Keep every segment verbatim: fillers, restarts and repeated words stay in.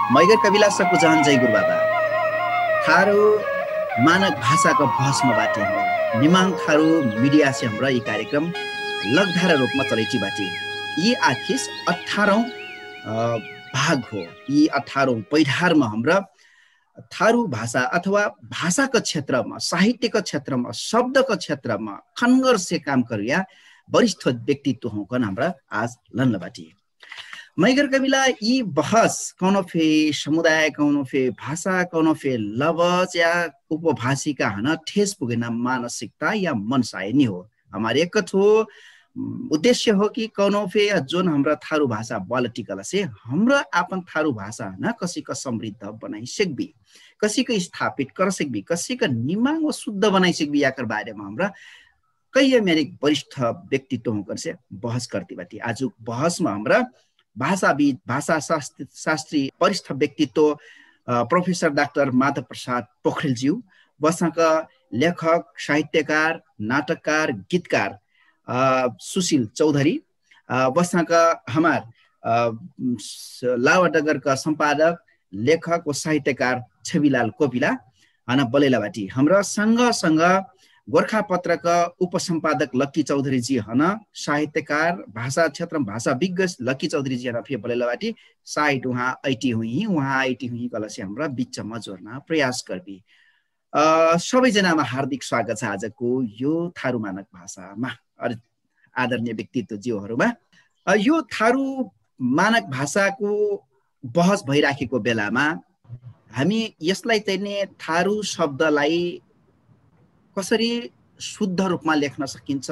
मैगर कविला सकु जहान जय गुरु बाबा थारू मानक भाषा को बहसमा बाटे हो निमाङ थारू मीडिया से हमरा ये कार्यक्रम लगधारा रूप में चलैती बाटे ये आखिस अठारह भाग हो ये अठारह पैठार में हमरा थारू भाषा अथवा भाषा का क्षेत्र में साहित्य का क्षेत्र में शब्द का क्षेत्र में खनगर से काम करिया वरिष्ठ व्यक्तित्व हो कन हमरा आज लन्न बाटी मैगर कविला यी बहस कौनो फे समुदाय कौनो फे भाषा कौनो फे लवज या उपभाषिका हन ठेस पुगेन मानसिकता या मनसाय नहीं हो हमारे एक तो उद्देश्य हो कि कौनो फे जोन हमरा थारू भाषा बोलटिकल से हमरा आपन थारू भाषा न कसी का समृद्ध बनाई सकबी कसी का स्थापित कर सकबी कसी का निमांग व शुद्ध बनाई सकबी याकर बारे में हमरा कई मेरे वरिष्ठ व्यक्तित्व होकर से बहस करती बाटी आज बहस में हमरा भाषाविद भाषा शास्त्री शास्त्री वरिष्ठ व्यक्तित्व प्रोफेसर डाक्टर माधव प्रसाद पोखरेलज्यू वहाँका लेखक साहित्यकार नाटककार गीतकार सुशील चौधरी वहाँका हमार लावाडगर का संपादक लेखक व साहित्यकार छविलाल कोपिला हना बलेलाबाटी हमरा संग संग गोरखापत्र का उपसंपादक लक्की चौधरी जी हन साहित्यकार भाषा क्षेत्र भाषा विज्ञ लक्की चौधरी जी हन फे बलेलाबाटी साइट वहाँ आईटी हुई वहाँ आईटी हुई कल से हमरा बीचमा जोड्न प्रयास गर्बी सबैजनामा हार्दिक स्वागत छ आजको यो थारू मानक भाषामा आदरणीय व्यक्तित्व ज्यूहरुमा यो थारू मानक भाषाको बहस भइराखेको बेलामा हामी यसलाई चाहिँ थारू शब्दलाई कसरी शुद्ध रूपमा लेख्न सकिन्छ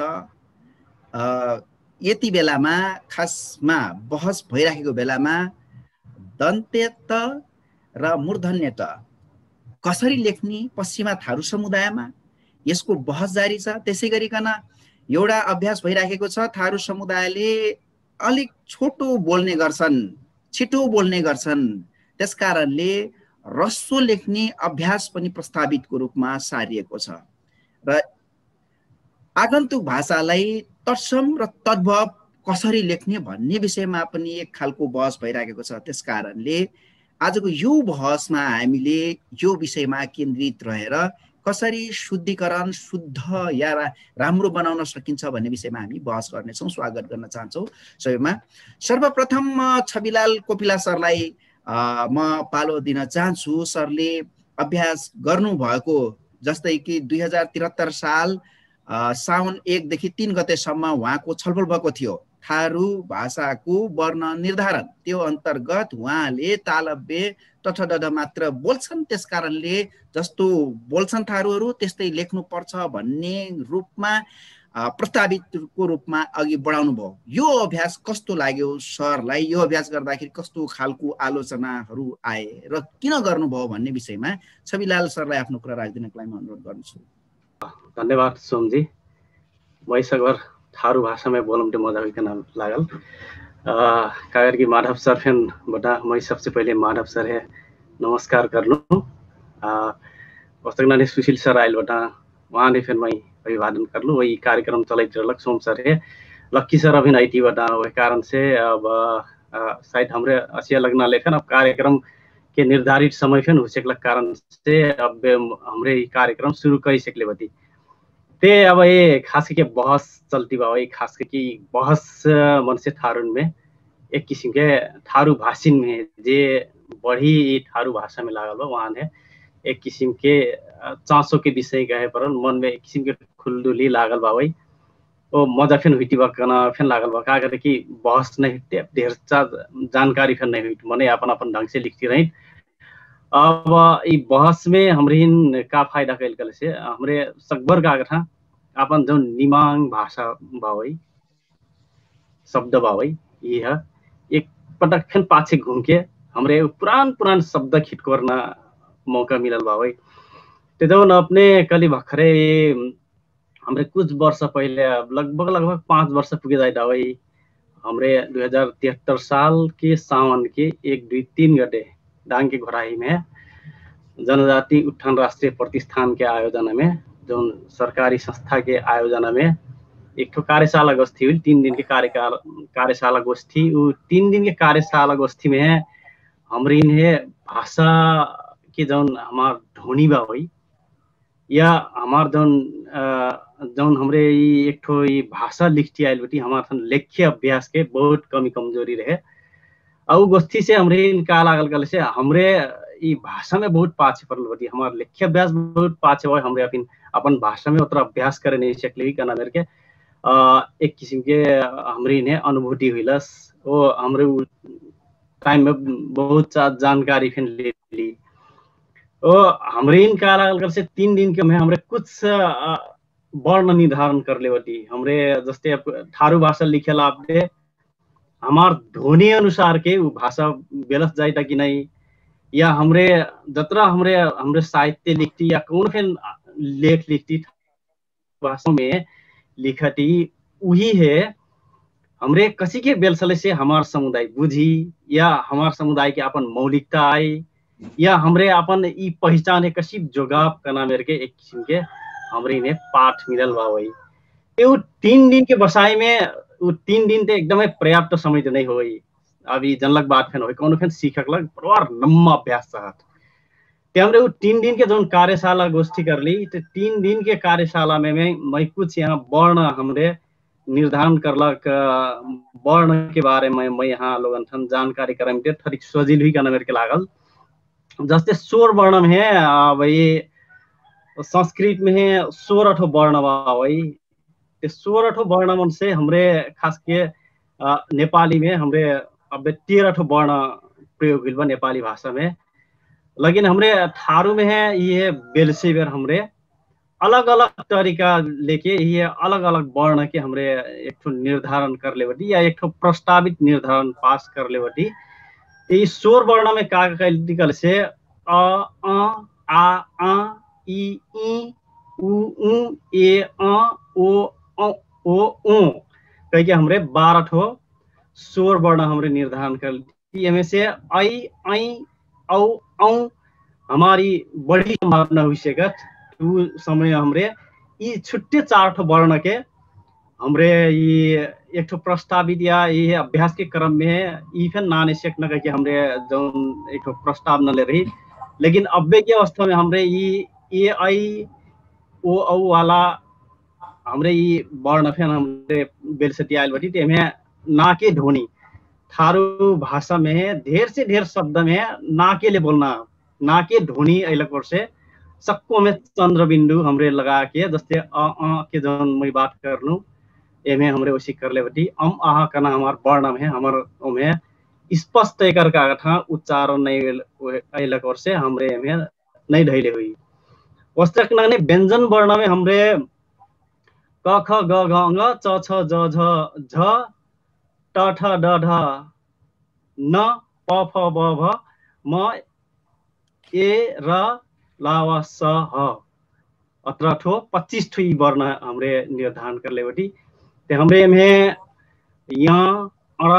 यति बेलामा खासमा बहस भइराखेको बेलामा दन्त्यत र मूर्धन्यत कसरी लेख्ने पश्चिमा थारू समुदायमा यसको बहस जारी छ त्यसै गरिकन एउटा अभ्यास भइराखेको छ थारू समुदायले अलिक छोटो बोल्ने गर्छन् छिटो बोल्ने गर्छन् त्यसकारणले रस्सो लेख्ने अभ्यास पनि प्रस्तावितको रूपमा सारिएको छ र आगन्तुक भाषालाई तत्सम र तद्भव कसरी लेख्ने भन्ने विषयमा पनि एक खालको बहस भइराखेको छ त्यसकारणले आजको यो बहसमा हामीले यो विषयमा केन्द्रित रहेर कसरी शुद्धिकरण शुद्ध या राम्रो बनाउन सकिन्छ भन्ने विषयमा हामी बहस गर्नेछौँ स्वागत गर्न चाहन्छौँ सबैमा सर्वप्रथम छविलाल कोपिला सरलाई म पालो दिन चाहन्छु सरले अभ्यास गर्नु भएको जस्तै कि दुई हजार त्रिहत्तर साल साउन एक देखि तीन गतेसम्म उहाँको छलफल भएको थियो थारू भाषाको वर्ण निर्धारण त्यो अन्तर्गत उहाँले तालव्य टठडढ मात्र बोल्छन् त्यसकारणले जस्तो बोल्छन् थारूहरू त्यस्तै लेख्नु पर्छ भन्ने रूपमा प्रस्तावितको रूपमा अघि बढाउनु भयो यो अभ्यास कस्तो लाग्यो सरलाई यो अभ्यास गर्दाखेरि कस्तो खालको आलोचनाहरू आए र किन गर्नुभयो भन्ने विषयमा छविलाल सरलाई आफ्नो कुरा राखिदिनको लागि म अनुरोध गर्छु धन्यवाद सोमजी मैसगर थारू भाषा में बोलम तो मजा के नाम लागल कागर की माधव सर फेन बता मैं सबसे पहले माधव सर है नमस्कार कर लूँ वस्तुना सुशील सर आयल बता वहाँ ने फिर मैं अभिवादन कर लूँ वही कार्यक्रम चलते रहलक सोम सर है लक्की सर अभी आई थी बता वही कारण से अब शायद हमारे असिया लगना लेखन अब कार्यक्रम के निर्धारित समय फिर हो सकल कारण से अब हमारे कार्यक्रम शुरू कर सकले बती ते अब ये खास करके बहस चलती बा वही खास करके बहस मन से थारून में एक किस्म के थारू भाषिन में जे बढ़ी थारू भाषा में लागल बा वहाँ ने एक किस्म के चासो के विषय गए पर मन में एक किस्म के खुलदुली लागल बा वही वो मजा फिर हुई बा कना फिर लागल बा का करे कि बहस नहीं ढेर जानकारी फिर नहीं हुई मने अपन अपन ढंग से लिखती रही अब ये बहस में हमरे का फायदा कैल कल से हमरे सकबर का था अपन जो निमांग भाषा बावई शब्द बावई ये है एक पटक फिर पाछे घूम के हमरे पुरान पुरान शब्द खिट करना मौका मिलल बावई तो जो अपने कली भखरे हमरे कुछ वर्ष पहले लगभग लगभग पाँच वर्ष पुगे जाए दावई हमरे दो हजार तिहत्तर साल के सावन के एक दुई तीन गते डांग के घोराई में जनजाति उत्थान राष्ट्रीय प्रतिष्ठान के आयोजना में जो सरकारी संस्था के आयोजना में एक तो कार्यशाला गोष्ठी हुई तीन दिन के कार्यकाल कार्यशाला गोष्ठी वो तीन दिन के कार्यशाला गोष्ठी में हमरीन है भाषा के जौन हमार ध्वनि बा होई या हमार जौन जौन हमरे ई एक ठो ई भाषा लिखती आइल बटी हमार थन लेख्य अभ्यास के बहुत कमी कमजोरी रहे। और गोष्ठी से हमरे इनका लागल गल से हमरे ई भाषा में बहुत पाछे पड़ल बटी हमार लेख्य अभ्यास बहुत पाछे हो। हमरे अपन अपन भाषा में उतना अभ्यास करे नहीं सकले कना मेरे के एक किस्म के हमरी ने अनुभूति हुईलस। वो हमरे टाइम में बहुत जानकारी फिर ले ली। ओ हमरे इनका लागल गल से तीन दिन के में हमरे कुछ वर्ण निर्धारण कर ले बटी हमरे जस्ते थारू भाषा लिखेला आपने हमार ध्वनि अनुसार के वो भाषा बेलस जाए कि नहीं या हमरे जतरा हमरे हमरे साहित्य लिखती या कौन फिर लेख लिखती भाषा में लिखती वही है हमरे कसी के बेलसले से हमार समुदाय बुझी या हमार समुदाय के अपन मौलिकता आई या हमरे अपन ई पहचाने कसी जोगाव करना मेरे के एक किस्म के हमरे ने पाठ मिलल बा वही। वो तीन दिन के बसाई में वो तीन दिन ते एकदम पर्याप्त समय तो नहीं होई। अभी जनलक बात फेन होई कौन फेन सीखक लग बराबर लम्बा अभ्यास चाहत ते हमरे वो तीन दिन के जोन कार्यशाला गोष्ठी कर ली तो तीन दिन के कार्यशाला में मैं मैं कुछ यहाँ वर्ण हमरे निर्धारण करलक वर्ण के बारे में मैं यहाँ लोगन थन जानकारी कराम दे थोड़ी सजिल हुई करना मेरे के लागल। जैसे स्वर वर्ण में है वही संस्कृत में है सोलह ठो वर्ण वही सोलह ठो वर्ण से हमरे खास के नेपाली में हमरे अब तेरह ठो वर्ण प्रयोग हुई बा नेपाली भाषा में। लेकिन हमरे थारू में है ये बेलसे बेर हमरे अलग अलग तरीका लेके ये अलग अलग वर्ण के हमरे एक ठो निर्धारण कर ले बटी या एक ठो प्रस्तावित निर्धारण पास कर ले बटी। ये स्वर वर्ण में का निकल से अ अ आ आ ई ई उ उ ए अ ओ ओ ओ उ कह के हमरे बारह ठो स्वर वर्ण हमरे निर्धारण कर ली। में से आई आई औ औ हमारी बड़ी संभावना हुई सकत समय हमरे ये छुट्टे चार ठो वर्ण के हमरे ये एक ठो प्रस्तावित या ये अभ्यास के क्रम में ये फिर ना नहीं सकना कि हमरे जो एक ठो प्रस्ताव न ले रही। लेकिन अब्बे के अवस्था में हमरे ये ये आई ओ औ वाला हमरे ये वर्ण फिर हमरे बेलसती आयल बटी ते में ना के ध्वनि थारू भाषा में ढेर से ढेर शब्द में ना के लिए बोलना ना के ध्वनि अलग वर्ष से सबको में चंद्र बिंदु हमरे लगा के जैसे अ अ के जन मैं बात कर लूं एमे हमरे उसी कर ले बटी अम आह करना हमार वर्ण में हमार में स्पष्ट कर का था उच्चारण नहीं अलग वर्ष से हमरे में नहीं ढैले हुई। वस्तक ने व्यंजन वर्ण में हमरे क ख ग घ ङ च छ ज झ झ ट ठ ड ढ न प फ ब भ म ए र ला व स ह अठारह ठो पच्चीस ठो वर्ण हमरे निर्धारण कर ले बटी ते हमरे में यहाँ अ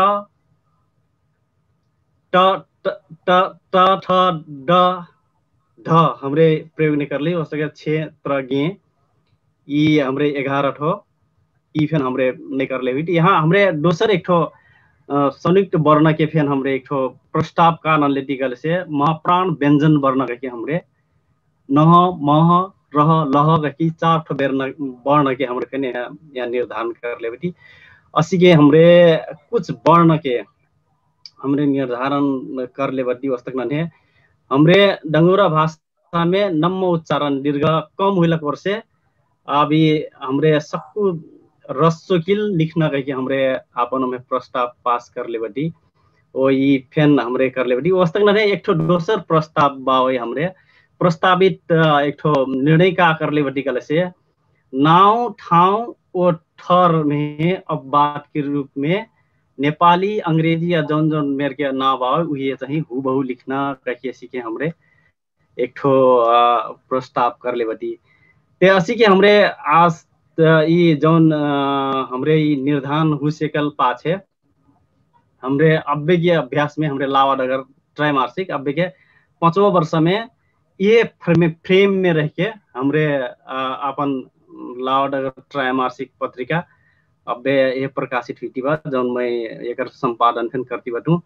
ट ट ट ठ ड ढ हमरे प्रयोग नहीं कर ली हो सके छह तरह गे ये हमरे ग्यारह ठो ई फेन हमरे नहीं कर ले बटी। यहाँ हमरे दूसर एक ठो संयुक्त वर्ण के फेन हमरे एक ठो प्रस्ताव का नलिटिकल से महाप्राण व्यंजन वर्ण के हमरे नह मह रह लह की चार ठो वर्ण के हमरे फेन यहाँ निर्धारण कर ले बटी। असी के हमरे कुछ वर्ण के हमरे निर्धारण कर ले बटी वस्तक नन्हे हमरे डंगोरा भाषा में नम्म उच्चारण दीर्घ कम हुई वर्षे अभी हमरे सबको रस्सोकिल लिखना कह के हमरे आपन में प्रस्ताव पास कर ले बटी ओ ई फेन हमरे कर ले बटी वस्तक नन्हे एक ठो दोसर प्रस्ताव बावे हमरे प्रस्तावित एक ठो निर्णय का कर ले बटी कल से नाव ठाव ओ ठर में अब बात के रूप में नेपाली अंग्रेजी या जौन जौन मेरे के नाम आवे उही चाहिए हुबहू लिखना कहिए सीखे हमरे एक ठो प्रस्ताव कर ले बटी ते असी के हमरे आज ये जौन हमरे ये निर्धारण हो सकल पाछे हमरे अब्बे के अभ्यास में हमरे लावा डगर त्रैमासिक अब्बे के पांचवा वर्ष में ये फ्रेम फ्रेम में रह के हमरे अपन लावा डगर त्रैमासिक पत्रिका अबे ये प्रकाशित हुई बा जौन मैं एक संपादन फिर करती बटू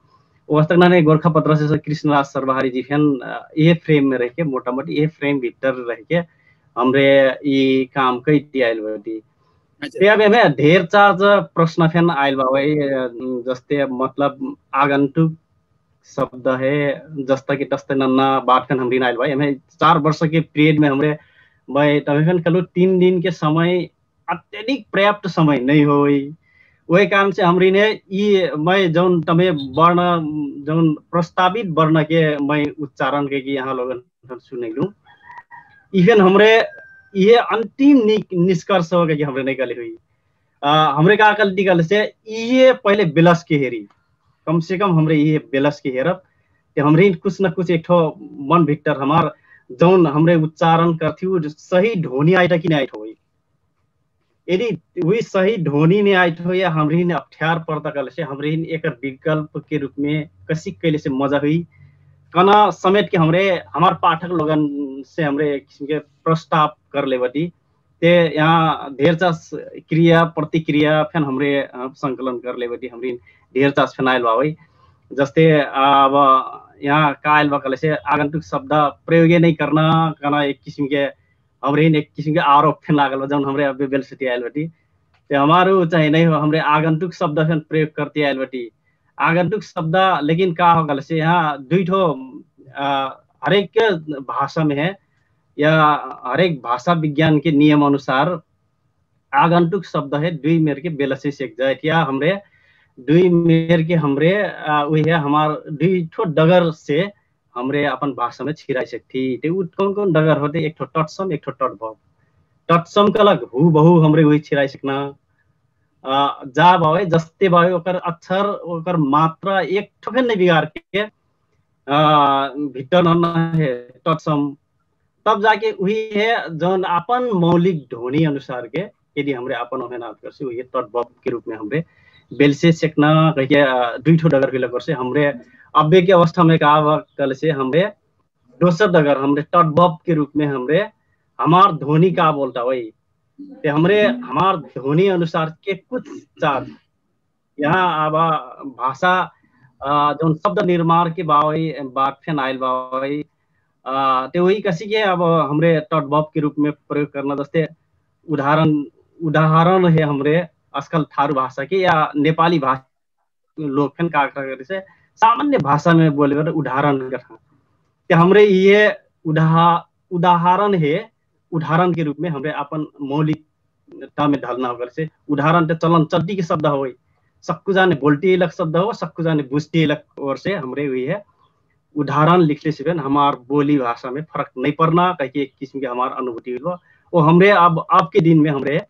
वस्तक ने गोरखापत्र से कृष्णराज सर्वहारी जी फैन ये फ्रेम में रह के मोटा मोटी ये फ्रेम भीतर रह के हमरे ये काम कई दियाल बदी अब हमें ढेर चार्ज प्रश्न फैन आयल बावे जस्ते मतलब आगंतुक शब्द है जस्ता कि तस्ते नन्ना बात फैन हमरी आयल भाई हमें चार वर्ष के पीरियड में हमरे मैं तभी फैन कलू तीन दिन के समय अत्यधिक पर्याप्त समय नहीं हो वही कारण से हमरी ने ये मैं जौन तमें वर्ण जौन प्रस्तावित वर्ण के मैं उच्चारण के कि यहाँ लोगन सुने लूँ इवन हमरे ये अंतिम निष्कर्ष हो गया कि हमरे निकली हुई आ, हमरे का गलती गल से ये पहले बिलस की हेरी कम से कम हमरे ये बिलस की हेरब कि हमरे कुछ न कुछ एक ठो मन भीतर हमार जौन हमरे उच्चारण करती सही ध्वनि आइटा कि नहीं आई यदि वही सही ध्वनि ने आई हो या हमरी ने अख्तियार पर्दा कल से हमरी एक विकल्प के रूप में कसी कैले से मजा हुई कना समेट के हमरे हमार पाठक लोगन से हमरे किस्म के प्रस्ताव कर ले बटी ते यहाँ ढेर चास क्रिया प्रतिक्रिया फिर हमरे संकलन कर ले बटी हमरी ढेर चास फनाइल बावई जस्ते अब यहाँ कायल बकल से आगंतुक शब्द प्रयोग नहीं करना कना एक किस्म के हमरे एक किस्म के आरोप फिर लागल जब हमरे अब बेल सिटी आयल बटी ते हमारो चाहे नहीं हो हमरे आगंतुक शब्द फिर प्रयोग करते आयल बटी आगंतुक शब्द लेकिन का हो गल से यहाँ दुई ठो हरेक भाषा में है या हरेक भाषा विज्ञान के नियम अनुसार आगंतुक शब्द है दुई मेर के बेल से सेक जाए या हमरे दुई मेर के हमरे वही है हमार दुई ठो डगर से हमरे अपन भाषा में छिराई सकती ते कौन कौन डगर होते एक ठो तत्सम एक ठो तत्भव तत्सम का लग हु बहु हमरे वही छिराई सकना जा बावे जस्ते बावे ओकर अक्षर ओकर मात्रा एक ठोकन नहीं बिगाड़ के भीतर न है तत्सम तब जाके वही है जौन अपन मौलिक ध्वनि अनुसार के यदि हमरे अपन ओहन आप कर से वही तत्भव के रूप में हमरे बेल से सेकना कहिए दुई ठो डगर के लग से हमरे अब्बे के अवस्था में कहा कल से हमरे दोसर डगर हमरे तत्भव के रूप में हमरे हमार ध्वनि का बोलता वही ते हमरे हमार ध्वनि अनुसार के कुछ चार यहाँ अब भाषा जो शब्द निर्माण के बावई बात फेन आयल बावई ते वही कसी के अब हमरे तत्भव के रूप में प्रयोग करना जस्ते उदाहरण उदाहरण है हमरे आजकल थारू भाषा के या नेपाली भाषा लोग फेन का करे से सामान्य भाषा में बोले कर उदाहरण करना ते हमरे ये उदाह उदाहरण है उदाहरण के रूप में हमरे अपन मौलिकता में ढलना होकर से उदाहरण ते चलन चल्ती के शब्द हो सक्कु जाने बोल्टी लग शब्द हो सक्कु जाने बुझती लग और से हमरे हुई है उदाहरण लिखने से हमार बोली भाषा में फर्क नहीं पड़ना कहीं एक किस्म की हमार अनुभूति हो वो हमरे अब आपके दिन में हमरे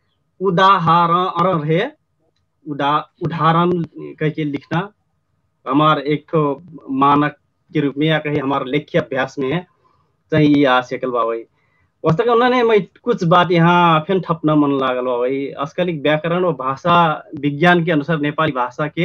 उदाहरण है उदा उदाहरण कह के लिखना हमार एक तो मानक के रूप में या कहीं हमारे लेख्य अभ्यास में है चाहिए या सेकल बावई वास्तव में उन्होंने मैं कुछ बात यहाँ फिर थपना मन लागल बावई आजकल व्याकरण और भाषा विज्ञान के अनुसार नेपाली भाषा के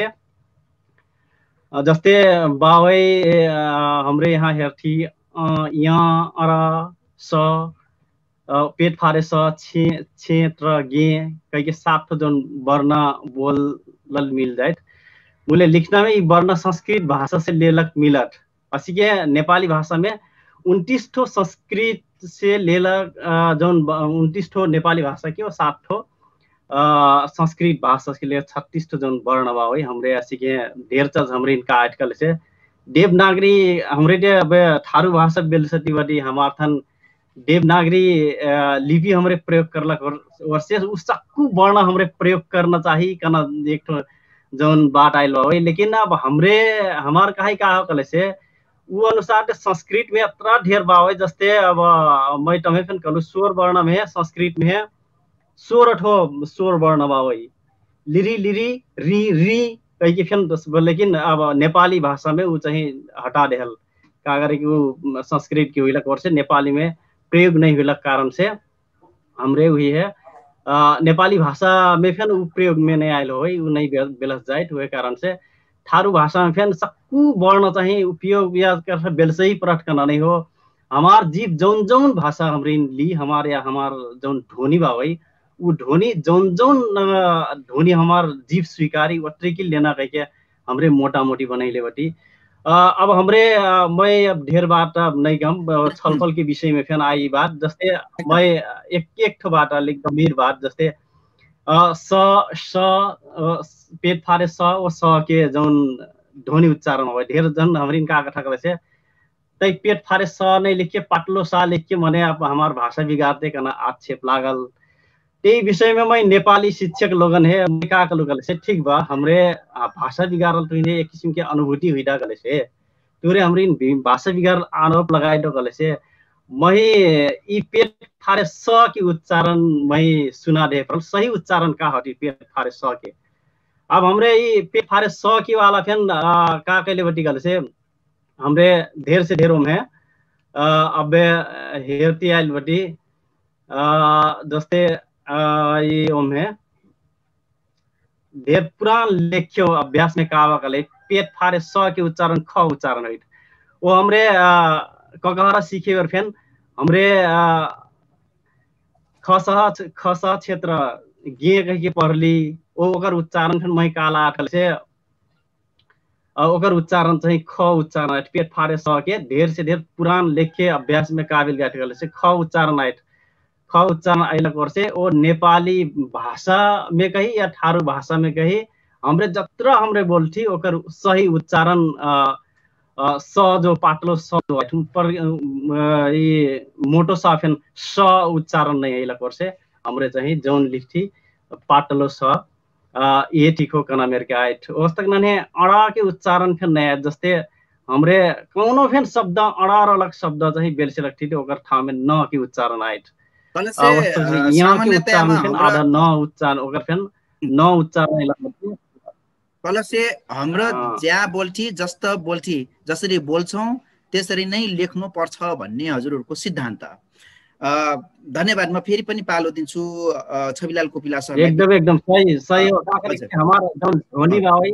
जस्ते बावई हमरे यहाँ हेर्थी यहाँ अरा स पेट फारे स छे क्षेत्र गे कहीं के सात जो वर्ण बोल लल मिल जाए मुझे लिखना में वर्ण संस्कृत भाषा से लेलक मिलत असी के नेपाली भाषा में उनतीस ठो संस्कृत से लेलक जो उनतीस ठो नेपाली भाषा के और सात ठो संस्कृत भाषा के लिए छत्तीस ठो जो वर्ण बा वही हमरे असी के ढेर चीज हमरे इनका आजकल से देवनागरी हमरे जे अब थारू भाषा बेलसती वाली हमार थन देवनागरी लिपि हमरे प्रयोग करलक और से उस सक्कू वर्ण हमरे प्रयोग करना चाहिए कना एक ठो जौन बात आयल हो लेकिन अब हमरे हमार कहा का कल से वो अनुसार संस्कृत में अतना ढेर बावे जस्ते अब मैं तमें फिर कहलू स्वर वर्ण में संस्कृत में सोलह ठो स्वर वर्ण बावे लिरी लिरी री री कह के फिर लेकिन अब नेपाली भाषा में वो चाहे हटा देहल का करे कि वो संस्कृत की हुई और से नेपाली में प्रयोग नहीं हुई कारण से हमरे हुई है आ, नेपाली भाषा में फिर प्रयोग में नहीं आयल हो नहीं बेलस जाए तो कारण से थारू भाषा में फिर सक्कू वर्ण चाहिए उपयोग या कर बेलसे ही प्रकट करना नहीं हो हमार जीव जौन जौन भाषा हमरे ली हमारे या हमार जौन ध्वनि बा वही वो ध्वनि जौन जौन ध्वनि हमार जीव स्वीकारी उतरे की लेना कह के हमरे मोटा मोटी बनैले बटी अब हमरे मैं अब ढेर बात नहीं गम छलफल के विषय में फेन आई बात जस्ते मैं एक एक ठो बात अलिक गंभीर बात जस्ते स स पेट फारे स ओ स के जौन ध्वनि उच्चारण हो ढेर जन हमरिन का कथा करे से तै पेट फारे स नहीं लिख के पाटलो सा लिख के मने अब हमार भाषा बिगाड़ते कना आक्षेप लागल त्यही विषय में मैं नेपाली शिक्षक लोगन है का लोगन से ठीक बा हमरे भाषा बिगाड़ल तो एक किस्म के अनुभूति हुई गले से तुरे हमरिन भाषा बिगाड़ आरोप लगाए दो गले से मैं ई पेट फारे स की उच्चारण मैं सुना दे पर सही उच्चारण का हटी पेट फारे स के अब हमरे ई पेट फारे स की वाला फेन का कहले बटी गले से हमरे ढेर से ढेरों में अब हेरती आइल बटी जस्ते ये ओम है ढेर पुरान लेख्यो अभ्यास में कहा कले पेट फारे स के उच्चारण ख उच्चारण है वो हमरे ककहरा सीखे और फेन हमरे खसह खसह क्षेत्र गे कह के पढ़ली ओ ओकर उच्चारण फेन मैं काला आठल से ओकर उच्चारण चाहिँ ख उच्चारण पेट फारे स के ढेर से ढेर पुरान लेखे अभ्यास में काबिल गाठे से ख उच्चारण आए ख उच्चारण आइला कर से ओ नेपाली भाषा में कही या ठारू भाषा में कही हमरे जत्र हमरे बोलथी ओकर सही उच्चारण स जो पाटलो स जो पर ये मोटो सा फेन स उच्चारण नहीं आइला कर से हमरे चाहिँ जौन लिखथी पाटलो स ये ठीक हो कना मेरे के आइट उस तक नने अड़ा के उच्चारण फेन नया जस्ते हमरे कौनो फेन शब्द अड़ा अलग शब्द चाहिँ बेल से रखथी ओकर ठाम में न के उच्चारण आइट कल से हाम्रो ज्या बोल्थी जस्तो बोल्थी जसरी बोल्छौं त्यसरी नै लेख्नु पर्छ भन्ने हजुरहरुको सिद्धान्त धन्यवाद म फेरि पनि पालो दिन्छु छविलाल कोपिला सर एकदम एकदम सही सही हो हाम्रो एकदम ध्वनि भाइ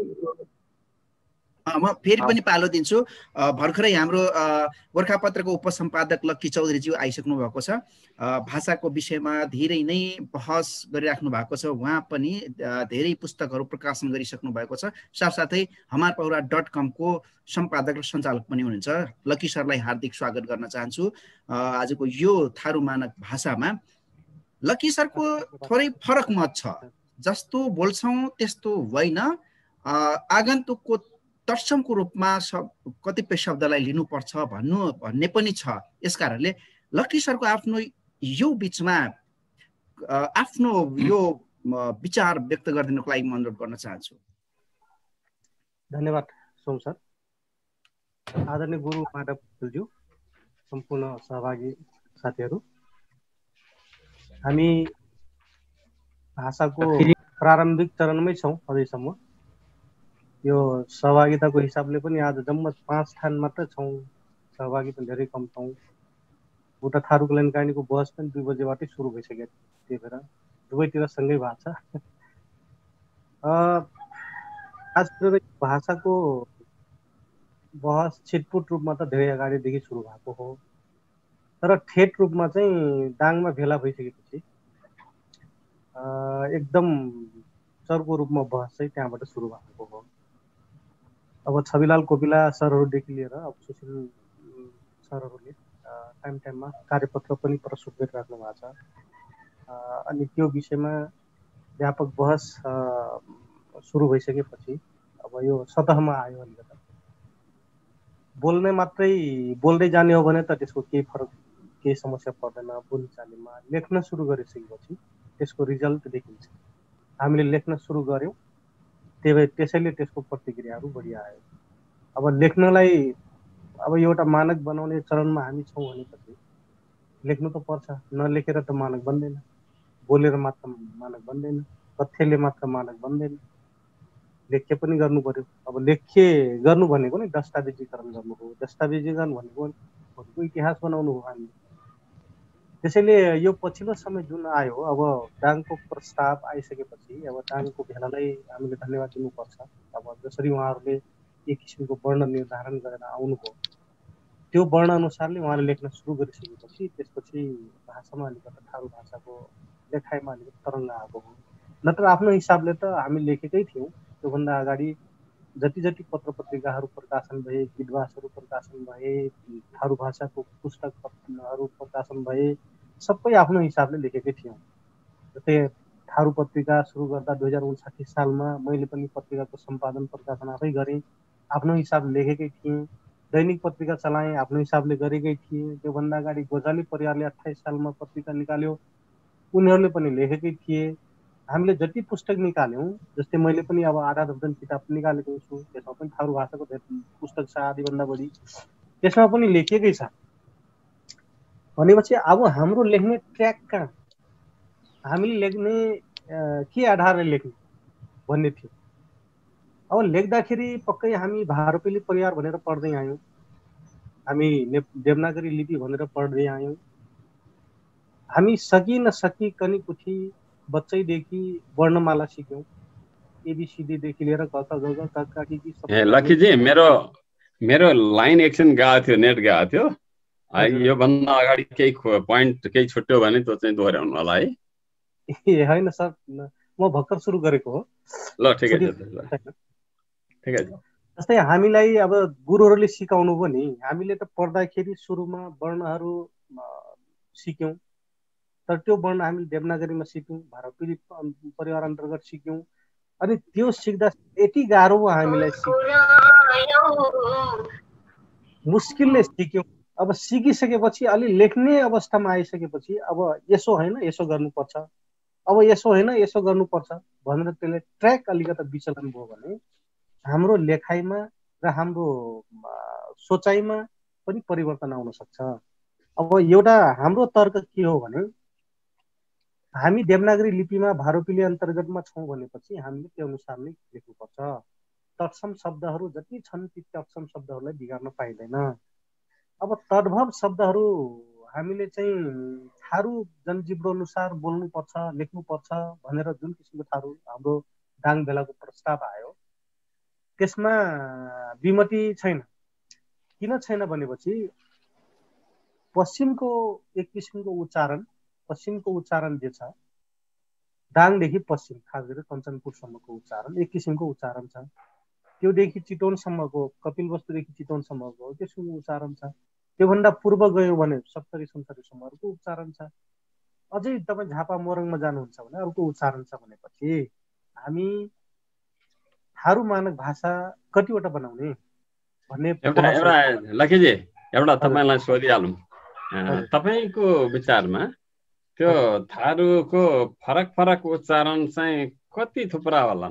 म फेरि पनि पालो दिन्छु भर्खरै हाम्रो गोरखापत्रको उपसम्पादक लक्की चौधरीज्यू आइसक्नु भएको छ भाषाको विषयमा धेरै नै बहस गरिराख्नु भएको छ उहाँ पनि धेरै पुस्तकहरू प्रकाशन गरिसक्नु भएको छ साथसाथै हमार पौरा डट कम को सम्पादक र सञ्चालक पनि हुनुहुन्छ लक्की सरलाई हार्दिक स्वागत गर्न चाहन्छु आजको यो थारू मानक भाषामा लक्की सरको थोरै फरक मत छ जस्तो बोल्छौं त्यस्तो होइन आगन्तुकको तर्समको रूपमा सब कतिपय शब्दलाई लिनुपर्छ भन्नु भन्ने पनि छ यसकारणले लक्की सरको आफ्नो यो बीचमा आफ्नो यो विचार व्यक्त गरिदिनको लागि म अनुरोध गर्न चाहन्छु धन्यवाद सोम सर आदरणीय गुरु माधव पुलज्यू सम्पूर्ण सहभागी साथीहरू हामी भाषाको प्रारम्भिक चरणमै छौं अझैसम्म यो सहभागिताको हिसाबले पनि आज जम्मा पाँच ठान मात्र छौं सहभागी पनि धेरै कम छौं उता थारूको लाइन काहीँको बस पनि दुई बजेबाटै सुरु भइसक्यो त्यही भएर दुवैतिर सँगै भएको छ आज भाषाको बहस छिटपुट रूपमा त धेरै अगाडिदेखि सुरु भएको हो तर ठेट रूपमा चाहिँ दाङमा भेला भइसकेपछि एकदम चर्को रूपमा बहस चाहिँ त्यहाँबाट सुरु भएको हो अब छविलाल कोपिला सरहरूदेखि लिएर अब सुशील सरहरूले टाइम टाइममा कार्यपत्र पनि प्रस्तुत गरिराख्नु भएको छ अनि त्यो विषयमा व्यापक बहस सुरु भइसकेपछि अब यो सतहमा आयो अलिकति बोल्ने मात्रै बोल्दै जाने हो भने त त्यसको केही फरक केही समस्या पर्दैन बोलीचालीमा लेख्न सुरु गरिसकेपछि त्यसको रिजल्ट देखिन्छ हामीले लेख्न सुरु गर्यौं त्यही त्यसैले त्यसको प्रतिक्रियाहरू बढी आयो अब लेख्नलाई अब एउटा मानक बनाउने चरणमा हामी छौं भनेपछि लेख्नु त पर्छ नलेखेर त मानक बन्दैन बोलेर मात्र मानक बन्दैन तथ्यले मात्र मानक बन्दैन लेख्य पनि गर्नु पर्यो अब लेख्य गर्नु भनेको नि दस्तावेजीकरण गर्नु हो दस्तावेजीकरण भनेको भनेको इतिहास बनाउनु हो हामी त्यसैले यो पछिल्लो समय जुन आयो अब दाङको प्रस्ताव आइसकेपछि अब दाङको भेलालाई हामीले धन्यवाद दिनुपर्छ अब जसरी उहाँहरूले एक किसिमको वर्ण निर्धारण गरेर आउनुभयो त्यो वर्ण अनुसारले उहाँले लेख्न सुरु गरिसकेपछि त्यसपछि भाषामा अलिकति थारू भाषाको लेखाइमा अलिकति तरङ्ग आएको हो नत्र आफ्नो हिसाबले त हामी लेखेकै थियौं त्योभन्दा अगाडि जति जति पत्र पत्रिकाहरू प्रकाशन भए, विद्वासहरू प्रकाशन भए, थारू भाषाको पुस्तकहरू प्रकाशन भए, सबै आफ्नो हिसाबले लेखेकै थियौँ। जस्तै थारू पत्रिका सुरु गर्दा दुई हजार उन्साठी सालमा मैले पनि पत्रिकाको सम्पादन प्रकाशन आफै गरेँ, आफ्नो हिसाबले लेखेकै थिएँ। दैनिक पत्रिका चलाएँ, आफ्नो हिसाबले गरेकै थिएँ। त्योभन्दा अगाडि गोजाली परिवारले अट्ठाइस सालमा पत्रिका निकाल्यो, उनीहरूले पनि लेखेकै थिए। हामीले जति पुस्तक निकाल्यौँ, जस्तै मैले पनि अब आधा दर्जन किताब निकालेको छु, त्यसमा पनि थारू भाषाको पुस्तक छ आधीभन्दा बढी, त्यसमा पनि लेखिएकै छ। भनेपछि अब हाम्रो लेख्ने ट्र्याक कहाँ, हामीले लेख्ने के आधारले लेख्ने भन्ने थियो। अब लेख्दाखेरि पक्कै हामी भारोपेली परिवार भनेर पढ्दै आयौँ, हामी देवनागरी लिपि भनेर पढ्दै आयौँ। हामी सकि नसकी कनी कुठी बच्चैदेखि वर्णमाला सिक्यौँ, एबीसीडीदेखि लिएर क ख ग घ क क कि कि ए लक्कीजी, मेरो मेरो लाइन एकछिन गएको थियो, नेट गएको थियो। यो भन्दा अगाडि केही पोइन्ट केही छुट्यो भने त्यो चाहिँ दोहोऱ्याउनु होला है। ए होइन सर, म भर्खर सुरु गरेको हो। ल ठिकै छ, ठिकै छ। जस्तै हामीलाई अब गुरुहरूले सिकाउनु पनि, हामीले त पढ्दाखेरि सुरुमा वर्णहरू सिक्यौँ, तर त्यो वर्ण हामीले देवनागरीमा सिक्यौँ, भारोपेली परिवार अन्तर्गत सिक्यौँ। अनि त्यो सिक्दा यति गाह्रो भयो हामीलाई, मुस्किलले सिक्यौँ। अब सिकिसकेपछि अलि लेख्ने अवस्थामा आइसकेपछि अब यसो होइन यसो गर्नुपर्छ, अब यसो होइन यसो गर्नुपर्छ भनेर त्यसले ट्र्याक अलिकति विचलन भयो भने हाम्रो लेखाइमा र हाम्रो सोचाइमा पनि परिवर्तन आउन सक्छ। अब एउटा हाम्रो तर्क के हो भने, हामी देवनागरी लिपिमा भारोपेली अन्तर्गतमा छौँ भनेपछि हामीले त्यो अनुसार नै लेख्नुपर्छ। तत्सम शब्दहरू जति छन् ती तत्सम शब्दहरूलाई बिगार्न पाइँदैन। अब तद्भव शब्दहरू हामीले चाहिँ थारू जनजीवनो अनुसार बोल्नुपर्छ, लेख्नुपर्छ भनेर जुन किसिमको थारू हाम्रो दाङ बेलाको प्रस्ताव आयो, त्यसमा विमति छैन। किन छैन भनेपछि पश्चिमको एक किसिमको उच्चारण, पश्चिमको उच्चारण जे छ, दाङदेखि पश्चिम खास गरी कञ्चनपुरसम्मको उच्चारण एक किसिमको उच्चारण छ। त्योदेखि चितवनसम्मको, कपिलवस्तुदेखि चितवनसम्मको एक किसिमको उच्चारण छ। त्योभन्दा पूर्व गयो भने सप्तरी सुनसरीसम्म अर्को उच्चारण छ। अझै तपाईँ झापा मोरङमा जानुहुन्छ भने अर्को उच्चारण छ। भनेपछि हामी थारू मानक भाषा कतिवटा बनाउने भन्ने एउटा एउटा लक्कीजी, एउटा तपाईँलाई सोधिहालौँ, तपाईँको विचारमा त्यो थारूको फरक फरक उच्चारण चाहिँ कति थुप्रा होला?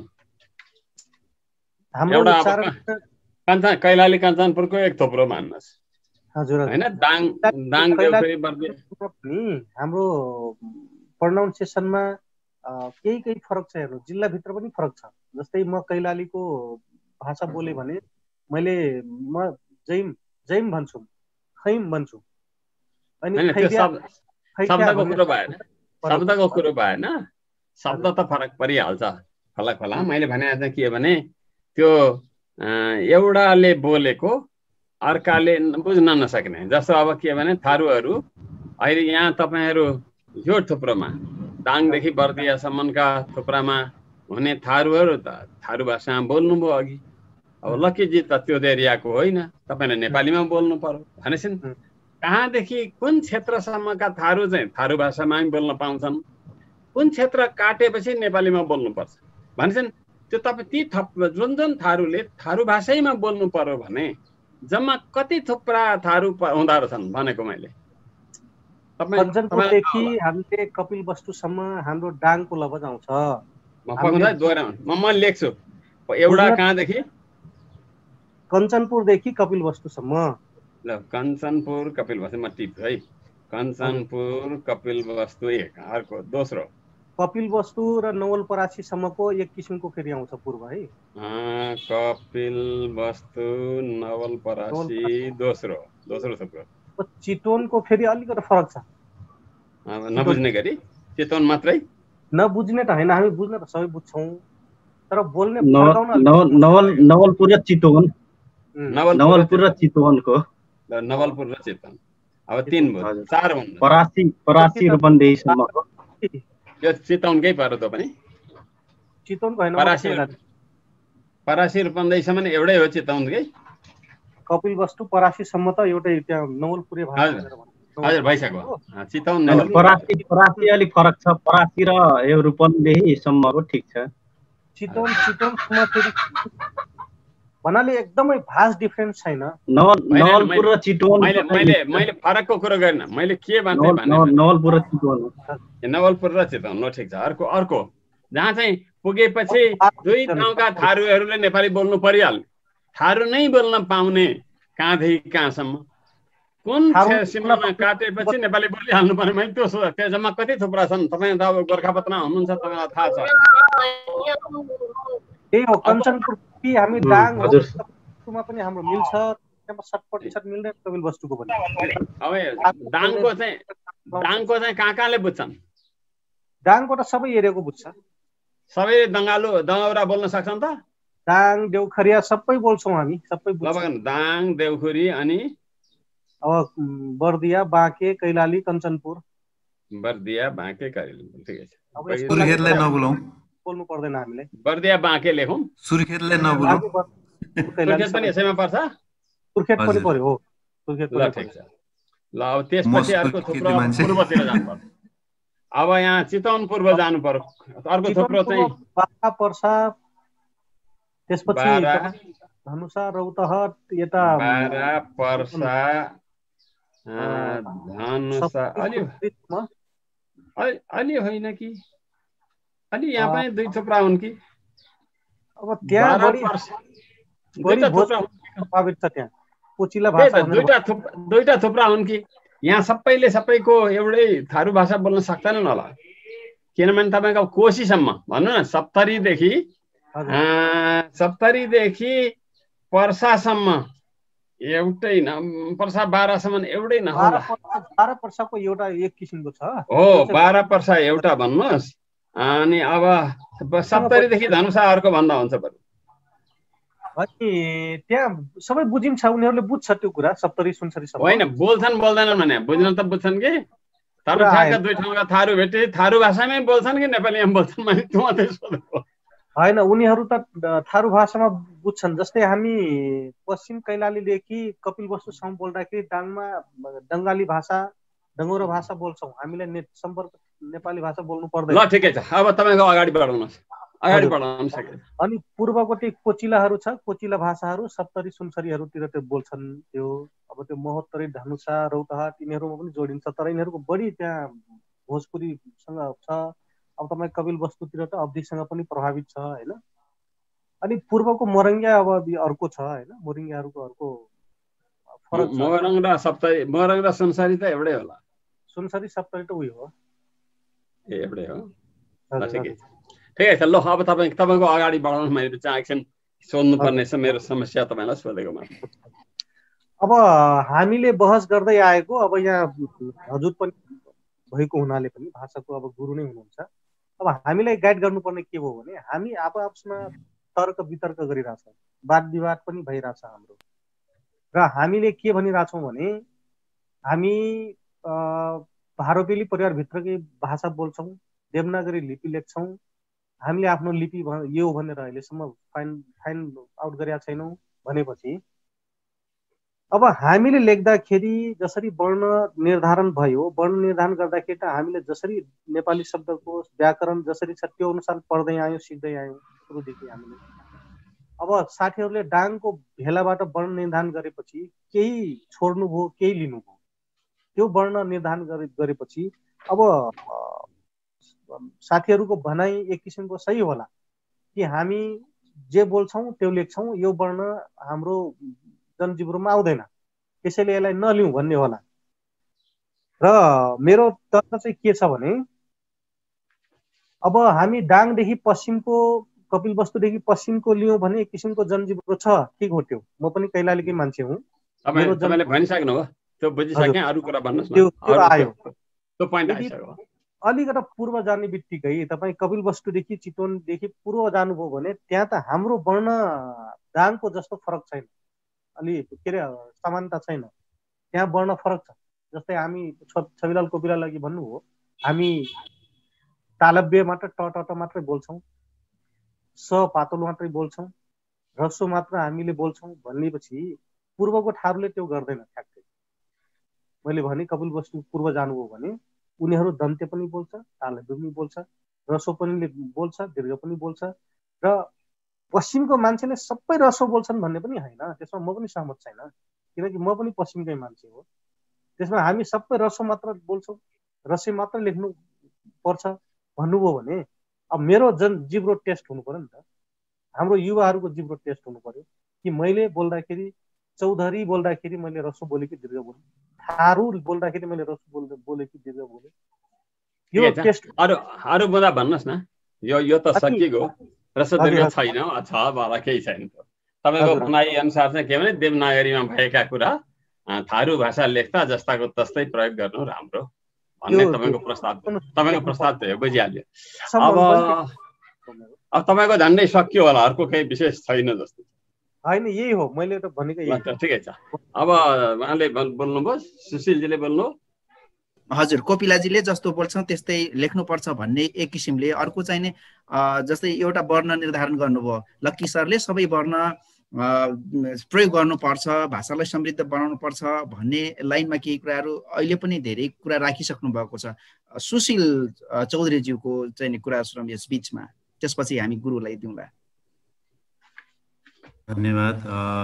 एउटा कञ्चन कैलाली कञ्चनपुरको एक थुप्रो मान्नुहोस्, हजुर हैन? दाङ दाङ देउखुरी बर्दी हाम्रो प्रोनाउन्सिएसनमा केही केही फरक छ। हेर्नु, जिल्लाभित्र पनि फरक छ। जस्तै म कैलालीको भाषा बोले भने मैले म जैम जैम भन्छु, खैम भन्छु। अनि शब्दको कुरो भएन, शब्दको कुरो भएन, शब्द त फरक परिहाल्छ फलक फला। मैले भने चाहिँ के भने त्यो एउटाले बोलेको अर्काले बुझ्न नसक्ने। जस्तो अब के भने थारूहरू अहिले यहाँ तपाईँहरू यो थुप्रोमा दाङदेखि बर्दियासम्मका थुप्रामा हुने थारूहरू त थारू भाषामा बोल्नुभयो अघि। अब लक्कीजी त त्यो एरियाको होइन, तपाईँले नेपालीमा बोल्नु पर्यो भनेछन्। कहाँदेखि कुन क्षेत्रसम्मका थारू चाहिँ थारू भाषामा पनि बोल्न पाउँछन्, कुन क्षेत्र काटेपछि नेपालीमा बोल्नुपर्छ भनेछन्। त्यो तपाईँ ती थप जुन जुन थारूले थारू भाषैमा बोल्नु पर्यो भने जम्मा कति थुप्रा थारू हुँदो रहेछन् भनेको मैले। कञ्चनपुरदेखि हामीले कपिलवस्तुसम्म हाम्रो दाङको लवज आउँछ। म म लेख्छु एउटा कहाँदेखि कञ्चनपुरदेखि कपिलवस्तुसम्म। ल कञ्चनपुर कपिलवस्तु म टिप्छु है। कञ्चनपुर कपिलवस्तु एक, अर्को दोस्रो कपिलवस्तु र नवलपरासीसम्मको एक किसिमको फेरि आउँछ पूर्व है। कपिलवस्तु नवलपरासी दोस्रो दोस्रो थुप्रो। चितवनको फेरि अलिकति फरक छ, नबुझ्ने गरी। चितवन मात्रै नबुझ्ने त होइन, हामी बुझ्न त सबै बुझ्छौँ, तर बोल्ने नवल नवलपुर र चितवन, नवलपुर र चितवनको, नवलपुर र चितवन। अब तीन भयो, चार भन्नु परासी परासी रूपन्देहीसम्मको। यो चितवनकै पर्यो त पनि, चितवनको होइन, परासी परासी रूपन्देहीसम्म एउटै हो चितवन के कपिल वस्तु परासीसम्म त एउटै त्यहाँ नवलपुरे भाषा हजुर भइसक्यो चितवन परासी परासी अलिक फरक छ परासी र यो रूपन्देहीसम्मको ठिक छ चितवन चितवनसम्म फेरि भन्नाले एकदमै भास्ट डिफरेन्स छैन नवलपुर र चितवन मैले मैले मैले फरकको कुरो गरिन मैले के भन्थे भने नवलपुर र चितवन नवलपुर र चितवन ल ठिक छ अर्को अर्को जहाँ चाहिँ पुगेपछि दुई ठाउँका थारूहरूले नेपाली बोल्नु परिहाल्यो थारू नै बोल्न पाउने कहाँदेखि कहाँसम्म कुन सीमामा काटेपछि नेपाली बोलिहाल्नु पर्ने मैले त्यो सोच त्यो जम्मा कति थुप्रा छन् तपाईँ त अब गोर्खापत्रमा हुनुहुन्छ तपाईँलाई थाहा छ त्यही हो कञ्चनपुर कि हामी दाङ वस्तुमा पनि हाम्रो मिल्छ त्यहाँ शत प्रतिशत मिल्दैन कपिल वस्तुको पनि अब दाङको चाहिँ दाङको चाहिँ कहाँ कहाँले बुझ्छन् दाङको त सबै एरियाको बुझ्छ सबै दङ्गालु दङ्गौरा बोल्न सक्छन् त दाङ देउखरिया सबै बोल्छौँ हामी सबै दाङ देउखुरी अनि अब बर्दिया बाँके कैलाली कञ्चनपुर बर्दिया बाँके कैलाली ठिकै छ सुर्खेतलाई नबोलाऊ बोल्नु पर्दैन हामीले बर्दिया बाँके लेखौँ सुर्खेतलाई नबोलाऊ सुर्खेत पनि यसैमा पर्छ सुर्खेत पनि पर्यो हो सुर्खेत ल ठिक छ ल अब त्यसपछि अर्को थुप्रो पूर्वतिर जानुपर्छ अब यहाँ चितवन पूर्व जानु पर्यो अर्को थुप्रो चाहिँ बारा पर्सा त्यसपछि धनुषा रौतहट यता बारा पर्सा धनुषा अलि अलि होइन कि अलि यहाँ पनि दुई थुप्रा हुन् कि अब त्यहाँ बढी प्रभावित छ त्यहाँ कोचिला भाषा दुईटा थुप्रा दुईटा थुप्रा हुन् कि यहाँ सबैले सबैको एउटै थारू भाषा बोल्न सक्दैनन् होला किनभने तपाईँको कोशीसम्म भन्नु न सप्तरीदेखि सप्तरीदेखि पर्सासम्म एउटै न पर्सा बाह्रसम्म एउटै न बाह्र पर्साको एउटा एक किसिमको छ हो बाह्र पर्सा एउटा भन्नुहोस् अनि अब सप्तरीदेखि धनुषा अर्को भन्दा हुन्छ बरु अनि त्यहाँ सबै बुझिन्छ उनीहरूले बुझ्छ त्यो कुरा सप्तरी सुनसरी सबै होइन बोल्छन् बोल्दैनन् भने बुझ्न त बुझ्छन् कि तर ठ्याक्क दुई ठाउँका थारू भेटे थारू भाषामै बोल्छन् कि नेपालीमा बोल्छन् मैले त्यो मात्रै सोधेको होइन उनीहरू त थारू भाषामा बुझ्छन् जस्तै हामी पश्चिम कैलालीदेखि कपिल वस्तुसम्म बोल्दाखेरि दाङमा बङ्गाली भाषा डङ्गौरा भाषा बोल्छौँ हामीले नेट सम्पर्क नेपाली भाषा बोल्नु पर्दैन ल ठिकै छ अब तपाईँको अगाडि बढाउनुहोस् अगाडि बढाउन सक्छ अनि पूर्वपट्टि कोचिलाहरू छ कोचिला भाषाहरू सप्तरी सुनसरीहरूतिर त्यो बोल्छन् त्यो अब त्यो महोत्तरी धनुषा रौतहट यिनीहरूमा पनि जोडिन्छ तर यिनीहरूको बढी त्यहाँ भोजपुरीसँग छ अब तपाईँ कपिल वस्तुतिर त अवधिसँग पनि प्रभावित छ होइन अनि पूर्वको मोरङ्गिया अब अर्को छ होइन मोरङ्गियाहरूको अर्को फरक मोरङ र सप्तरी मोरङ र सुनसरी त एउटै होला सुनसरी सप्तरी त उयो हो ए एउटै हो ठिकै ठिकै छ ल अब तपाईँ तपाईँको अगाडि बढाउनु मैले चाहिँ एकछिन सोध्नुपर्ने छ मेरो समस्या तपाईँलाई सोधेको मा अब हामीले बहस गर्दै आएको अब यहाँ हजुर पनि भएको हुनाले पनि भाषाको अब गुरु नै हुनुहुन्छ अब हामीलाई गाइड गर्नुपर्ने के हो भने हामी आफ आपसमा तर्क वितर्क गरिरहेछौँ वाद विवाद पनि भइरहेछ हाम्रो र हामीले के भनिरहेछौँ भने हामी भारोपेली परिवारभित्रकै भाषा बोल्छौँ देवनागरी लिपि लेख्छौँ हामीले आफ्नो लिपि यो भनेर अहिलेसम्म फाइन फाइन आउट गरेका छैनौँ भनेपछि अब हामीले लेख्दाखेरि जसरी वर्ण निर्धारण भयो वर्ण निर्धारण गर्दाखेरि त हामीले जसरी नेपाली शब्दको व्याकरण जसरी छ त्यो अनुसार पढ्दै आयौँ सिक्दै आयौँ सुरुदेखि हामीले अब साथीहरूले डाङको भेलाबाट वर्ण निर्धारण गरेपछि केही छोड्नुभयो केही लिनुभयो त्यो वर्ण निर्धारण गरे गरेपछि अब साथीहरूको भनाइ एक किसिमको सही होला कि हामी जे बोल्छौँ त्यो लेख्छौँ यो वर्ण हाम्रो जनजीवनमा आउँदैन त्यसैले यसलाई नलिउँ भन्ने होला र मेरो तर्क चाहिँ के छ भने अब हामी डाङदेखि पश्चिमको कपिल वस्तुदेखि पश्चिमको लियौँ भने एक किसिमको जनजीवनको छ ठिक हो त्यो म पनि कैलालीकै मान्छे हुँ तपाईँले भनिसक्नु हो त्यो बुझिसकेँ अरू कुरा भन्नुहोस् त्यो त्यो आयो त्यो पोइन्ट आइसक्यो अलिकता पूर्व जाने बित्तिकै तपाईँ कपिल वस्तुदेखि चितवनदेखि पूर्व जानुभयो भने त्यहाँ त हाम्रो वर्ण दाङको जस्तो फरक छैन अलि के अरे समानता छैन त्यहाँ वर्ण फरक छ जस्तै हामी छविलाल कोपिला लागि भन्नुभयो हामी तालव्य मात्र ट ट मात्रै बोल्छौँ स पातलो मात्रै बोल्छौँ रसो मात्र हामीले बोल्छौँ भन्नेपछि पूर्वको ठारूले त्यो गर्दैन ठ्याक्कै। मैले भने कपिलवस्तु पूर्व जानुभयो भने उनीहरू दन्त्य पनि बोल्छ, तालव्य पनि बोल्छ, रसो पनि बोल्छ, दीर्घ पनि बोल्छ। र पश्चिमको मान्छेले सबै रसो बोल्छन् भन्ने पनि होइन, त्यसमा म पनि सहमत छैन, किनकि म पनि पश्चिमकै मान्छे हो। त्यसमा हामी सबै रसो मात्र बोल्छौँ, रसै मात्र लेख्नु पर्छ भन्नुभयो भने अब मेरो जन जिब्रो टेस्ट हुनु पर्यो नि त। हाम्रो युवाहरूको जिब्रो टेस्ट हुनु पर्यो कि मैले बोल्दाखेरि चौधरी बोल्दाखेरि मैले रसो बोले कि दीर्घ बोले, थारू बोल्दाखेरि मैले रसो बोल्दा बोले कि दीर्घ बोले, यो टेस्ट। अरू अरू बोला भन्नुहोस् न, यो यो त सकिएको रसो दीर्घ छैन, छ वाला केही छैन। तपाईँको भनाइ अनुसार चाहिँ के भने देवनागरीमा भएका कुरा थारू भाषा लेख्दा जस्ताको तस्तै प्रयोग गर्नु राम्रो भन्ने तपाईँको प्रस्ताव तपाईँको प्रस्ताव थियो, बुझिहाल्यो। अब अब तपाईँको झन्डै सकियो होला, अर्को केही विशेष छैन जस्तो होइन, यही हो मैले त भनेको यही। ठिकै छ। अब उहाँले बोल्नुभयो, सुशीलजीले बोल्नु। हजुर, कोपिलाजीले जस्तो बोल्छौँ त्यस्तै लेख्नुपर्छ भन्ने एक किसिमले, अर्को चाहिँ नि जस्तै एउटा वर्ण निर्धारण गर्नुभयो, लक्की सरले सबै वर्ण प्रयोग गर्नुपर्छ, भाषालाई समृद्ध बनाउनुपर्छ भन्ने लाइनमा केही कुराहरू अहिले पनि धेरै कुरा राखिसक्नु भएको छ। सुशील चौधरीज्यूको चाहिँ नि कुरा सुनौँ यस बिचमा, त्यसपछि हामी गुरुलाई दिउँला। धन्यवाद।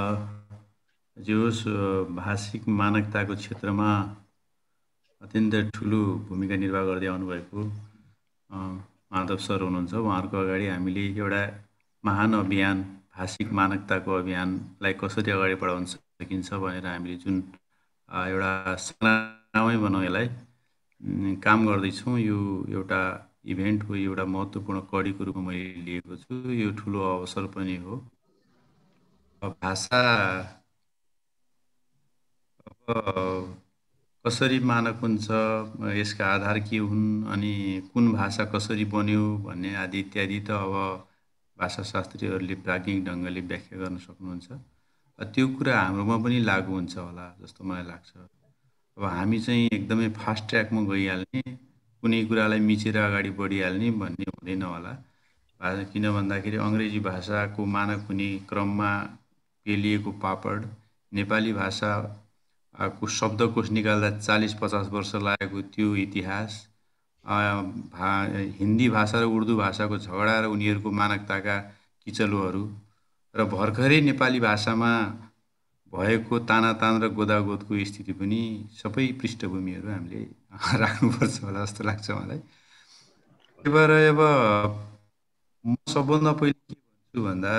जोस् भाषिक मानकताको क्षेत्रमा अत्यन्त ठुलो भूमिका निर्वाह गर्दै आउनुभएको माधव सर हुनुहुन्छ। उहाँहरूको अगाडि हामीले एउटा महान अभियान, भाषिक मानकताको अभियानलाई कसरी अगाडि बढाउन सकिन्छ भनेर हामीले जुन एउटा सङ्ग्रामै भनौँ यसलाई काम गर्दैछौँ, यो एउटा इभेन्ट हो, एउटा महत्त्वपूर्ण कडीको रूपमा मैले लिएको छु। यो ठुलो अवसर पनि हो। भाषा कसरी मानक हुन्छ, यसका आधार के हुन्, अनि कुन भाषा कसरी बन्यो भन्ने आदि इत्यादि त अब भाषाशास्त्रीहरूले प्राज्ञिक ढङ्गले व्याख्या गर्न सक्नुहुन्छ। त्यो कुरा हाम्रोमा पनि लागु हुन्छ होला जस्तो मलाई लाग्छ। अब हामी चाहिँ एकदमै फास्ट ट्र्याकमा गइहाल्ने, कुनै कुरालाई मिचेर अगाडि बढिहाल्ने भन्ने हुँदैन होला। किन भन्दाखेरि अङ्ग्रेजी भाषाको मानक हुने क्रममा पेलिएको पापड, नेपाली भाषाको शब्दकोश निकाल्दा चालीस पचास वर्ष लागेको त्यो इतिहास, भा हिन्दी भाषा र उर्दू भाषाको झगडा र उनीहरूको मानकताका किचलोहरू, र भर्खरै नेपाली भाषामा भएको तानातान र गोदागोदको स्थिति पनि सबै पृष्ठभूमिहरू हामीले राख्नुपर्छ होला जस्तो लाग्छ मलाई। त्यही भएर अब म सबभन्दा पहिले के भन्छु भन्दा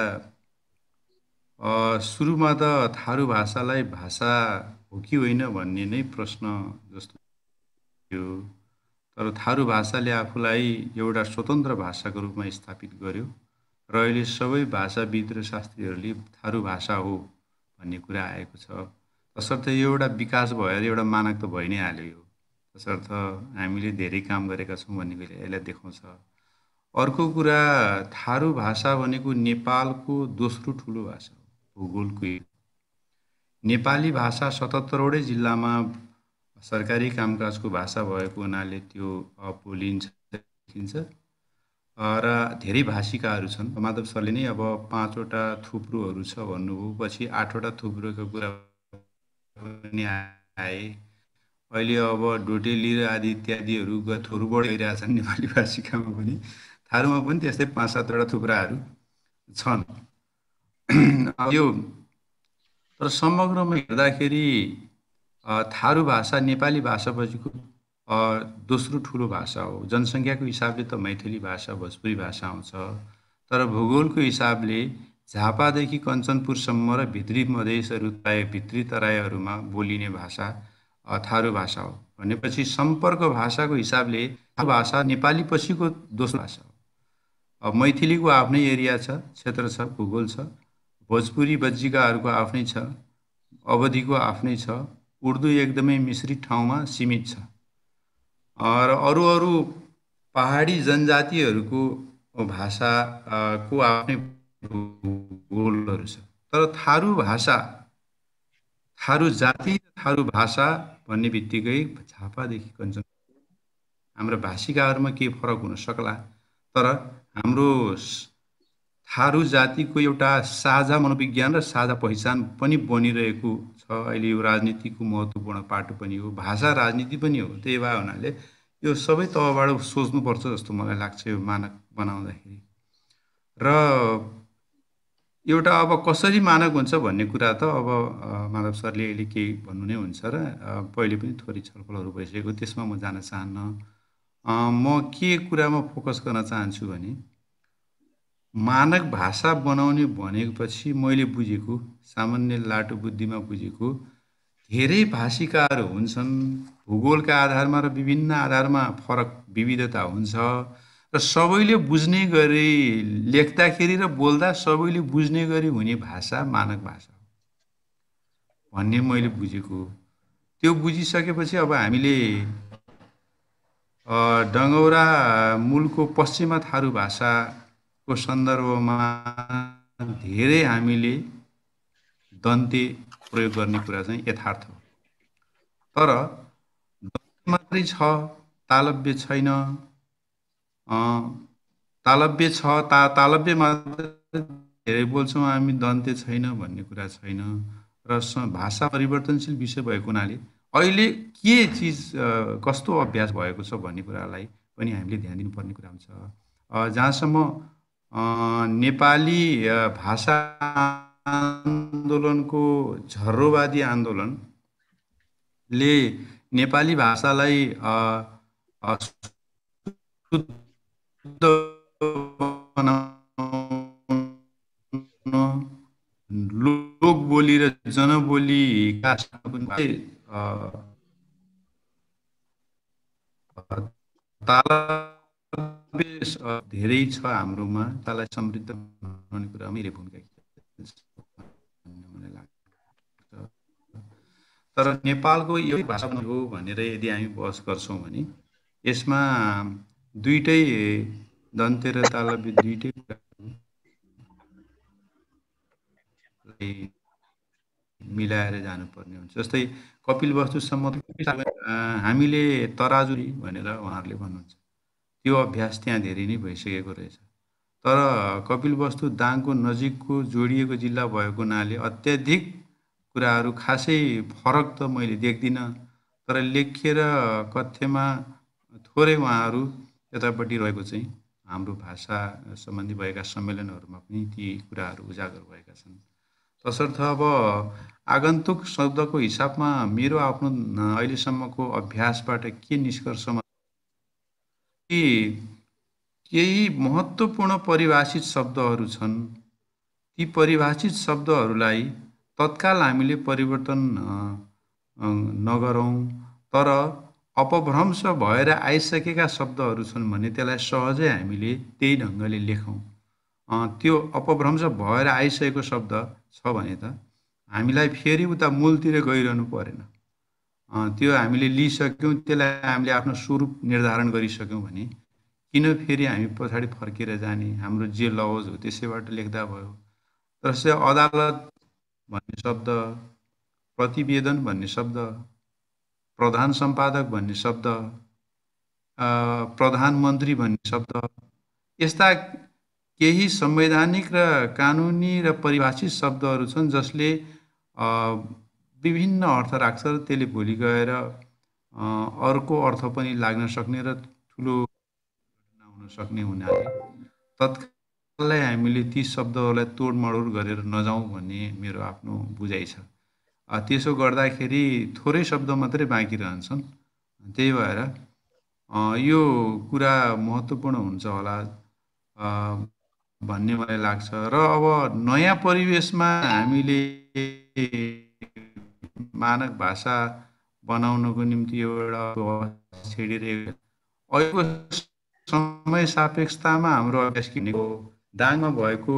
सुरुमा त थारू भाषालाई भाषा हो कि होइन भन्ने नै प्रश्न जस्तो थियो। तर थारू भाषाले आफूलाई एउटा स्वतन्त्र भाषाको रूपमा स्थापित गर्यो र अहिले सबै भाषाविद र शास्त्रीहरूले थारू भाषा हो भन्ने कुरा आएको छ। तसर्थ यो एउटा विकास भएर एउटा मानक त भइ नै हाल्यो यो। तसर्थ हामीले धेरै काम गरेका छौँ भन्ने कुरा यसलाई देखाउँछ। अर्को कुरा, थारू भाषा भनेको नेपालको दोस्रो ठुलो भाषा हो भूगोलको। नेपाली भाषा सतहत्तरवटै जिल्लामा सरकारी कामकाजको भाषा भएको हुनाले त्यो बोलिन्छ देखिन्छ र धेरै भाषिकाहरू छन्। माधव सरले नै अब पाँचवटा थुप्रोहरू छ भन्नुभयो, पछि आठवटा थुप्रोको कुरा पनि आए। अहिले अब डोटेली र आदि इत्यादिहरू गथहरू बढिरहेछन् नेपाली भाषिकामा पनि, थारूमा पनि त्यस्तै पाँच सातवटा थुप्राहरू छन्। यो तर समग्रमा हेर्दाखेरि थारू भाषा नेपाली भाषापछिको दोस्रो ठुलो भाषा हो। जनसङ्ख्याको हिसाबले त मैथिली भाषा, भोजपुरी भाषा आउँछ, तर भूगोलको हिसाबले झापादेखि कञ्चनपुरसम्म र भित्री मधेसहरू तराई भित्री तराईहरूमा बोलिने भाषा थारू भाषा हो। भनेपछि सम्पर्क भाषाको हिसाबले थारू भाषा नेपाली पछिको दोस्रो भाषा हो। अब मैथिलीको आफ्नै एरिया छ, क्षेत्र छ, भूगोल छ। भोजपुरी बज्जिकाहरूको आफ्नै छ, अवधिको आफ्नै छ। उर्दू एकदमै मिश्रित ठाउँमा सीमित छ र अरू अरू पहाडी जनजातिहरूको भाषाको आफ्नै भूगोलहरू छ। तर थारू भाषा, थारू जाति, थारू भाषा भन्ने बित्तिकै झापादेखि कञ्चन हाम्रो भाषिकाहरूमा केही फरक हुन सक्ला, तर हाम्रो थारू जातिको एउटा साझा मनोविज्ञान र साझा पहिचान पनि बनिरहेको छ। अहिले यो राजनीतिको महत्त्वपूर्ण पाटो पनि हो, भाषा राजनीति पनि हो। त्यही भए हुनाले यो सबै तहबाट सोच्नुपर्छ जस्तो मलाई लाग्छ यो मानक बनाउँदाखेरि। र एउटा अब कसरी मानक हुन्छ भन्ने कुरा त अब माधव सरले अहिले केही भन्नु नै हुन्छ र पहिले पनि थोरै छलफलहरू भइसकेको, त्यसमा म जान चाहन्न। म के कुरामा फोकस गर्न चाहन्छु भने मानक भाषा बनाउने भनेपछि मैले बुझेको, सामान्य लाटो बुद्धिमा बुझेको, धेरै भाषिकाहरू हुन्छन्, भूगोलका आधारमा र विभिन्न आधारमा फरक विविधता हुन्छ र सबैले बुझ्ने गरी लेख्दाखेरि र बोल्दा सबैले बुझ्ने गरी हुने भाषा मानक भाषा हो भन्ने मैले बुझेको। त्यो बुझिसकेपछि अब हामीले डङ्गौरा मूलको पश्चिमा थारू भाषाको सन्दर्भमा धेरै हामीले दन्ते प्रयोग गर्ने कुरा चाहिँ यथार्थ हो। तर दन्ते मात्रै छ, तालव्य छैन। तालव्य छ, ता तालव्य मात्रै धेरै बोल्छौँ हामी, दन्ते छैन भन्ने कुरा छैन। र भाषा परिवर्तनशील विषय भएको हुनाले अहिले के चिज कस्तो अभ्यास भएको छ भन्ने कुरालाई पनि हामीले ध्यान दिनुपर्ने कुरा हुन्छ। जहाँसम्म नेपाली भाषा आन्दोलनको झर्रोवादी आन्दोलनले नेपाली भाषालाई शुद्ध लोक बोली र जनबोलीका तालव्य धेरै छ हाम्रोमा, त्यसलाई समृद्ध बनाउने कुरा मैले भूमिका मलाई लाग्छ। तर नेपालको यो भाषा हो भनेर यदि हामी बहस गर्छौँ भने यसमा दुईटै दन्ते र तालव्य दुईटै मिलाएर जानुपर्ने हुन्छ। जस्तै कपिलवस्तुसम्म हामीले तराजुरी भनेर उहाँहरूले भन्नुहुन्छ, त्यो अभ्यास त्यहाँ धेरै नै भइसकेको रहेछ। तर कपिलवस्तु दाङको नजिकको जोडिएको जिल्ला भएको हुनाले अत्याधिक कुराहरू खासै फरक त मैले देख्दिनँ। तर लेखिएर कथ्यमा थोरै उहाँहरू यतापट्टि रहेको चाहिँ हाम्रो भाषा सम्बन्धी भएका सम्मेलनहरूमा पनि ती कुराहरू उजागर भएका छन्। तसर्थ अब आगन्तुक शब्दको हिसाबमा मेरो आफ्नो अहिलेसम्मको अभ्यासबाट के निष्कर्षमा कि केही महत्त्वपूर्ण परिभाषित शब्दहरू छन्, ती परिभाषित शब्दहरूलाई तत्काल हामीले परिवर्तन नगरौँ, तर अपभ्रंश भएर आइसकेका शब्दहरू छन् भने त्यसलाई सहजै हामीले त्यही ढङ्गले लेखौँ। त्यो अपभ्रंश भएर आइसकेको शब्द छ भने त हामीलाई फेरि उता मूलतिर गइरहनु परेन। त्यो हामीले लिइसक्यौँ, त्यसलाई हामीले आफ्नो स्वरूप निर्धारण गरिसक्यौँ भने किन फेरि हामी पछाडि फर्केर जाने? हाम्रो जे लवज हो त्यसैबाट लेख्दा भयो। जस्तै अदालत भन्ने शब्द, प्रतिवेदन भन्ने शब्द, प्रधान सम्पादक भन्ने शब्द, प्रधानमन्त्री भन्ने शब्द, यस्ता केही संवैधानिक र कानुनी र परिभाषित शब्दहरू छन् जसले विभिन्न अर्थ राख्छ र त्यसले भोलि गएर अर्को अर्थ पनि लाग्न सक्ने र ठुलो हुन सक्ने हुनाले तत्कालै हामीले ती शब्दहरूलाई तोडमडोड गरेर नजाउँ भन्ने मेरो आफ्नो बुझाइ छ। त्यसो गर्दाखेरि थोरै शब्द मात्रै बाँकी रहन्छन्। त्यही भएर यो कुरा महत्त्वपूर्ण हुन्छ होला भन्ने मलाई लाग्छ। र अब नयाँ परिवेशमा हामीले मानक भाषा बनाउनको निम्ति एउटा छेडिरहेको अहिलेको समय सापेक्षतामा हाम्रो अभ्यास किनेको दाङमा भएको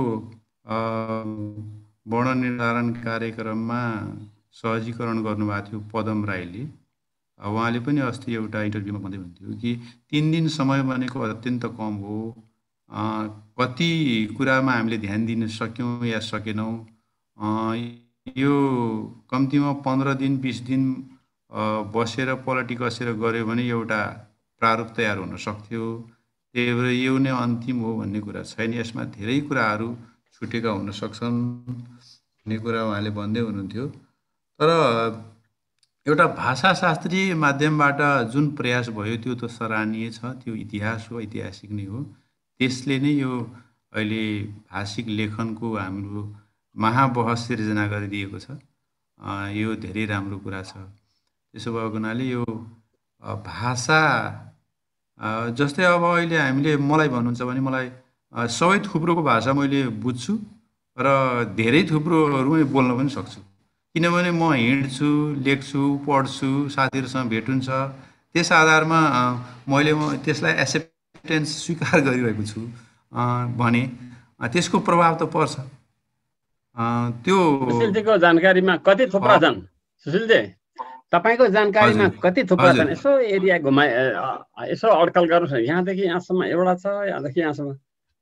वर्ण निर्धारण कार्यक्रममा सहजीकरण गर्नुभएको थियो पदम राईले। उहाँले पनि अस्ति एउटा इन्टरभ्यूमा भन्दै हुन्थ्यो कि तिन दिन समय भनेको अत्यन्त कम हो, कति कुरामा हामीले ध्यान दिन सक्यौँ या सकेनौँ, यो कम्तीमा पन्ध्र दिन बिस दिन बसेर पलटी कसेर गऱ्यो भने एउटा प्रारूप तयार हुन सक्थ्यो। त्यही भएर यो नै अन्तिम हो भन्ने कुरा छैन। यसमा धेरै कुराहरू छुटेका हुन सक्छन् भन्ने कुरा उहाँले भन्दै हुनुहुन्थ्यो। तर एउटा भाषाशास्त्रीय माध्यमबाट जुन प्रयास भयो त्यो त सराहनीय छ, त्यो इतिहास हो, ऐतिहासिक नै हो। त्यसले नै यो अहिले भाषिक लेखनको हाम्रो महाबहस सिर्जना गरिदिएको छ। यो धेरै राम्रो कुरा छ। त्यसो भएको हुनाले यो भाषा जस्तै अब अहिले हामीले मलाई भन्नुहुन्छ भने मलाई सबै थुप्रोको भाषा मैले बुझ्छु र धेरै थुप्रोहरू मैले बोल्न पनि सक्छु, किनभने म हिँड्छु, लेख्छु, पढ्छु, साथीहरूसँग भेट हुन्छ। त्यस आधारमा मैले म त्यसलाई एक्सेप्टेन्स स्वीकार गरिरहेको छु भने त्यसको प्रभाव त पर्छ। त्यो सुशीलजीको जानकारीमा कति थुप्रा छन्? सुशीलजी, तपाईँको जानकारीमा कति थुप्रा छन्? यसो एरिया घुमाइ, यसो अड्कल गर्नुहोस् न। यहाँदेखि यहाँसम्म एउटा छ, यहाँदेखि यहाँसम्म?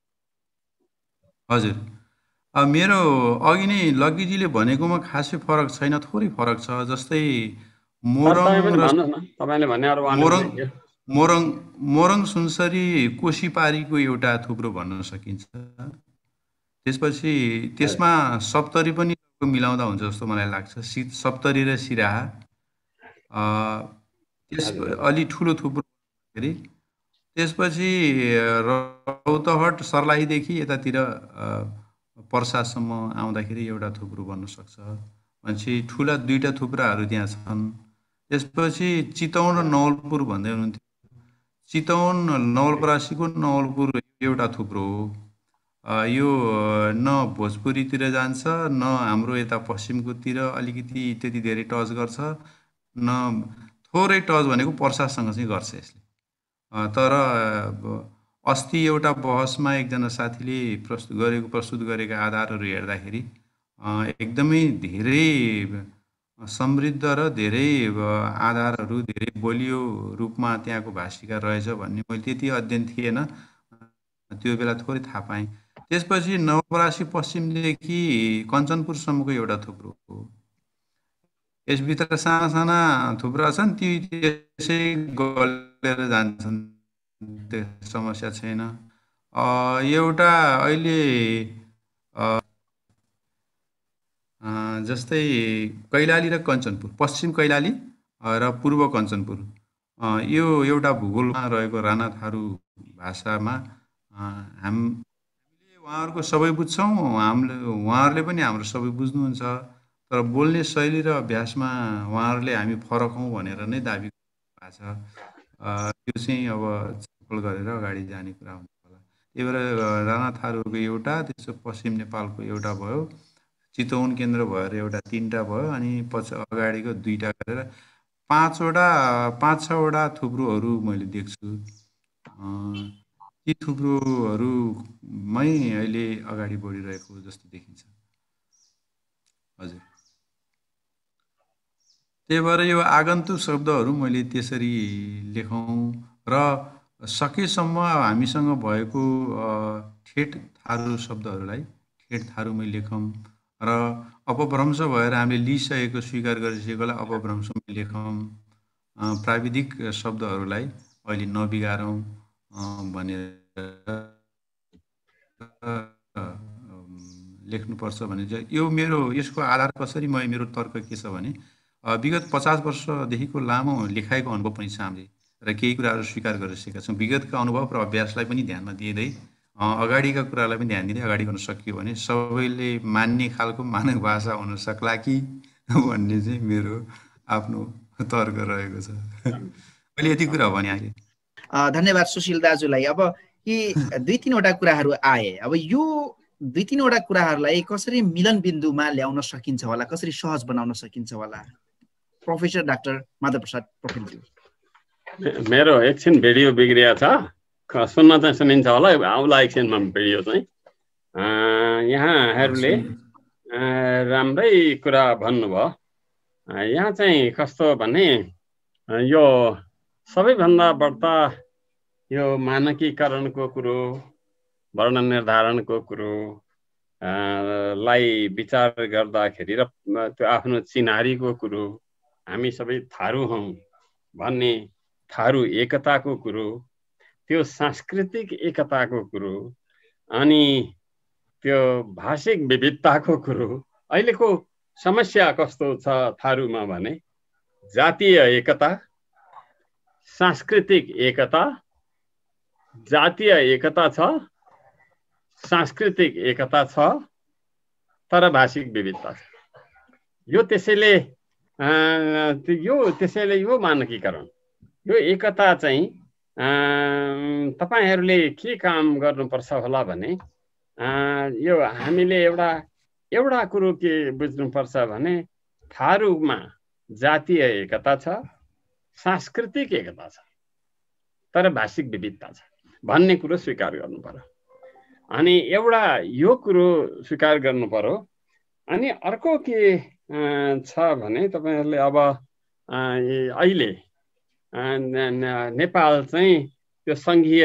हजुर, मेरो अघि नै लग्गीजीले भनेकोमा खासै फरक छैन, थोरै फरक छ। जस्तै मोरङ मोरङ मोरङ मोरङ सुनसरी कोसीपारीको एउटा थुप्रो भन्न सकिन्छ। त्यसपछि त्यसमा सप्तरी पनि मिलाउँदा हुन्छ जस्तो मलाई लाग्छ, सि सप्तरी र सिराहा। त्यस अलि ठुलो थुप्रो फेरि त्यसपछि रौतहट सर्लाहीदेखि यतातिर पर्सासम्म आउँदाखेरि एउटा थुप्रो बन्न सक्छ। भनेपछि ठुला दुईवटा थुप्राहरू त्यहाँ छन्। त्यसपछि चितवन र नवलपुर भन्दै हुनुहुन्थ्यो। चितवन नवलपरासीको नवलपुर एउटा थुप्रो हो। यो न भोजपुरीतिर जान्छ, न हाम्रो यता पश्चिमकोतिर अलिकति त्यति धेरै टच गर्छ, न थोरै टच भनेको पर्सासँग चाहिँ गर्छ यसले। तर अस्ति एउटा बहसमा एकजना साथीले प्रस्तुत गरेको प्रस्तुत गरेका आधारहरू हेर्दाखेरि एकदमै धेरै समृद्ध र धेरै आधारहरू धेरै बलियो रूपमा त्यहाँको भाषिका रहेछ भन्ने मैले त्यति अध्ययन थिएन, त्यो बेला थोरै थाहा पाएँ। त्यसपछि नवलपरासी पश्चिमदेखि कञ्चनपुरसम्मको एउटा थुप्रो हो। यसभित्र साना साना थुप्रा छन्, ती त्यसै गलेर जान्छन्, त्यो समस्या छैन। एउटा अहिले जस्तै कैलाली र कञ्चनपुर, पश्चिम कैलाली र पूर्व कञ्चनपुर, यो एउटा भूगोलमा रहेको राणा थारू भाषामा हामीले उहाँहरूको सबै बुझ्छौँ, हामीले उहाँहरूले पनि हाम्रो सबै बुझ्नुहुन्छ। तर बोल्ने शैली र अभ्यासमा उहाँहरूले हामी फरक हौँ भनेर नै दाबी भएको छ। त्यो चाहिँ अब छलफल गरेर अगाडि जाने कुरा हुन्छ होला। त्यही भएर राणा थारूको एउटा, त्यसो पश्चिम नेपालको एउटा भयो, चितवन केन्द्र भएर एउटा तिनवटा भयो, अनि पछि अगाडिको दुईवटा गरेर पाँचवटा पाँच छवटा थुप्रोहरू मैले देख्छु। ती थुप्रोहरूमै अहिले अगाडि बढिरहेको जस्तो देखिन्छ। हजुर, त्यही भएर यो आगन्तुक शब्दहरू मैले त्यसरी लेखौँ र सकेसम्म हामीसँग भएको ठेट थारू शब्दहरूलाई ठेट थारूमै लेखौँ र अपभ्रंश भएर हामीले लिइसकेको स्वीकार गरिसकेकोलाई अपभ्रंशमै लेखौँ। प्राविधिक शब्दहरूलाई अहिले नबिगारौँ भनेर लेख्नुपर्छ भने चाहिँ यो मेरो यसको आधार कसरी म मेरो तर्क के छ भने विगत पचास वर्षदेखिको लामो लेखाइको अनुभव पनि छ हामीले र केही कुराहरू स्वीकार गरिसकेका छौँ। विगतका अनुभव र अभ्यासलाई पनि ध्यानमा दिँदै अगाडिका कुरालाई पनि ध्यान दिँदै अगाडि गर्न सकियो भने सबैले मान्ने खालको मानक भाषा हुन सक्ला कि भन्ने चाहिँ मेरो आफ्नो तर्क रहेको छ। मैले यति कुरा भने अहिले। धन्यवाद सुशील दाजुलाई। अब यी दुई तिनवटा कुराहरू आए, अब यो दुई तिनवटा कुराहरूलाई कसरी मिलन बिन्दुमा ल्याउन सकिन्छ होला, कसरी सहज बनाउन सकिन्छ होला? प्रोफेसर डाक्टर माधव प्रसाद पोखरेलज्यू। मेरो एकछिन भिडियो बिग्रिया छ, सुन्न चाहिँ सुनिन्छ होला, आउला एकछिनमा भिडियो चाहिँ। यहाँहरूले राम्रै कुरा भन्नुभयो। यहाँ चाहिँ कस्तो भने यो सबैभन्दा बढ्ता यो मानकीकरणको कुरो, वर्ण निर्धारणको कुरो लाई विचार गर्दाखेरि र त्यो आफ्नो चिनारीको कुरो, हामी सबै थारू हौँ भन्ने थारू एकताको कुरो, त्यो सांस्कृतिक एकताको कुरो अनि त्यो भाषिक विविधताको कुरो अहिलेको समस्या कस्तो छ थारूमा भने जातीय एकता, सांस्कृतिक एकता, जातीय एकता छ, सांस्कृतिक एकता छ, तर भाषिक विविधता छ। यो त्यसैले यो त्यसैले यो मानकीकरण, यो एकता चाहिँ तपाईहरूले के काम गर्नुपर्छ होला भने यो हामीले एउटा एउटा कुरो के बुझ्नुपर्छ भने थारूमा जातीय एकता छ, सांस्कृतिक एकता छ, तर भाषिक विविधता छ भन्ने कुरो स्वीकार गर्नु पर्यो। अनि एउटा यो कुरो स्वीकार गर्नु पर्यो। अनि अर्को के छ भने तपाईहरुले अब अहिले नेपाल चाहिँ त्यो संघीय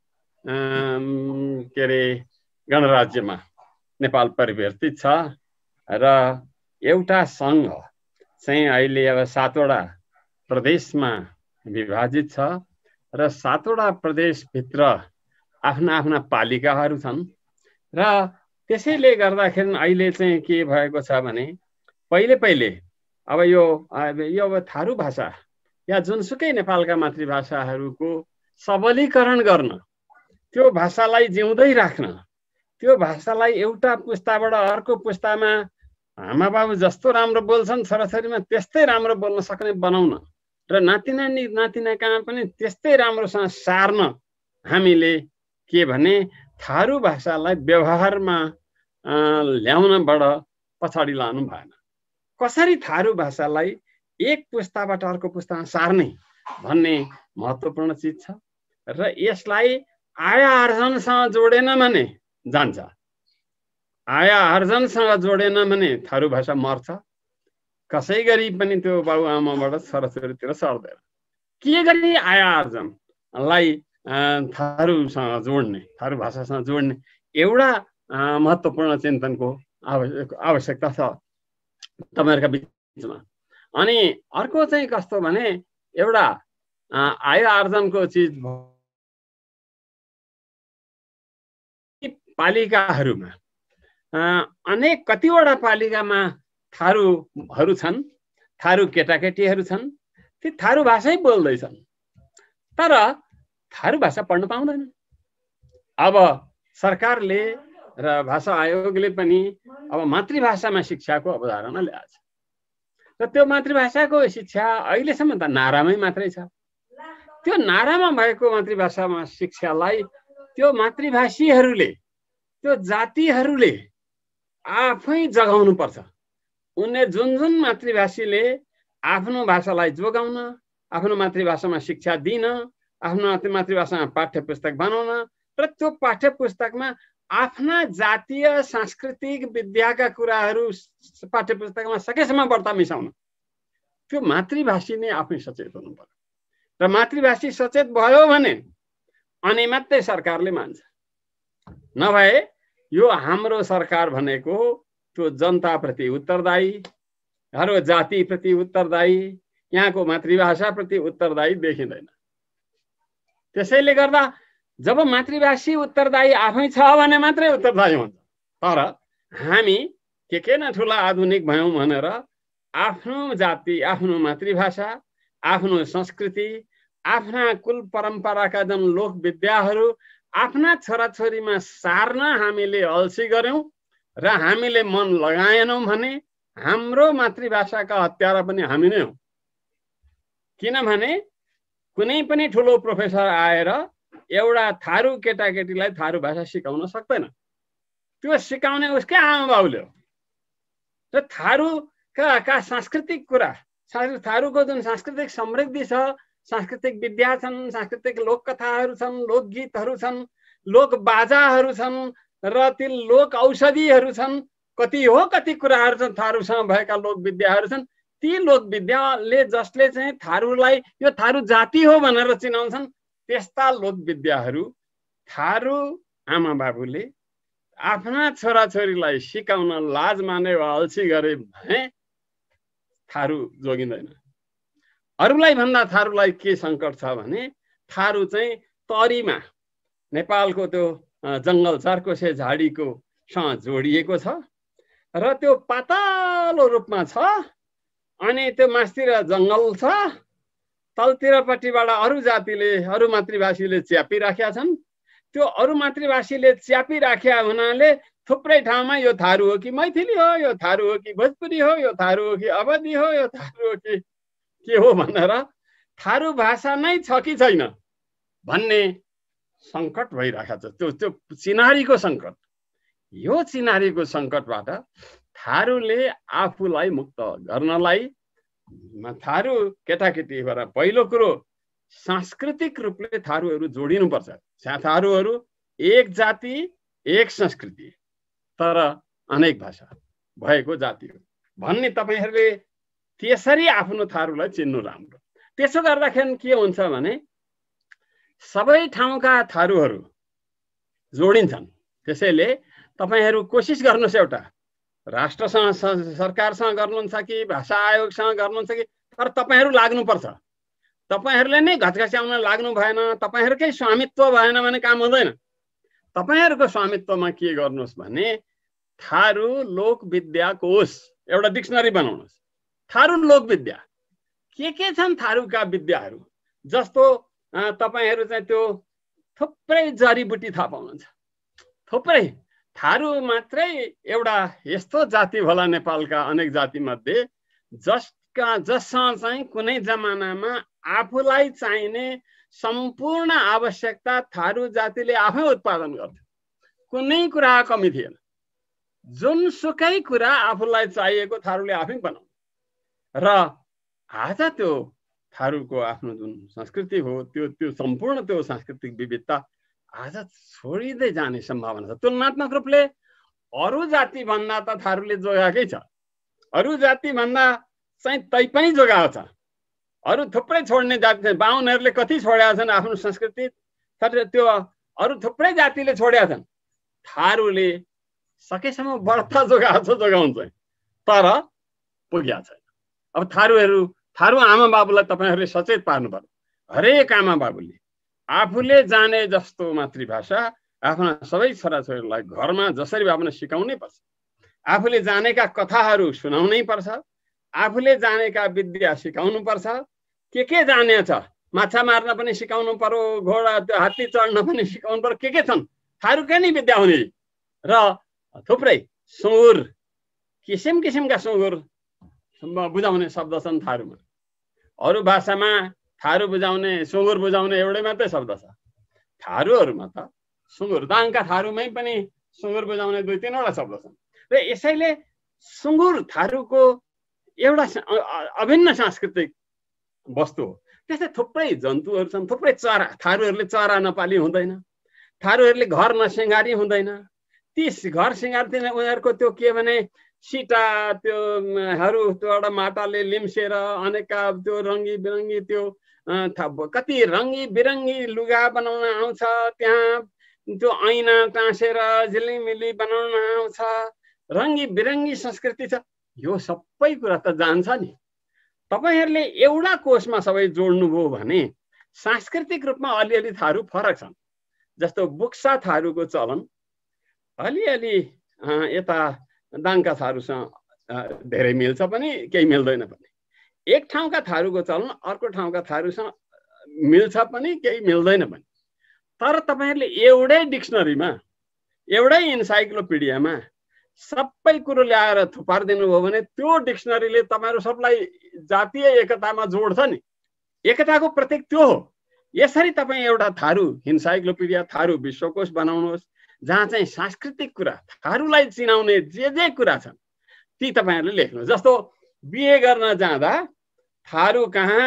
के अरे गणराज्यमा नेपाल परिवर्तित छ र एउटा सङ्घ चाहिँ अहिले अब सातवटा प्रदेशमा विभाजित छ र सातवटा प्रदेशभित्र आफ्ना आफ्ना पालिकाहरू छन् र त्यसैले गर्दाखेरि अहिले चाहिँ के भएको छ भने पहिले पहिले अब यो यो अब थारू भाषा या जुनसुकै नेपालका मातृभाषाहरूको सबलीकरण गर्न, त्यो भाषालाई जिउँदै राख्न, त्यो भाषालाई एउटा पुस्ताबाट अर्को पुस्तामा आमा बाबु जस्तो राम्रो बोल्छन् छोराछोरीमा त्यस्तै राम्रो बोल्न सक्ने बनाउन र नाति नानी नाति नाकामा पनि त्यस्तै राम्रोसँग सार्न हामीले के भने थारू भाषालाई व्यवहारमा ल्याउनबाट पछाडि लानु भएन। कसरी थारू भाषालाई एक पुस्ताबाट अर्को पुस्तामा सार्ने भन्ने महत्त्वपूर्ण चिज छ र यसलाई आय आर्जनसँग जोडेन भने जान्छ। आय आर्जनसँग जोडेन भने थारू भाषा मर्छ। कसै गरी पनि त्यो बाबुआमाबाट छोराछोरीतिर सर्दैन। के गरी आय आर्जनलाई थारूसँग जोड्ने, थारू भाषासँग जोड्ने एउटा महत्त्वपूर्ण चिन्तनको आवश्यकता छ तपाईहरुका बिचमा। अनि अर्को चाहिँ कस्तो भने एउटा आय आर्जनको चिज पालिकाहरूमा अनेक कतिवटा पालिकामा थारूहरू छन्, थारू केटाकेटीहरू छन्, ती थारू भाषै बोल्दैछन् तर थारू भाषा पढ्न पाउँदैन। अब सरकारले र भाषा आयोगले पनि अब मातृभाषामा शिक्षाको अवधारणा ल्याएछ र त्यो मातृभाषाको शिक्षा अहिलेसम्म त नारामै मात्रै छ। त्यो नारामा भएको मातृभाषामा शिक्षालाई त्यो मातृभाषीहरूले, त्यो जातिहरूले आफै जगाउनु पर्छ। उनले जुन जुन मातृभाषीले आफ्नो भाषालाई जोगाउन, आफ्नो मातृभाषामा शिक्षा दिन, आफ्नो मातृभाषामा पाठ्य पुस्तक बनाउन र त्यो पाठ्य पुस्तकमा आफ्ना जातीय सांस्कृतिक विद्याका कुराहरू पाठ्य पुस्तकमा सकेसम्म बढ्ता मिसाउन, त्यो मातृभाषी नै आफै सचेत हुनु पर्यो र मातृभाषी सचेत भयो भने अनि मात्रै सरकारले मान्छ। नभए यो हाम्रो सरकार भनेको त्यो जनताप्रति उत्तरदायी, हर जातिप्रति उत्तरदायी, यहाँको मातृभाषाप्रति उत्तरदायी देखिँदैन। त्यसैले गर्दा जब मातृभाषी उत्तरदायी आफै छ भने मात्रै उत्तरदायी हुन्छ। तर हामी के के न ठुला आधुनिक भयौँ भनेर आफ्नो जाति, आफ्नो मातृभाषा, आफ्नो संस्कृति, आफ्ना कुल परम्पराका जुन लोक विद्याहरू आफ्ना छोराछोरीमा सार्न हामीले अल्छी गर्यौं र हामीले मन लगाएनौं भने हाम्रो मातृभाषाका हत्यारा पनि हामी नै हौं। किनभने कुनै पनि ठुलो प्रोफेसर आएर एउटा थारू केटाकेटीलाई थारू भाषा सिकाउन सक्दैन। त्यो सिकाउने उसकै आमा बाउले हो। र थारूका का सांस्कृतिक कुरा, थारूको जुन सांस्कृतिक समृद्धि छ, सांस्कृतिक विद्या छन्, सांस्कृतिक लोककथाहरू छन्, लोकगीतहरू छन्, लोक बाजाहरू छन् र ती लोक औषधिहरू छन्, कति हो कति कुराहरू छन् थारूसँग भएका लोक विद्याहरू छन्। ती लोक विद्याले जसले चाहिँ थारूलाई यो थारू जाति हो भनेर चिनाउँछन्, त्यस्ता लोक विद्याहरू थारू आमा बाबुले आफ्ना छोराछोरीलाई सिकाउन लाज माने वा अल्छी गरे भने थारू जोगिँदैन। अरूलाई भन्दा थारूलाई के सङ्कट छ भने थारू चाहिँ त तरीमा नेपालको त्यो जङ्गल चारकोसे झाडीको सँग जोडिएको छ र त्यो पातलो रूपमा छ। अनि त्यो मास्तिर जङ्गल छ, तलतिरपट्टिबाट अरू जातिले अरू मातृभाषीले च्यापिराखेका छन्। त्यो अरू मातृभाषीले च्यापिराखेका हुनाले थुप्रै ठाउँमा यो थारू हो कि मैथिली हो, यो थारू हो कि भोजपुरी हो, यो थारू हो कि अवधी हो, यो थारू हो कि के हो भनेर थारू भाषा नै छ कि छैन भन्ने सङ्कट भइरहेको छ। त्यो त्यो चिनारीको सङ्कट, यो चिनारीको सङ्कटबाट थारूले आफूलाई मुक्त गर्नलाई थारू केटाकेटीबाट पहिलो कुरो सांस्कृतिक रूपले थारूहरू जोडिनुपर्छ। थारूहरू एक जाति एक संस्कृति तर अनेक भाषा भएको जाति हो भन्ने तपाईहरूले त्यसरी आफ्नो थारूलाई चिन्नु राम्रो। त्यसो गर्दाखेरि के हुन्छ भने सबै ठाउँका थारूहरू जोडिन्छन्। त्यसैले तपाईहरू कोसिस गर्नुहोस्, एउटा राष्ट्रसँग सरकारसँग गर्नुहुन्छ कि भाषा आयोगसँग गर्नुहुन्छ कि, तर तपाईहरू लाग्नुपर्छ। तपाईहरूले नै घचघच्याउन लाग्नु भएन, तपाईहरूकै स्वामित्व भएन भने काम हुँदैन। तपाईहरूको स्वामित्वमा के गर्नुहोस् भने थारू लोकविद्या कोष एउटा डिक्सनरी बनाउनुहोस्। थारू लोकविद्या के के छन् थारूका विद्याहरू, जस्तो तपाईहरू चाहिँ त्यो थुप्रै जडीबुटी थाहा पाउनुहुन्छ। थुप्रै थारू मात्रै एउटा यस्तो जाति होला नेपालका अनेक जातिमध्ये जसका जससँग चाहिँ कुनै जमानामा आफूलाई चाहिने सम्पूर्ण आवश्यकता थारू जातिले आफै उत्पादन गर्थ्यो। कुनै कुरा कमी थिएन। जुनसुकै कुरा आफूलाई चाहिएको थारूले आफै बनाउनु। र आज त्यो थारूको आफ्नो जुन संस्कृति हो त्यो त्यो सम्पूर्ण त्यो सांस्कृतिक विविधता आज छोडिँदै जाने सम्भावना छ। तुलनात्मक रूपले अरू जाति भन्दा त थारूले जोगाएकै छ। अरू जाति भन्दा चाहिँ तै पनि जोगाएको छ। अरू थुप्रै छोड्ने जाति छन्। बाहुनहरूले कति छोडेका छन् आफ्नो संस्कृति, तर त्यो अरू थुप्रै जातिले छोडेका छन्। थारूले सकेसम्म बढ्ता जोगाएको छ, जोगाउँछ, तर पुगेको छैन। अब थारूहरू थारू आमा बाबुलाई तपाईहरूले सचेत पार्नु पर्यो। हरेक आमा बाबुले आफूले जाने जस्तो मातृभाषा आफ्ना सबै छोराछोरीलाई घरमा जसरी भए पनि सिकाउनै पर्छ। आफूले जानेका कथाहरू सुनाउनै पर्छ। आफूले जानेका विद्या सिकाउनु पर्छ। के के जाने छ, माछा मार्न पनि सिकाउनु पर्यो, घोडा त्यो हात्ती चढ्न पनि सिकाउनु पर्यो। के के छन् थारूकै नै विद्या हुने। र थुप्रै सुँगुर, किसिम किसिमका सुँगुर बुझाउने शब्द छन् थारूमा। अरू भाषामा थारू बुझाउने सुँगुर बुझाउने एउटै मात्रै शब्द छ। थारूहरूमा त सुँगुर दाङका थारूमै पनि सुँगुर बुझाउने दुई तिनवटा शब्द छन्। र यसैले सुँगुर थारूको एउटा अभिन्न सांस्कृतिक वस्तु हो। त्यस्तै थुप्रै जन्तुहरू छन्, थुप्रै चरा। थारूहरूले चरा नपाली हुँदैन, थारूहरूले घर नसिँगारी हुँदैन। ती घर सिँगार्दैन उनीहरूको त्यो के भने सिटा त्योहरू त्यो एउटा माटाले लिम्सेर अनेका त्यो रङ्गी बिरङ्गी त्यो कति रङ्गी बिरङ्गी लुगा बनाउन आउँछ। त्यहाँ त्यो ऐना टाँसेर झिलिमिली बनाउन आउँछ। रङ्गी बिरङ्गी संस्कृति छ। यो सबै कुरा त जान्छ नि। तपाईहरूले एउटा कोषमा सबै जोड्नुभयो भने सांस्कृतिक रूपमा अलिअलि थारू फरक छन्। जस्तो बुक्सा थारूको चलन अलिअलि यता दाङका थारूसँग धेरै मिल्छ पनि, केही मिल्दैन पनि। एक ठाउँका थारूको चलन अर्को ठाउँका थारूसँग मिल्छ पनि, केही मिल्दैन पनि। तर तपाईहरूले एउटै डिक्सनरीमा एउटै इन्साइक्लोपिडियामा सबै कुरो ल्याएर थुपारिदिनु भयो भने त्यो डिक्सनरीले तपाईँहरू सबलाई जातीय एकतामा जोड्छ नि। एकताको प्रतीक त्यो हो। यसरी तपाईँ एउटा थारू इन्साइक्लोपिडिया, थारू विश्वकोश बनाउनुहोस् जहाँ चाहिँ सांस्कृतिक कुरा, थारूलाई चिनाउने जे जे कुरा छन् ती तपाईँहरूले लेख्नुहोस्। जस्तो बिहे गर्न जाँदा थारू कहाँ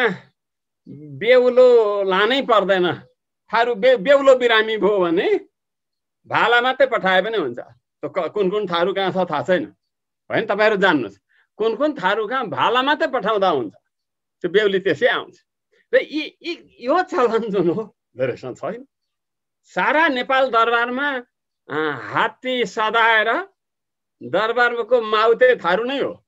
बेहुलो लानै पर्दैन। थारू बे बेहुलो बिरामी भयो भने भाला मात्रै पठाए पनि हुन्छ। कुन कुन थारू कहाँ छ थाहा छैन होइन, तपाईँहरू जान्नुहोस्। कुन कुन थारू कहाँ भाला मात्रै पठाउँदा हुन्छ, त्यो बेहुली त्यसै आउँछ। र यी यो चलन जुन हो धेरैसँग छैन। सारा नेपाल दरबारमा हात्ती सदाएर दरबारको माउते थारू नै हो।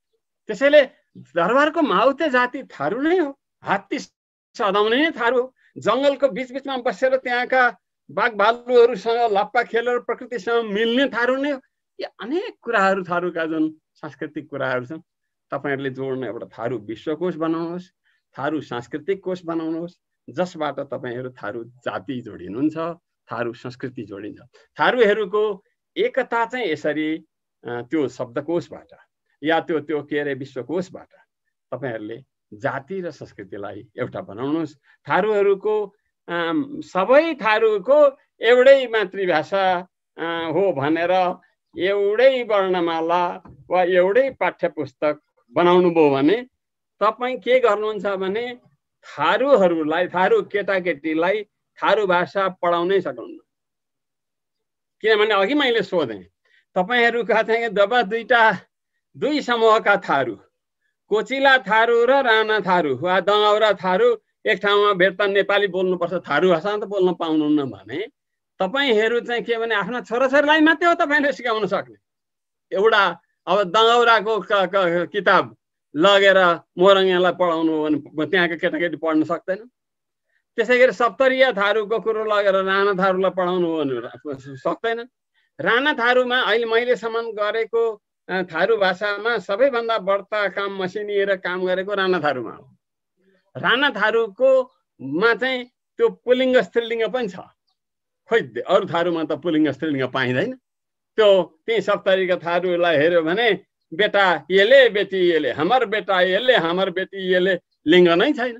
त्यसैले दरबारको माउते जाति थारू नै हो। हात्ती सदाउने नै थारू हो। जङ्गलको बिचबिचमा बसेर त्यहाँका बाघ भालुहरूसँग लाप्पा खेलेर प्रकृतिसँग मिल्ने थारू नै हो। यी अनेक कुराहरू थारूका जुन सांस्कृतिक कुराहरू छन्, तपाईँहरूले जोड्न एउटा थारू विश्वकोश बनाउनुहोस्, थारू सांस्कृतिक कोश बनाउनुहोस्, जसबाट तपाईँहरू थारू जाति जोडिनुहुन्छ, थारू संस्कृति जोडिन्छ। थारूहरूको एकता चाहिँ यसरी त्यो शब्दकोशबाट या त्यो त्यो के अरे विश्वकोशबाट तपाईँहरूले जाति र संस्कृतिलाई एउटा बनाउनुहोस्। थारूहरूको सबै थारूको एउटै मातृभाषा हो भनेर एउटै वर्णमाला वा एउटै पाठ्य पुस्तक बनाउनु भयो भने तपाईँ के गर्नुहुन्छ भने थारूहरूलाई, थारू केटाकेटीलाई थारू भाषा पढाउनै सक्नुहुन्न। किनभने अघि मैले सोधेँ तपाईँहरूका चाहिँ जब दुईटा दुई समूहका थारू, कोचिला थारू र राणा थारू वा दङौरा थारू एक ठाउँमा भेट्दा नेपाली बोल्नुपर्छ, थारू भाषा त बोल्न पाउनुहुन्न भने तपाईँहरू चाहिँ के भने आफ्ना छोराछोरीलाई मात्रै हो तपाईँले सिकाउन सक्ने। एउटा अब दङौराको किताब लगेर मोरङियालाई पढाउनु हो भने त्यहाँका केटाकेटी पढ्न सक्दैन। त्यसै गरी सप्तरिया थारूको कुरो लगेर राणा थारूलाई पढाउनु हो भने सक्दैन। राणा थारूमा अहिले मैलेसम्म गरेको थारू भाषामा सबैभन्दा बढ्ता काम मसिनिएर काम गरेको राणा थारूमा हो। राणा थारूको मा चाहिँ त्यो पुलिङ्ग स्त्रीलिङ्ग पनि छ। खोइ अरू थारूमा त पुलिङ्ग स्त्रीलिङ्ग पाइँदैन। त्यो त्यही सप्तरीका थारूलाई हेऱ्यो भने बेटा यसले बेटी यसले, हाम्रो बेटा यसले हाम्रो बेटी यसले, लिङ्ग नै छैन।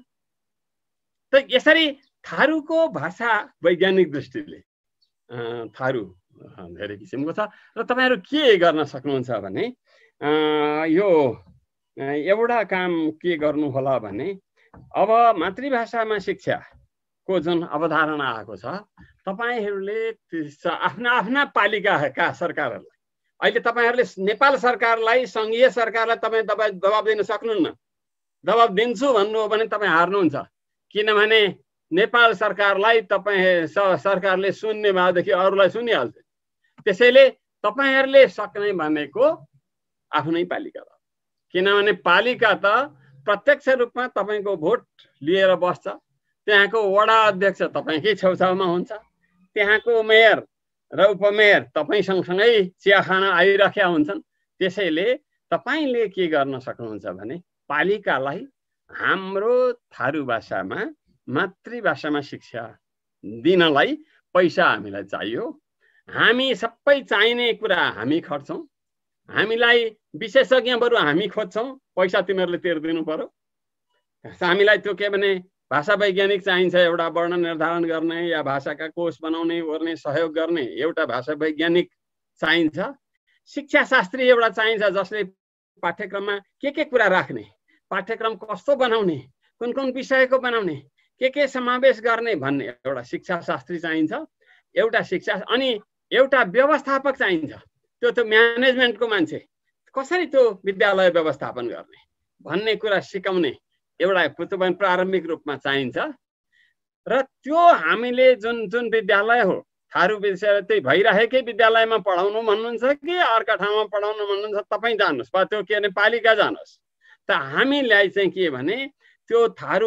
त यसरी थारूको भाषा वैज्ञानिक दृष्टिले थारू धेरै किसिमको छ र तपाईँहरू के गर्न सक्नुहुन्छ भने यो एउटा काम के गर्नु होला भने अब मातृभाषामा शिक्षाको जुन अवधारणा आएको छ, तपाईँहरूले आफ्ना आफ्ना पालिकाका सरकारहरूलाई, अहिले तपाईँहरूले नेपाल सरकारलाई, सङ्घीय सरकारलाई तपाईँ तपाईँ दबाब दिन सक्नुहुन्न। दबाब दिन्छु भन्नु हो भने तपाईँ हार्नुहुन्छ। किनभने नेपाल सरकारलाई तपाईँ सरकारले सुन्ने भएदेखि अरूलाई सुनिहाल्छ। त्यसैले तपाईँहरूले सक्ने भनेको आफ्नै पालिका हो। किनभने पालिका त प्रत्यक्ष रूपमा तपाईँको भोट लिएर बस्छ। त्यहाँको वडा अध्यक्ष तपाईँकै छेउछाउमा हुन्छ। त्यहाँको मेयर र उपमेयर तपाईँ सँगसँगै चिया खान आइराखेका हुन्छन्। त्यसैले तपाईँले के गर्न सक्नुहुन्छ भने पालिकालाई हाम्रो थारू भाषामा, मातृभाषामा शिक्षा दिनलाई पैसा हामीलाई चाहियो। हामी सबै चाहिने कुरा हामी खर्छौँ। हामीलाई विशेषज्ञ बरु हामी खोज्छौँ, पैसा तिमीहरूले तिर्दिनु पर्यो। हामीलाई त्यो के भने भाषा वैज्ञानिक चाहिन्छ, एउटा वर्ण निर्धारण गर्ने या भाषाका कोष बनाउने ओर्ने सहयोग गर्ने एउटा भाषा वैज्ञानिक चाहिन्छ। शिक्षा शास्त्री एउटा चाहिन्छ जसले पाठ्यक्रममा के के कुरा राख्ने, पाठ्यक्रम कस्तो बनाउने, कुन कुन विषयको बनाउने, के के समावेश गर्ने भन्ने एउटा शिक्षा शास्त्री चाहिन्छ। एउटा शिक्षा अनि एउटा व्यवस्थापक चाहिन्छ। त्यो त म्यानेजमेन्टको मान्छे, कसरी त्यो विद्यालय व्यवस्थापन गर्ने भन्ने कुरा सिकाउने एउटा तपाईँ प्रारम्भिक रूपमा चाहिन्छ। र त्यो हामीले जुन जुन विद्यालय हो थारू विषय त्यही भइरहेकै विद्यालयमा पढाउनु भन्नुहुन्छ कि अर्का ठाउँमा पढाउनु भन्नुहुन्छ, तपाईँ जानुहोस् वा त्यो के भने पालिका जानुहोस्। त हामीलाई चाहिँ के भने त्यो थारू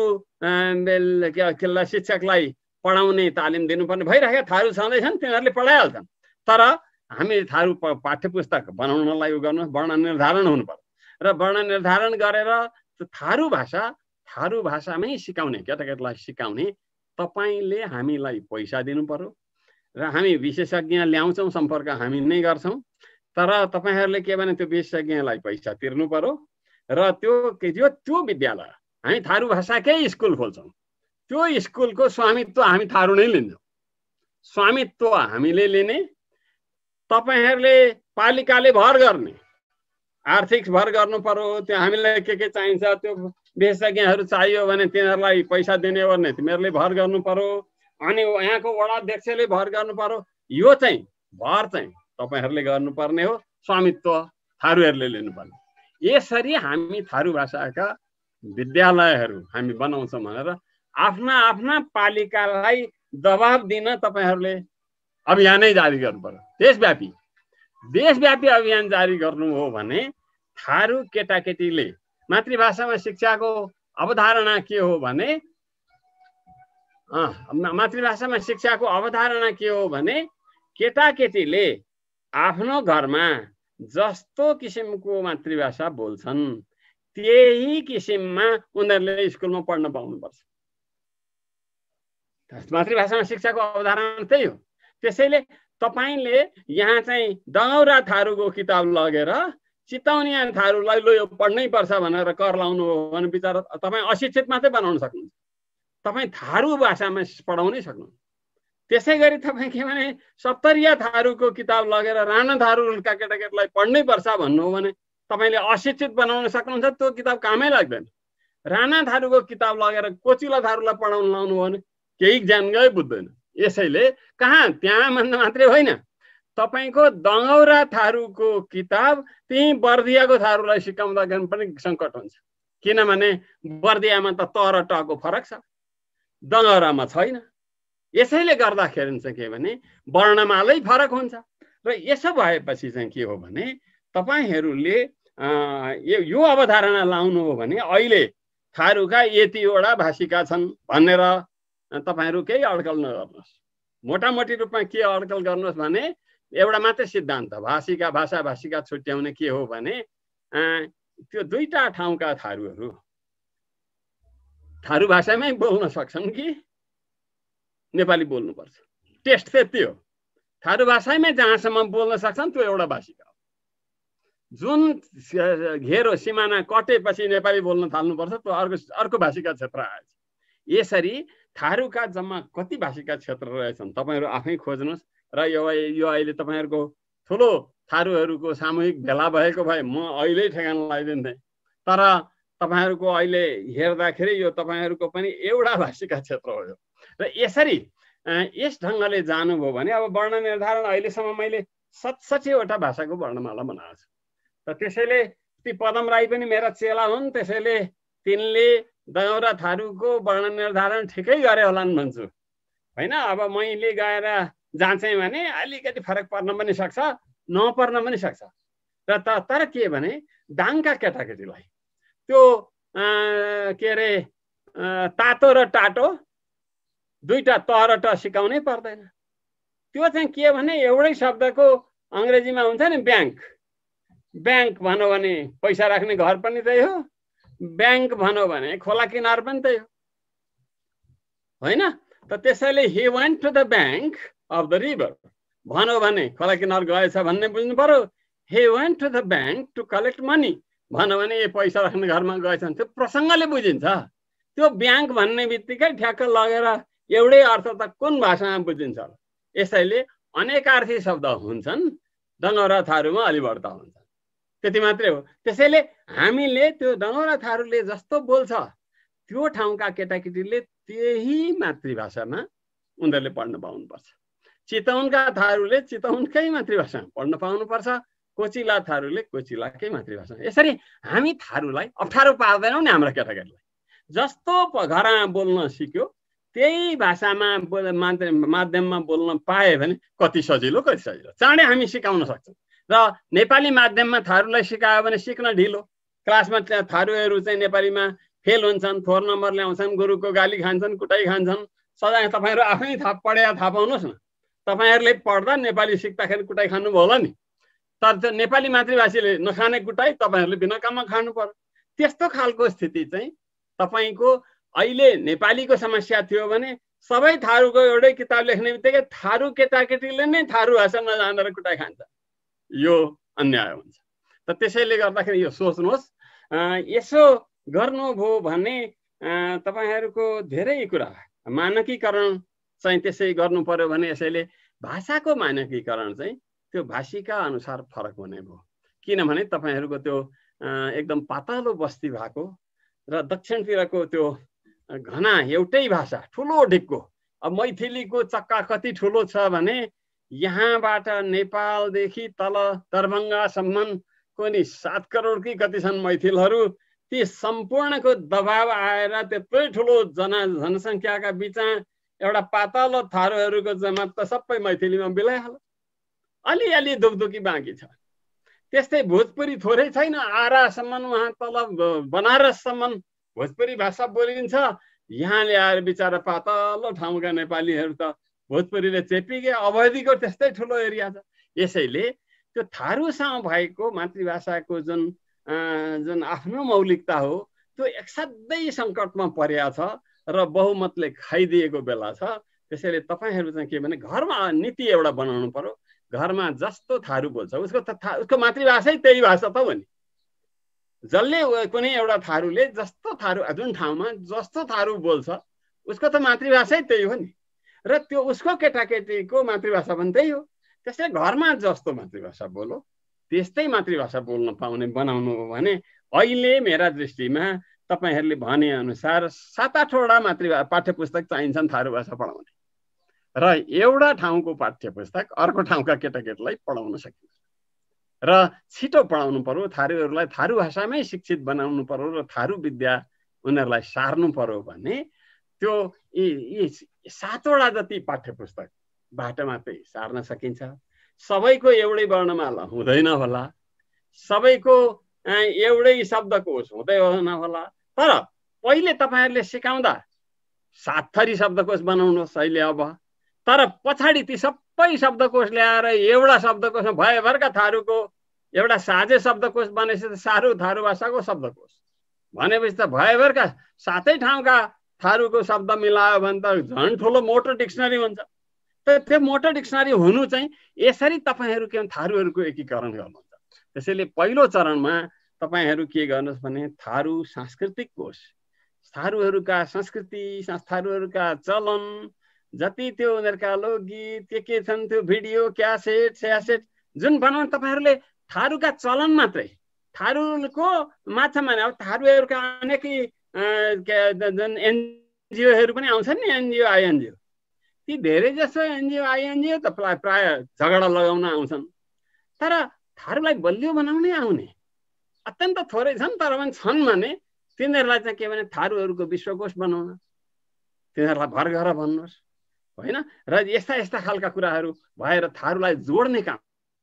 के शिक्षकलाई पढाउने तालिम दिनुपर्ने भइरहेका थारू छँदैछन्, तिनीहरूले पढाइहाल्छन्। तर हामी थारू पाठ्य पुस्तक बनाउनलाई उ गर्नु वर्ण निर्धारण हुनु पर्यो र वर्ण निर्धारण गरेर थारू भाषा थारू भाषामै सिकाउने, केटाकेटीलाई सिकाउने तपाईँले हामीलाई पैसा दिनु पर्यो र हामी विशेषज्ञ ल्याउँछौँ, सम्पर्क हामी नै गर्छौँ। तर तपाईँहरूले के भने त्यो विशेषज्ञलाई पैसा तिर्नु पर्यो र त्यो त्यो त्यो विद्यालय हामी थारू भाषाकै स्कुल खोल्छौँ। त्यो स्कुलको स्वामित्व हामी थारू नै लिन्छौँ। स्वामित्व हामीले लिने, तपाईँहरूले पालिकाले भर गर्ने, आर्थिक भर गर्नु पर्यो। त्यो हामीलाई के के चाहिन्छ, त्यो विशेषज्ञहरू चाहियो भने तिनीहरूलाई पैसा दिने ओर्ने तिमीहरूले भर गर्नु पर्यो। अनि यहाँको वडा अध्यक्षले भर गर्नु पर्यो। यो चाहिँ भर चाहिँ तपाईँहरूले गर्नुपर्ने हो, स्वामित्व थारूहरूले लिनुपर्ने। यसरी हामी थारू भाषाका विद्यालयहरू हामी बनाउँछौँ भनेर आफ्ना आफ्ना पालिकालाई दबाब दिन तपाईँहरूले अभियानै जारी गर्नु पर्यो। देशव्यापी देशव्यापी अभियान जारी गर्नु हो भने थारू केटाकेटीले मातृभाषामा शिक्षाको अवधारणा के हो भने मातृभाषामा शिक्षाको अवधारणा के हो भने केटाकेटीले आफ्नो घरमा जस्तो किसिमको मातृभाषा बोल्छन् त्यही किसिममा उनीहरूले स्कुलमा पढ्न पाउनुपर्छ। मातृभाषामा शिक्षाको अवधारणा त्यही हो। त्यसैले तपाईले यहाँ चाहिँ डङौरा थारूको किताब लगेर चितौनिया थारूलाई लो यो पढ्नै पर्छ भनेर कर लाउनु हो भने बिचारा तपाईँ अशिक्षित मात्रै बनाउन सक्नुहुन्छ। तपाईँ थारू भाषामा पढाउनै सक्नुहुन्छ। त्यसै गरी तपाईँ के भने सप्तरिया थारूको किताब लगेर राणा थारूका केटाकेटीलाई पढ्नै पर्छ भन्नु हो भने तपाईले अशिक्षित बनाउन सक्नुहुन्छ। त्यो किताब कामै लाग्दैन। राणा थारूको किताब लगेर कोचिला थारूलाई पढाउन लाउनु हो भने केही ज्ञानकै बुझ्दैन। यसैले कहाँ त्यहाँ मात्रै होइन, तपाईको डङौरा थारूको किताब त्यही बर्दियाको थारूलाई सिकाउँदा पनि सङ्कट हुन्छ। किनभने बर्दियामा त त र ट को फरक छ, डङौरामा छैन। यसैले गर्दाखेरि चाहिँ के भने वर्णमालै फरक हुन्छ। र यसो भएपछि चाहिँ के हो भने तपाईहरूले यो अवधारणा लाउनु हो भने अहिले थारूका यतिवटा भाषिका छन् भनेर तपाईहरू केही अड्कल नगर्नुहोस्। मोटामोटी रूपमा के अड्कल गर्नुहोस् भने एउटा मात्रै सिद्धान्त भाषिका भाषा भाषिका छुट्याउने के हो भने त्यो दुईटा ठाउँका थारूहरू थारू भाषामै बोल्न सक्छन् कि नेपाली बोल्नुपर्छ। टेस्ट त्यति हो। थारू भाषामै जहाँसम्म बोल्न सक्छन् त्यो एउटा भाषिका हो। जुन घेरो सिमाना कटेपछि नेपाली बोल्न थाल्नुपर्छ त्यो अर्को अर्को भाषिका क्षेत्र आएछ। यसरी थारूका जम्मा कति भाषिका क्षेत्र रहेछन् तपाईहरू आफै खोज्नुहोस्। र यो यो अहिले तपाईहरूको ठुलो थारूहरूको सामूहिक भेला भएको भए म अहिले ठेगाना लगाइदिन्थेँ। तर तपाईहरूको अहिले हेर्दाखेरि यो तपाईहरूको पनि एउटा भाषिका क्षेत्र हो यो। र यसरी यस ढङ्गले जानुभयो भने अब वर्ण निर्धारण अहिलेसम्म मैले सतसट्ठीवटा भाषाको वर्णमाला बनाएको छु। र त्यसैले ती पदम राई पनि मेरा चेला हुन्। त्यसैले तिनले डङौरा थारूको वर्ण निर्धारण ठिकै गरे होलान् भन्छु होइन। अब मैले गएर जान्छेँ भने अलिकति फरक पर्न पनि सक्छ, नपर्न पनि सक्छ। र त तर के भने दाङका केटाकेटीलाई त्यो के अरे तातो र टाटो दुईटा त र ट सिकाउनै पर्दैन। त्यो चाहिँ के भने एउटै शब्दको अङ्ग्रेजीमा हुन्छ नि ब्याङ्क। ब्याङ्क भन्यो भने पैसा राख्ने घर पनि त्यही हो, ब्याङ्क भन्यो भने खोला किनार पनि त्यही हो होइन त। त्यसैले he went to the bank of the river भन्यो भने खोला किनार गएछ भन्ने बुझ्नु पर्यो। He went to the bank to collect money भन्यो भने यो पैसा राख्ने घरमा गएछ भने त्यो प्रसङ्गले बुझिन्छ। त्यो ब्याङ्क भन्ने बित्तिकै ठ्याक्क लगेर एउटै अर्थ त कुन भाषामा बुझिन्छ। यसैले अनेकार्थी शब्द हुन्छन्, डङौरा थारूमा अलि बढ्ता हुन्छ, त्यति मात्रै हो। त्यसैले हामीले त्यो डङौरा थारूले जस्तो बोल्छ त्यो ठाउँका केटाकेटीले त्यही मातृभाषामा उनीहरूले पढ्न पाउनुपर्छ। चितवनका थारूले चितवनकै मातृभाषामा पढ्न पाउनुपर्छ, कोचिला थारूले कोचिलाकै मातृभाषा। यसरी हामी थारूलाई अप्ठ्यारो पार्दैनौँ नि। हाम्रो केटाकेटीलाई जस्तो घरमा बोल्न सिक्यो त्यही भाषामा माध्यममा बोल्न पाए भने कति सजिलो कति सजिलो चाँडै हामी सिकाउन सक्छौँ। र नेपाली माध्यममा थारूलाई सिकायो भने सिक्न ढिलो। क्लासमा थारूहरू चाहिँ नेपालीमा फेल हुन्छन्, फोर नम्बर ल्याउँछन्, गुरुको गाली खान्छन्, कुटाइ खान्छन्। सजाय तपाईँहरू आफै थाहा पढेर थाहा पाउनुहोस् न। तपाईँहरूले पढ्दा नेपाली सिक्दाखेरि कुटाइ खानुभयो होला नि, तर त्यो नेपाली मातृभाषीले नखाने कुटाइ तपाईँहरूले बिना काममा खानु पर्यो। त्यस्तो खालको स्थिति चाहिँ तपाईँको अहिले नेपालीको समस्या थियो भने सबै थारूको एउटै किताब लेख्ने बित्तिकै थारू केटाकेटीले नै थारू भाषा नजानेर कुटाइ खान्छ। यो अन्याय हुन्छ। त त्यसैले गर्दाखेरि यो सोच्नुहोस्। यसो गर्नुभयो भने तपाईँहरूको धेरै कुरा मानकीकरण चाहिँ त्यसै गर्नु पर्यो भने यसैले भाषाको मानकीकरण चाहिँ त्यो भाषिका अनुसार फरक हुने भयो। किनभने तपाईँहरूको त्यो एकदम पातलो बस्ती भएको र दक्षिणतिरको त्यो घना एउटै भाषा ठुलो ढिक्को। अब मैथिलीको चक्का कति ठुलो छ भने यहाँबाट नेपालदेखि तल दरभङ्गासम्मको नि सात करोड कि कति छन् मैथिलहरू। ती सम्पूर्णको दबाव आएर त्यत्रै ठुलो जना जनसङ्ख्याका बिचमा एउटा पातलो थारूहरूको जमात त सबै मैथिलीमा बिलाइहाल्यो। अलिअलि दुखदुखी बाँकी छ। त्यस्तै भोजपुरी थोरै छैन, आरासम्म उहाँ तल बनारससम्म भोजपुरी भाषा बोलिन्छ। यहाँ ल्याएर बिचरा पातलो ठाउँका नेपालीहरू त भोजपुरीले चेपिके अवधिको त्यस्तै ठुलो एरिया छ। यसैले त्यो थारूसँग भएको मातृभाषाको जुन जुन आफ्नो मौलिकता हो त्यो एकसाथै सङ्कटमा परेको छ र बहुमतले खाइदिएको बेला छ। त्यसैले तपाईँहरू चाहिँ के भने घरमा नीति एउटा बनाउनु पर्यो। घरमा जस्तो थारू बोल्छ उसको त उसको मातृभाषै त्यही भाषा त हो नि। जसले कुनै एउटा थारूले जस्तो थारू जुन ठाउँमा जस्तो थारू बोल्छ उसको त मातृभाषै त्यही हो नि र त्यो उसको केटाकेटीको मातृभाषा पनि त्यही हो। त्यसैले घरमा जस्तो मातृभाषा बोलो त्यस्तै मातृभाषा बोल्न पाउने बनाउनु हो भने अहिले मेरा दृष्टिमा तपाईँहरूले भनेअनुसार सात आठवटा मातृभा पाठ्य पुस्तक चाहिन्छन् थारू भाषा पढाउने र एउटा ठाउँको पाठ्य पुस्तक अर्को ठाउँका केटाकेटीलाई पढाउन सकिन्छ र छिटो पढाउनु पर्यो। थारूहरूलाई थारू भाषामै शिक्षित बनाउनु पर्यो र थारू विद्या उनीहरूलाई सार्नु पर्यो भने त्यो यी सातवटा जति पाठ्य पुस्तकबाट मात्रै सार्न सकिन्छ। सबैको एउटै वर्णमाला हुँदैन होला, सबैको एउटै शब्दकोश हुँदैन होला, तर पहिले तपाईँहरूले सिकाउँदा सात थरी शब्दकोश बनाउनुहोस् अहिले अब। तर पछाडि ती सबै शब्दकोश ल्याएर एउटा शब्दकोशमा भयभरका थारूको एउटा साझे शब्दकोश बनेपछि त सारू थारू भाषाको शब्दकोश भनेपछि त भयभरका सातै ठाउँका थारूको शब्द मिलायो भने त झन् ठुलो मोटो डिक्सनरी हुन्छ। त त्यो मोटो डिक्सनरी हुनु चाहिँ यसरी तपाईँहरू के थारूहरूको एकीकरण गर्नुहुन्छ। त्यसैले पहिलो चरणमा तपाईँहरू के गर्नुहोस् भने थारू सांस्कृतिक कोश, थारूहरूका संस्कृति, थारूहरूका चलन जति त्यो उनीहरूका लोकगीत के के छन् त्यो भिडियो क्यासेट स्यासेट जुन बनाउनु तपाईँहरूले थारूका चलन मात्रै थारूको माछा माने अब थारूहरूका अनेकै जुन एनजिओहरू पनि आउँछन् नि एनजिओ आइएनजिओ ती धेरै जसो एनजिओ आइएनजिओ त प्राय प्राय झगडा लगाउन आउँछन् तर थारूलाई बलियो बनाउनै आउने अत्यन्त थोरै छन् तर पनि छन् भने तिनीहरूलाई चाहिँ के भने थारूहरूको विश्वकोश बनाउन तिनीहरूलाई भर गरेर भन्नुहोस् होइन र यस्ता यस्ता खालका कुराहरू भएर थारूलाई जोड्ने काम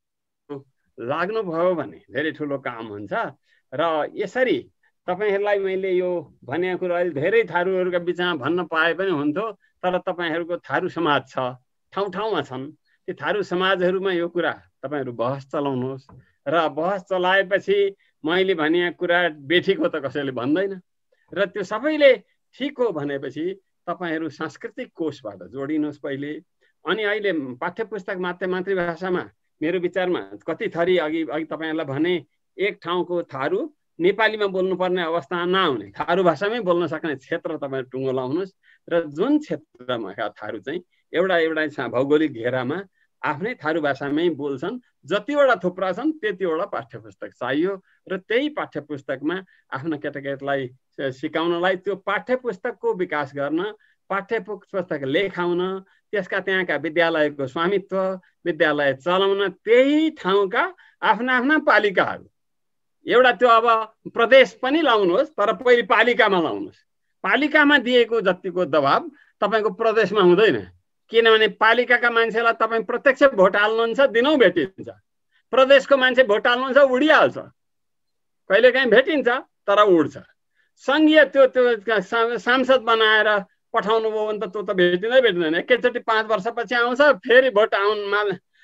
लाग्नुभयो भने धेरै ठुलो काम हुन्छ। र यसरी तपाईँहरूलाई मैले यो भनेको कुरा अहिले धेरै थारूहरूका बिचमा भन्न पाए पनि हुन्थ्यो तर तपाईँहरूको थारू समाज छ, ठाउँ ठाउँमा छन्, ती थारू समाजहरूमा यो कुरा तपाईँहरू बहस चलाउनुहोस् र बहस चलाएपछि मैले भनेको कुरा बेठिक हो त कसैले भन्दैन र त्यो सबैले ठिक हो भनेपछि तपाईँहरू सांस्कृतिक कोशबाट जोडिनुहोस् पहिले। अनि अहिले पाठ्य पुस्तक मात्र मातृभाषामा मेरो विचारमा कति थरी अघि अघि तपाईँहरूलाई भने एक ठाउँको थारू नेपालीमा बोल्नुपर्ने अवस्था नआउने थारू भाषामै बोल्न सक्ने क्षेत्र तपाईँहरू टुङ्गो लाउनुहोस् र जुन क्षेत्रमा थारू चाहिँ एउटा एउटा भौगोलिक घेरामा आफ्नै थारू भाषामै बोल्छन् जतिवटा थुप्रा छन् त्यतिवटा पाठ्य पुस्तक चाहियो र त्यही पाठ्य पुस्तकमा आफ्ना केटाकेटीलाई सिकाउनलाई त्यो पाठ्य पुस्तकको विकास गर्न पाठ्य पुस्तक लेखाउन त्यसका त्यहाँका विद्यालयको स्वामित्व विद्यालय चलाउन त्यही ठाउँका आफ्ना आफ्ना पालिकाहरू एउटा त्यो अब प्रदेश पनि लाउनुहोस् तर पहिले पालिकामा लाउनुहोस्। पालिकामा दिएको जतिको दबाब तपाईँको प्रदेशमा हुँदैन किनभने पालिकाका मान्छेलाई तपाईँ प्रत्यक्ष भोट हाल्नुहुन्छ दिनौँ भेटिन्छ, प्रदेशको मान्छे भोट हाल्नुहुन्छ उडिहाल्छ, कहिलेकाहीँ भेटिन्छ तर उड्छ। सङ्घीय त्यो त्यो सांसद बनाएर पठाउनु भयो भने त त्यो त भेटिँदै भेटिँदैन, एकैचोटि पाँच वर्षपछि आउँछ फेरि भोट आउनमा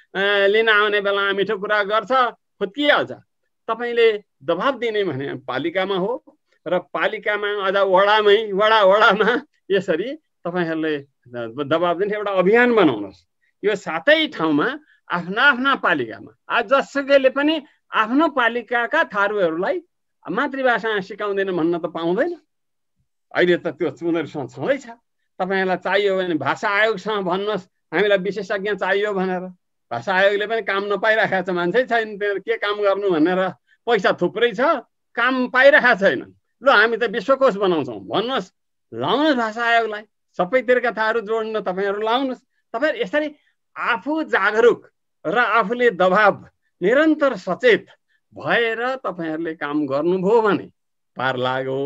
लिन आउने बेला मिठो कुरा गर्छ फुत्किहाल्छ। तपाईँले दबाब दिने भने पालिकामा हो र पालिकामा अझ वडामै वडा वडामा यसरी तपाईँहरूले दबाब दिने एउटा अभियान बनाउनुहोस्। यो सातै ठाउँमा आफ्ना आफ्ना पालिकामा आज जसुकैले पनि आफ्नो पालिकाका थारूहरूलाई मातृभाषा सिकाउँदैन भन्न त पाउँदैन। अहिले त त्यो उनीहरूसँग छँदैछ। तपाईँहरूलाई चाहियो भने भाषा आयोगसँग भन्नुहोस् हामीलाई विशेषज्ञ चाहियो भनेर, भाषा आयोगले पनि काम नपाइरहेको छ, मान्छे छैन त्यो के काम गर्नु भनेर, पैसा थुप्रै छ काम पाइरहेको छैनन्, ल हामी त विश्वकोश बनाउँछौँ भन्नुहोस्, लाउनुहोस् भाषा आयोगलाई, सबैतिरका थारू जोड्न तपाईँहरू लाउनुहोस्। तपाईँहरू यसरी आफू जागरुक र आफूले दबाब निरन्तर सचेत भएर तपाईँहरूले काम गर्नुभयो भने पार लाग्यो।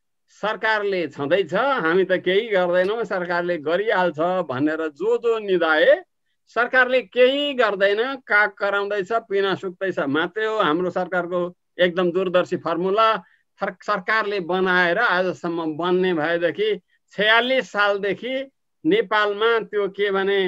सरकारले छँदैछ हामी त केही गर्दैनौँ सरकारले गरिहाल्छ भनेर जो जो निदाए सरकारले केही गर्दैन काग कराउँदैछ पिना सुक्दैछ मात्रै हो हाम्रो सरकारको एकदम दूरदर्शी फर्मुला सरकारले बनाएर आजसम्म बन्ने भएदेखि छयालिस सालदेखि नेपालमा त्यो के भने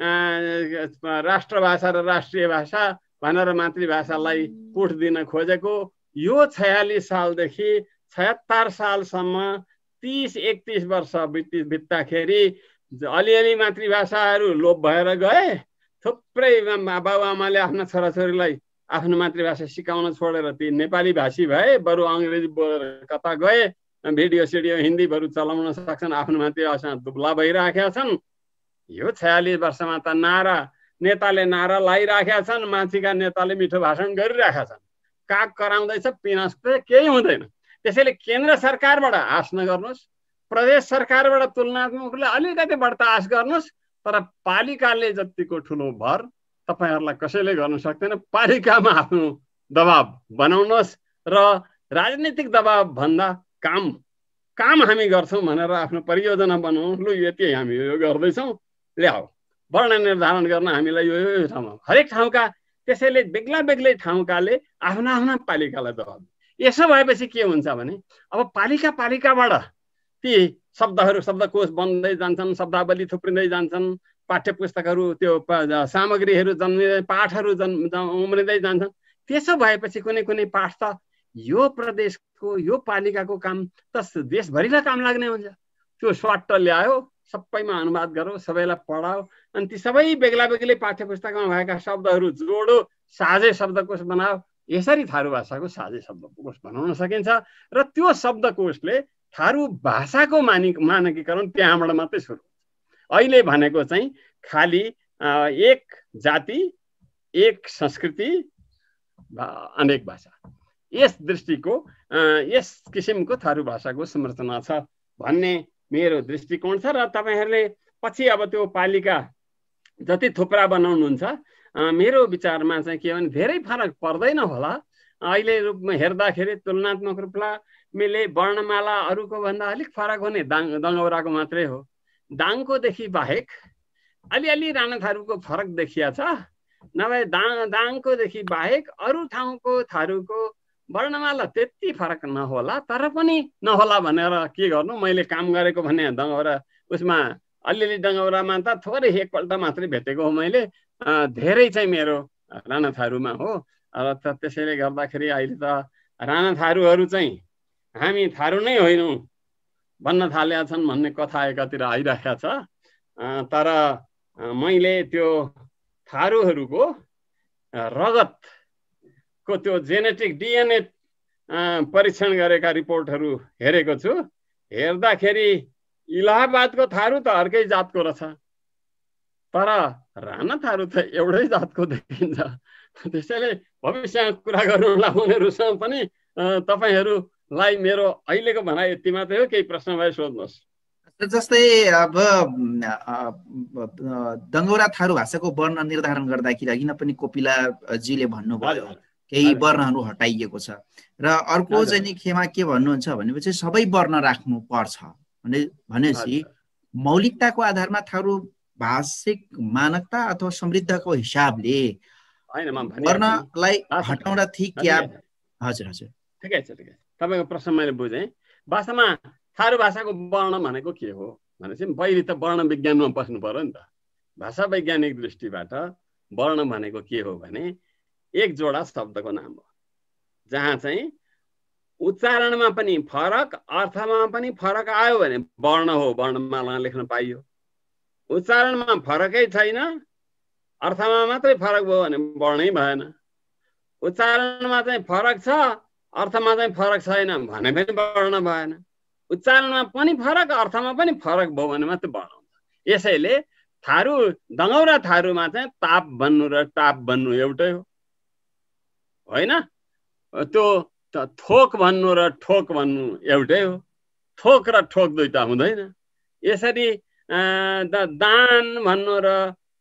राष्ट्रभाषा र राष्ट्रिय भाषा भनेर मातृभाषालाई पुठ दिन खोजेको यो छयालिस सालदेखि छयत्तर सालसम्म तीस एकतीस वर्ष बिति बित्दाखेरि अलिअलि मातृभाषाहरू लोप भएर गए। थुप्रै बाबुआमाले आफ्ना छोराछोरीलाई आफ्नो मातृभाषा सिकाउन छोडेर ती नेपाली भाषी भए, बरु अङ्ग्रेजी बोलेर कता गए, भिडियो सिडियो हिन्दीहरू चलाउन सक्छन्, आफ्नो मातृभाषा दुब्ला भइराखेका छन्। यो छयालिस वर्षमा त नारा नेताले नारा लगाइराखेका छन्, मान्छेका नेताले मिठो भाषण गरिराखेका छन्, काग कराउँदैछ, पिनास केही हुँदैन। त्यसैले केन्द्र सरकारबाट आश नगर्नुहोस्, प्रदेश सरकारबाट तुलनात्मक रूपले अलिकति बढ्ता आश गर्नुहोस्, तर पालिकाले जतिको ठुलो भर तपाईहरुलाई कसैले गर्न सक्दैन। पालिकामा आफ्नो दबाब बनाउनुहोस् र राजनीतिक दबाब भन्दा काम काम हामी गर्छौं भनेर आफ्नो परियोजना बनाउनु। लु यति हामी यो गर्दैछौँ, ल्याऊ वर्ण निर्धारण गर्न हामीलाई यो यो ठाउँमा हरेक ठाउँका, त्यसैले बेग्ला बेग्लै ठाउँकाले आफ्ना आफ्ना पालिकालाई दबाब। यसो भएपछि के हुन्छ भने अब पालिका पालिकाबाट ती शब्दहरू शब्दकोश बन्दै जान्छन्, शब्दावली थुप्रिँदै जान्छन्, पाठ्य पुस्तकहरू त्यो सामग्रीहरू जन्मिँदै पाठहरू जन्म उम्रिँदै जान्छन्। त्यसो भएपछि कुनै कुनै पाठ त यो प्रदेशको यो पालिकाको काम त देशभरिलाई काम लाग्ने हुन्छ। त्यो स्वाट ल्यायो, सबैमा अनुवाद गरौ, सबैलाई पढाओ, अनि ती सबै बेग्ला बेग्लै पाठ्य पुस्तकमा भएका शब्दहरू जोडो, साझै शब्दकोश बनाओ। यसरी थारू भाषाको साझै शब्दकोश बनाउन सकिन्छ र त्यो शब्दकोशले थारू भाषाको मानि मानकीकरण त्यहाँबाट मात्रै सुरु हुन्छ। अहिले भनेको चाहिँ खाली एक जाति, एक संस्कृति, अनेक भाषा, यस दृष्टिको यस किसिमको थारू भाषाको संरचना छ भन्ने मेरो दृष्टिकोण छ। र तपाईहरुले पछि अब त्यो पालिका जति थुप्रा बनाउनुहुन्छ, मेरो विचारमा चाहिँ के भने धेरै फरक पर्दैन होला। अहिले रूपमा हेर्दाखेरि तुलनात्मक रूपमा मैले वर्णमाला अरूको भन्दा अलिक फरक हुने दाङ दङ्गौराको मात्रै हो। दाङको देखि बाहेक अलिअलि राणाथारूको फरक देखिया छ, नभए दाङ दाङको देखि बाहेक अरू ठाउँको थारूको वर्णमाला त्यति फरक नहोला। तर पनि नहोला भनेर के गर्नु, मैले काम गरेको भने दङ्गौरा उसमा अलिअलि दङ्गौरामा त थोरै एकपल्ट मात्रै भेटेको हो मैले, धेरै चाहिँ मेरो राणाथारूमा हो। र त त्यसैले गर्दाखेरि अहिले त राणाथारूहरू चाहिँ हामी थारू नै होइनौँ भन्न थालेका छन् भन्ने कथा एकातिर आइरहेको छ। तर मैले त्यो थारूहरूको रगतको त्यो जेनेटिक डिएनए परीक्षण गरेका रिपोर्टहरू हेरेको छु। हेर्दाखेरि इलाहाबादको थारू त अर्कै जातको रहेछ, तर राणा थारू त एउटै जातको देखिन्छ। त्यसैले भविष्यमा कुरा गर्नु उनीहरूसँग पनि तपाईहरुलाई मेरो अहिलेको भनाइ यति मात्रै हो। केही प्रश्न भए सोध्नुहोस्। जस्तै अब दङ्गौरा थारू भाषाको वर्ण निर्धारण गर्दाखेरि अघि नै पनि कोपिलाजीले भन्नुभयो केही वर्णहरू हटाइएको छ, र अर्को चाहिँ नि खेमा के भन्नुहुन्छ भनेपछि सबै वर्ण राख्नु पर्छ भने भनेपछि मौलिकताको आधारमा थारू भाषिक मानकता अथवा समृद्धको हिसाबले वर्णलाई हटाउँदा ठिक क्या? हजुर हजुर ठिकै छ ठिकै छ, तपाईको प्रश्न मैले बुझेँ। वास्तवमा थारू भाषाको वर्ण भनेको के हो भनेपछि पहिले त वर्ण विज्ञानमा बस्नु पर्यो नि त। भाषा वैज्ञानिक दृष्टिबाट वर्ण भनेको के हो भने एक जोडा शब्दको नाम हो, जहाँ चाहिँ उच्चारणमा पनि फरक, अर्थमा पनि फरक आयो भने वर्ण हो, वर्णमाला लेख्न पाइयो। उच्चारणमा फरकै छैन, अर्थमा मात्रै फरक भयो भने वर्णै भएन। उच्चारणमा चाहिँ फरक छ, अर्थमा चाहिँ फरक छैन भने पनि वर्ण भएन। उच्चारणमा पनि फरक, अर्थमा पनि फरक भयो भने मात्रै वर्ण हुन्छ। यसैले थारू दङ्गौरा थारूमा चाहिँ ताप भन्नु र टाप भन्नु एउटै हो, होइन? त्यो थोक भन्नु र ठोक भन्नु एउटै हो, थोक र ठोक दुईटा हुँदैन। यसरी दान भन्नु र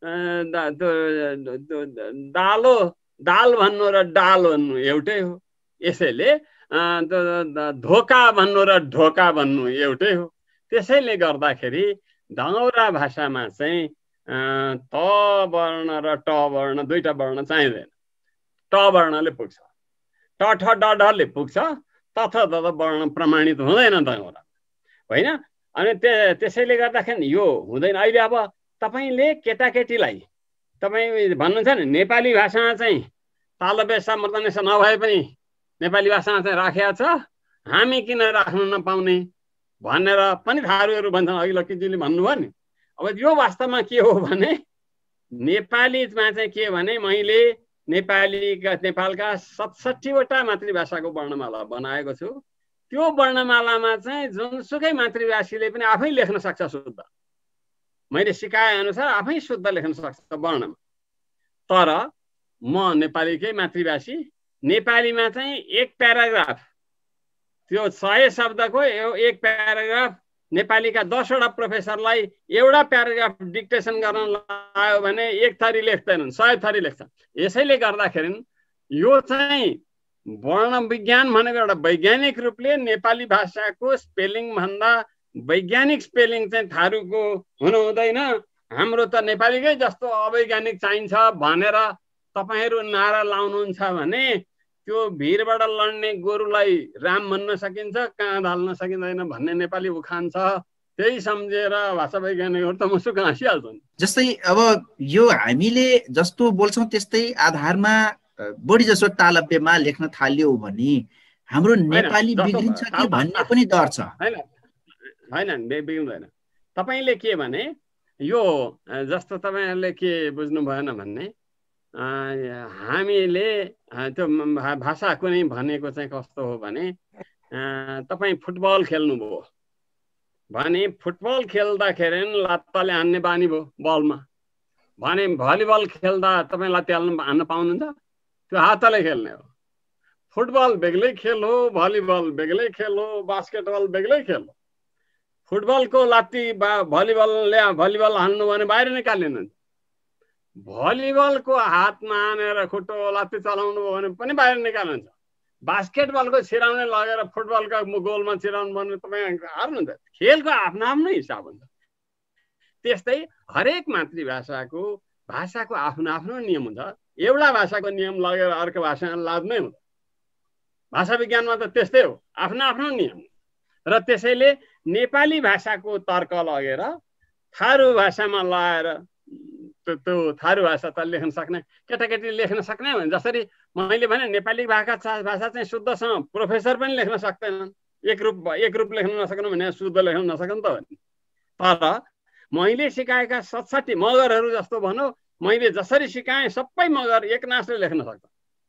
दालो दाल भन्नु र डाल भन्नु एउटै हो। यसैले धोका भन्नु र ढोका भन्नु एउटै हो। त्यसैले गर्दाखेरि दङ्गौरा भाषामा चाहिँ त वर्ण र ट वर्ण दुईटा वर्ण चाहिँदैन। ट वर्णले पुग्छ, ट ठ ड ढले पुग्छ, त थ द वर्ण प्रमाणित हुँदैन दङ्गौरा, होइन? अनि त्यसैले गर्दाखेरि यो हुँदैन। अहिले अब तपाईँले केटाकेटीलाई तपाईँ भन्नुहुन्छ नि नेपाली भाषामा चाहिँ तालव्यसा मूर्धन्यसा नभए पनि नेपाली भाषामा चाहिँ राखेको छ, हामी किन राख्नु नपाउने भनेर पनि थारूहरू भन्छन्। अघि लक्कीजीले भन्नुभयो नि। अब यो वास्तवमा के हो भने नेपालीमा चाहिँ के भने मैले नेपालीका नेपालका सतसट्ठीवटा मातृभाषाको वर्णमाला बनाएको छु। त्यो वर्णमालामा चाहिँ जुनसुकै मातृभाषीले पनि आफै लेख्न सक्छ शुद्ध, मैले सिकाए अनुसार आफै शुद्ध लेख्न सक्छ वर्णमा। तर म नेपालीकै मातृभाषी, नेपालीमा चाहिँ एक प्याराग्राफ त्यो सय शब्दको एक प्याराग्राफ नेपालीका दसवटा प्रोफेसरलाई एउटा प्याराग्राफ डिक्टेसन गर्न लगायो भने एक थरी लेख्दैनन्, सय थरी लेख्छन्। यसैले गर्दाखेरि यो चाहिँ वर्ण विज्ञान भनेको एउटा वैज्ञानिक रूपले नेपाली भाषाको स्पेलिङ भन्दा वैज्ञानिक स्पेलिङ चाहिँ थारूको हुनु हुँदैन। हाम्रो त नेपालीकै जस्तो अवैज्ञानिक चाहिन्छ भनेर तपाईँहरू नारा लाउनुहुन्छ भने त्यो भिरबाट लड्ने गोरुलाई राम भन्न सकिन्छ, कहाँ ढाल्न सकिँदैन भन्ने नेपाली उखान छ। त्यही सम्झेर भाषा वैज्ञानिकहरू त मुसुक हाँसिहाल्छन्। जस्तै अब यो हामीले जस्तो बोल्छौँ त्यस्तै आधारमा बढी जसो तालव्यमा लेख्न थाल्यो भने हाम्रो नेपाली बिग्रिन्छ कि भन्ने पनि डर छ। होइन होइन बिग्रिँदैन। तपाईँले के भने यो जस्तो तपाईँहरूले के बुझ्नु भएन भन्ने हामीले त्यो भाषा कुनै भनेको चाहिँ कस्तो हो भने तपाईँ फुटबल खेल्नुभयो भने फुटबल खेल्दाखेरि लात्ताले हान्ने बानी भयो बलमा भने भलिबल खेल्दा तपाईँ लात्ती हाल्नु हान्न पाउनुहुन्छ? त्यो हातले खेल्ने हो। फुटबल बेग्लै खेल हो, भलिबल बेग्लै खेल हो, बास्केटबल बेग्लै खेल हो। फुटबलको लात्ती बा भलिबलले भलिबल हान्नु भने बाहिर निकालिनुहुन्छ। भलिबलको हातमा हानेर खुट्टो लात्ती चलाउनु भयो भने पनि बाहिर निकाल्नुहुन्छ। बास्केटबलको छिराउने लगेर फुटबलका गोलमा छिराउनु भने तपाईँ हार्नुहुन्छ। खेलको आफ्नो आफ्नो हिसाब हुन्छ। त्यस्तै हरेक मातृभाषाको भाषाको आफ्नो आफ्नो नियम हुन्छ। एउटा भाषाको नियम लगेर अर्को भाषामा लाद्नै हुन्छ। भाषा विज्ञानमा त त्यस्तै हो, आफ्नो आफ्नो नियम। र त्यसैले नेपाली भाषाको तर्क लगेर थारू भाषामा लगाएर त्यो थारू भाषा त लेख्न सक्ने केटाकेटी लेख्न सक्ने भने जसरी मैले भने नेपाली भाषा भाषा चाहिँ शुद्धसँग प्रोफेसर पनि लेख्न सक्दैनन्। एक रूप एक रूप लेख्न नसक्नु भने शुद्ध लेख्न नसक्नु त भने। तर मैले सिकाएका सतसट्ठी मगरहरू जस्तो भनौँ, मैले जसरी सिकाएँ सबै मगर एकनासले लेख्न सक्छ।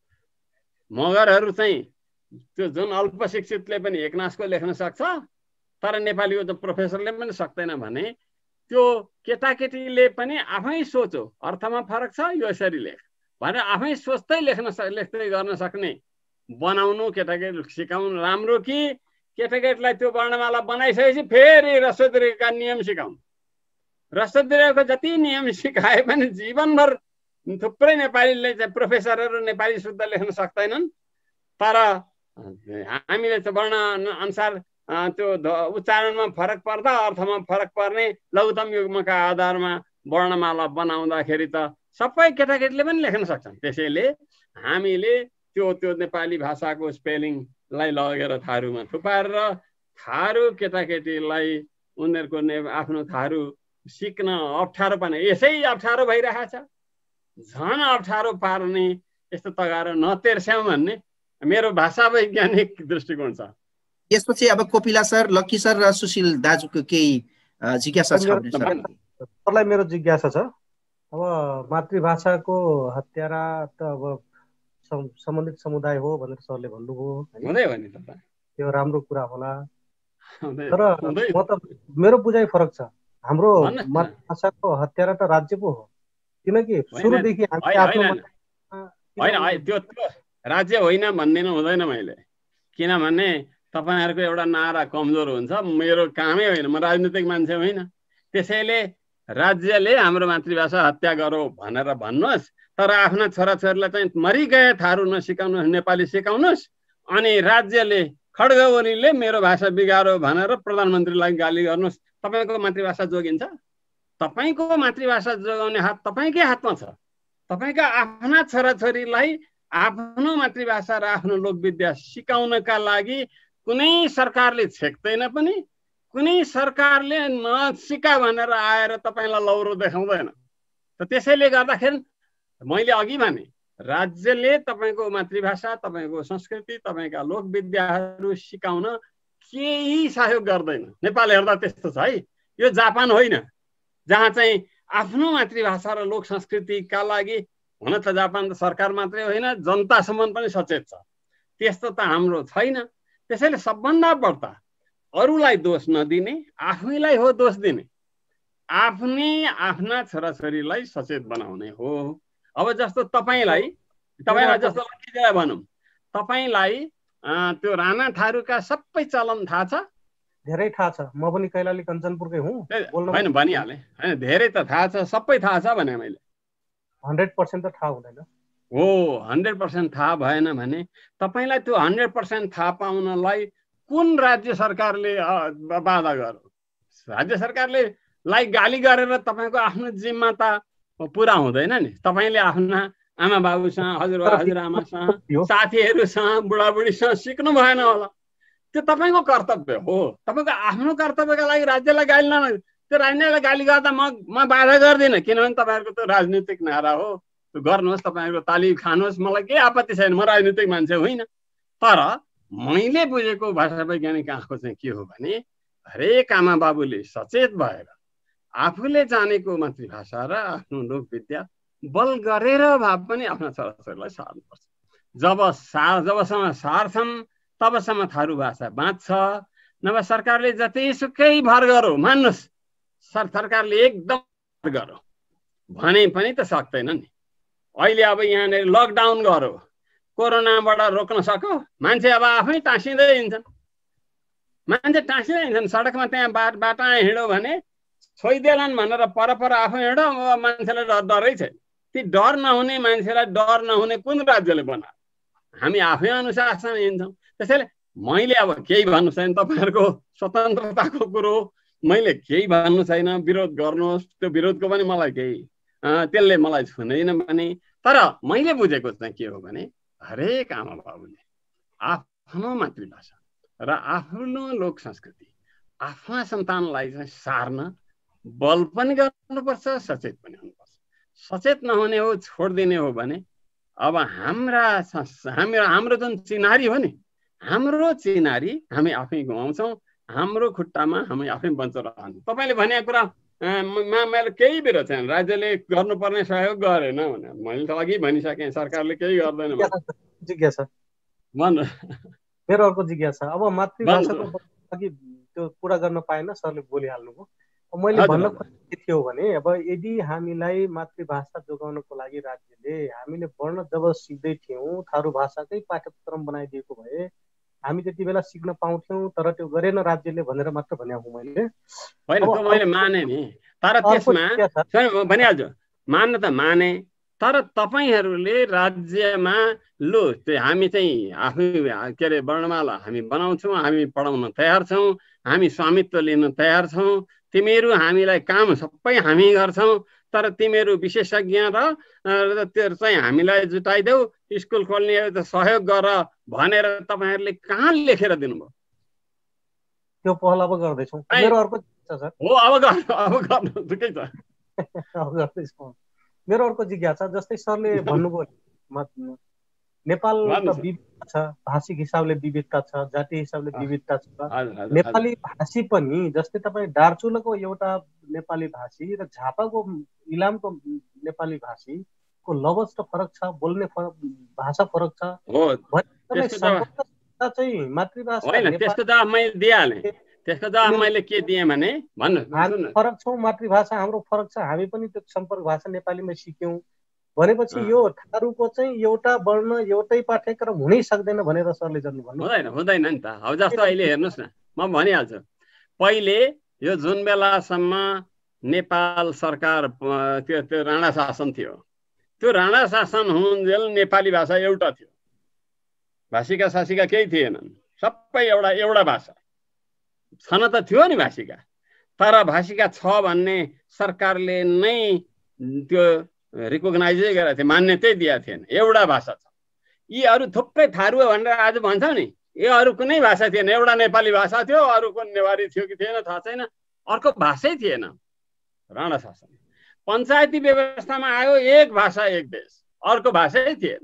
मगरहरू चाहिँ त्यो जुन अल्पशिक्षितले पनि एकनासको लेख्न सक्छ, तर नेपालीको त प्रोफेसरले पनि सक्दैन भने त्यो केटाकेटीले पनि आफै सोचो अर्थमा फरक छ यो यसरी लेख भनेर आफै सोच्दै लेख्न लेख्दै गर्न सक्ने बनाउनु केटाकेटी सिकाउनु राम्रो कि केटाकेटीलाई त्यो वर्णमाला बनाइसकेपछि फेरि रसोदीका नियम सिकाउनु। रसोदीको जति नियम सिकाए पनि जीवनभर थुप्रै नेपालीले चाहिँ प्रोफेसरहरू नेपाली शुद्ध लेख्न सक्दैनन्। तर हामीले त वर्ण अनुसार त्यो उच्चारणमा फरक पर्दा अर्थमा फरक पर्ने लघुत्तम युग्मका आधारमा वर्णमाला बनाउँदाखेरि त सबै केटाकेटीले पनि लेख्न सक्छन्। त्यसैले हामीले त्यो त्यो नेपाली भाषाको स्पेलिङलाई लगेर थारूमा थुपारेर थारू केटाकेटीलाई उनीहरूको ने आफ्नो थारू सिक्न अप्ठ्यारो पार्ने यसै अप्ठ्यारो भइरहेको छ। झन् अप्ठ्यारो पार्ने यस्तो तगारो नतेर्स्याउँ भन्ने मेरो भाषा वैज्ञानिक दृष्टिकोण छ। यसपछि अब कोपिला सर, लक्की सर र सुशील दाजुको केही जिज्ञासा छ भने सर। सरलाई मेरो जिज्ञासा छ। अब मातृभाषाको हत्यारा त अब सम्बन्धित समुदाय हो भनेर सरले भन्नुभयो, हुँदै हो नि त, त्यो राम्रो कुरा होला। तर म त मेरो बुझाइ फरक छ। हाम्रो मातृभाषाको हत्यारा त राज्य पो हो, किनकि सुरुदेखि हामी आफ्नो होइन त्यो राज्य होइन भन्दिन हुँदैन मैले। किनभने तपाईँहरूको एउटा नारा कमजोर हुन्छ। मेरो कामै होइन, म राजनीतिक मान्छे होइन। त्यसैले राज्यले हाम्रो मातृभाषा हत्या गरौ भनेर भन्नुहोस्, तर आफ्ना छोराछोरीलाई चाहिँ मरिगए थारू नसिकाउनुहोस्, नेपाली सिकाउनुहोस्। अनि राज्यले खड्गवलीले मेरो भाषा बिगारो भनेर प्रधानमन्त्रीलाई गाली गर्नुहोस्। तपाईँको मातृभाषा जोगिन्छ? तपाईँको मातृभाषा जोगाउने हात तपाईँकै हातमा छ। तपाईँका आफ्ना छोराछोरीलाई आफ्नो मातृभाषा र आफ्नो लोकविद्या सिकाउनका लागि कुनै सरकारले छेक्दैन पनि, कुनै सरकारले नसिका भनेर आएर तपाईँलाई लौरो देखाउँदैन। त त्यसैले गर्दाखेरि मैले अघि भने राज्यले तपाईँको मातृभाषा, तपाईँको संस्कृति, तपाईँका लोकविद्याहरू सिकाउन केही सहयोग गर्दैन। नेपाल हेर्दा त्यस्तो छ है। यो जापान होइन जहाँ चाहिँ आफ्नो मातृभाषा र लोक संस्कृतिका लागि, हुन त जापान त सरकार मात्रै होइन जनतासम्म पनि सचेत छ। त्यस्तो त हाम्रो छैन। त्यसैले सबभन्दा बढ्ता अरूलाई दोष नदिने, आफैलाई हो दोष दिने। आफ्नै आफ्ना छोराछोरीलाई सचेत बनाउने हो। अब जस्तो तपाईँलाई तपाईँलाई जस्तो लक्कीजय भनौँ, तपाईँलाई त्यो राणा थारूका सबै चलन थाहा छ? धेरै थाहा छ। म पनि कैलाली कञ्चनपुरकै हुँ। होइन भनिहालेँ, होइन धेरै त थाहा छ, सबै थाहा छ भने मैले हन्ड्रेड पर्सेन्ट त थाहा हुँदैन हो। हन्ड्रेड पर्सेन्ट थाहा भएन भने तपाईँलाई त्यो हन्ड्रेड पर्सेन्ट थाहा पाउनलाई कुन राज्य सरकारले बाधा गर्यो? राज्य सरकारले लाई गाली गरेर तपाईँको आफ्नो जिम्मा त पुरा हुँदैन नि। तपाईँले आफ्ना आमा बाबुसँग, हजुरबा हजुरआमासँग, साथीहरूसँग, बुढाबुढीसँग सिक्नु भएन होला। त्यो तपाईँको कर्तव्य हो। तपाईँको आफ्नो कर्तव्यका लागि राज्यलाई गाली न, त्यो राज्यलाई गाली गर्दा म म बाधा गर्दिनँ, किनभने तपाईँहरूको त्यो राजनीतिक नारा हो। त्यो गर्नुहोस्, तपाईँहरूको ताली खानुहोस्, मलाई केही आपत्ति छैन। म राजनीतिक मान्छे होइन। तर मैले बुझेको भाषा वैज्ञानिक आँखको चाहिँ के हो भने हरेक आमा बाबुले सचेत भएर आफूले जानेको मातृभाषा र आफ्नो लोकविद्या बल गरेर भए पनि आफ्ना छोराछोरीलाई सार्नुपर्छ। जब सा जबसम्म सार्छन् तबसम्म थारू भाषा बाँच्छ। नभए सरकारले जतिसुकै भर गरौँ, मान्नुहोस् सर सरकारले एकदम भर गरौँ भने पनि त सक्दैन नि। अहिले अब यहाँनिर लकडाउन गरौँ, कोरोनाबाट रोक्न सक्यो? मान्छे अब आफै टाँसिँदै हिँड्छन्। मान्छे टाँसिँदै हिँड्छन् सडकमा। त्यहाँ बाट बाटो हिँड्यो भने छोइदेलान् भनेर परपर आफै हिँड्यो, मान्छेलाई डर डरै छैन। ती डर नहुने मान्छेलाई डर नहुने कुन राज्यले बनायो? हामी आफै अनुशासन हिँड्छौँ। त्यसैले मैले अब केही भन्नु छैन, तपाईँहरूको स्वतन्त्रताको कुरो मैले केही भन्नु छैन। विरोध गर्नुहोस्, त्यो विरोधको पनि मलाई केही त्यसले मलाई छुँदैन पनि। तर मैले बुझेको चाहिँ के हो भने हरेक आमा बाबुले आफ्नो मातृभाषा र आफ्नो लोक संस्कृति आफ्ना सन्तानलाई चाहिँ सार्न बल पनि गर्नुपर्छ, सचेत पनि हुनुपर्छ। सचेत नहुने हो, छोडिदिने हो भने अब हाम्रा हाम्रो हाम्रो जुन चिनारी हो नि, हाम्रो चिनारी हामी आफै गुमाउँछौँ। हाम्रो खुट्टामा हामी आफै बन्छ रहन्छौँ। तपाईँले भनेको कुरा मा मेरो केही विरोध छैन। राज्यले गर्नुपर्ने सहयोग गरेन भने मैले त अघि भनिसकेँ, सरकारले केही गर्दैन। जिज्ञासा भन्नु मेरो अर्को जिज्ञासा, अब मातृभाषाको अघि त्यो कुरा गर्न पाएन, सरले बोलिहाल्नुभयो। मैले भन्न खोजेको थियो भने अब यदि हामीलाई मातृभाषा जोगाउनको लागि राज्यले हामीले पढ्न जब सिक्दै थियौँ थारू भाषाकै पाठ्यक्रम बनाइदिएको भए हामी त्यति बेला सिक्न पाउँथ्यौँ। तर त्यो गरेन राज्यले भनेर मात्र भनेको मैले होइन, त्यो मैले माने नि। तर त्यसमा भनिहाल्छु, मान्न त माने। तर तपाईँहरूले राज्यमा लु त्यो हामी चाहिँ आफै के अरे वर्णमाला हामी बनाउँछौँ, हामी पढाउन तयार छौँ, हामी स्वामित्व लिन तयार छौँ, तिमीहरू हामीलाई काम सबै हामी गर्छौँ, तर तिमीहरू विशेषज्ञ र त्यो चाहिँ हामीलाई जुटाइदेऊ, स्कुल खोल्ने सहयोग गर भनेर तपाईँहरूले कहाँ लेखेर दिनुभयो? त्यो पहल अब गर्दैछौँ। मेरो अर्को सर हो अब गर्नु अब गर्नु ठिकै छ अब गर्दैछौँ। मेरो अर्को जिज्ञासा, जस्तै सरले भन्नुभयो नेपाल त विविधता छ, भाषिक हिसाबले विविधता छ, जातीय हिसाबले विविधता छ। नेपाली भाषी पनि जस्तै तपाईँ दार्चुलाको एउटा नेपाली भाषी र झापाको इलामको नेपाली भाषीको लवज त फरक छ, बोल्ने भाषा फरक छ। चाहिँ मातृभाषा त्यसको जवाब मैले दिइहालेँ। त्यसको जवाब मैले के दिएँ भने भन्नु फरक छौँ, मातृभाषा हाम्रो फरक छ, हामी पनि त्यो सम्पर्क भाषा नेपालीमा सिक्यौँ भनेपछि यो थारूको चाहिँ एउटा वर्ण एउटै पाठ्यक्रम हुनै सक्दैन भनेर सरले जन्म भन्नु हुँदैन हुँदैन नि त। अब जस्तो अहिले हेर्नुहोस् न, म भनिहाल्छु। पहिले यो जुन बेलासम्म नेपाल सरकार त्यो त्यो राणा शासन थियो, त्यो राणा शासन हुन्जेल नेपाली भाषा एउटा थियो, भाषिका सासिका केही थिएनन्, सबै एउटा एउटा भाषा छन त थियो नि भाषिका। तर भाषिका छ भन्ने सरकारले नै त्यो रिकग्नाइजै गरेको थियो, मान्यतै दिएको थिएन। एउटा भाषा छ, यी अरू थुप्रै थारू भनेर आज भन्छौ नि, यो अरू कुनै भाषा थिएन, एउटा नेपाली भाषा थियो, अरू कुन नेवारी थियो कि थिएन थाहा छैन, अर्को भाषै थिएन राणा शासन। पञ्चायती व्यवस्थामा आयो एक भाषा एक देश, अर्को भाषै थिएन।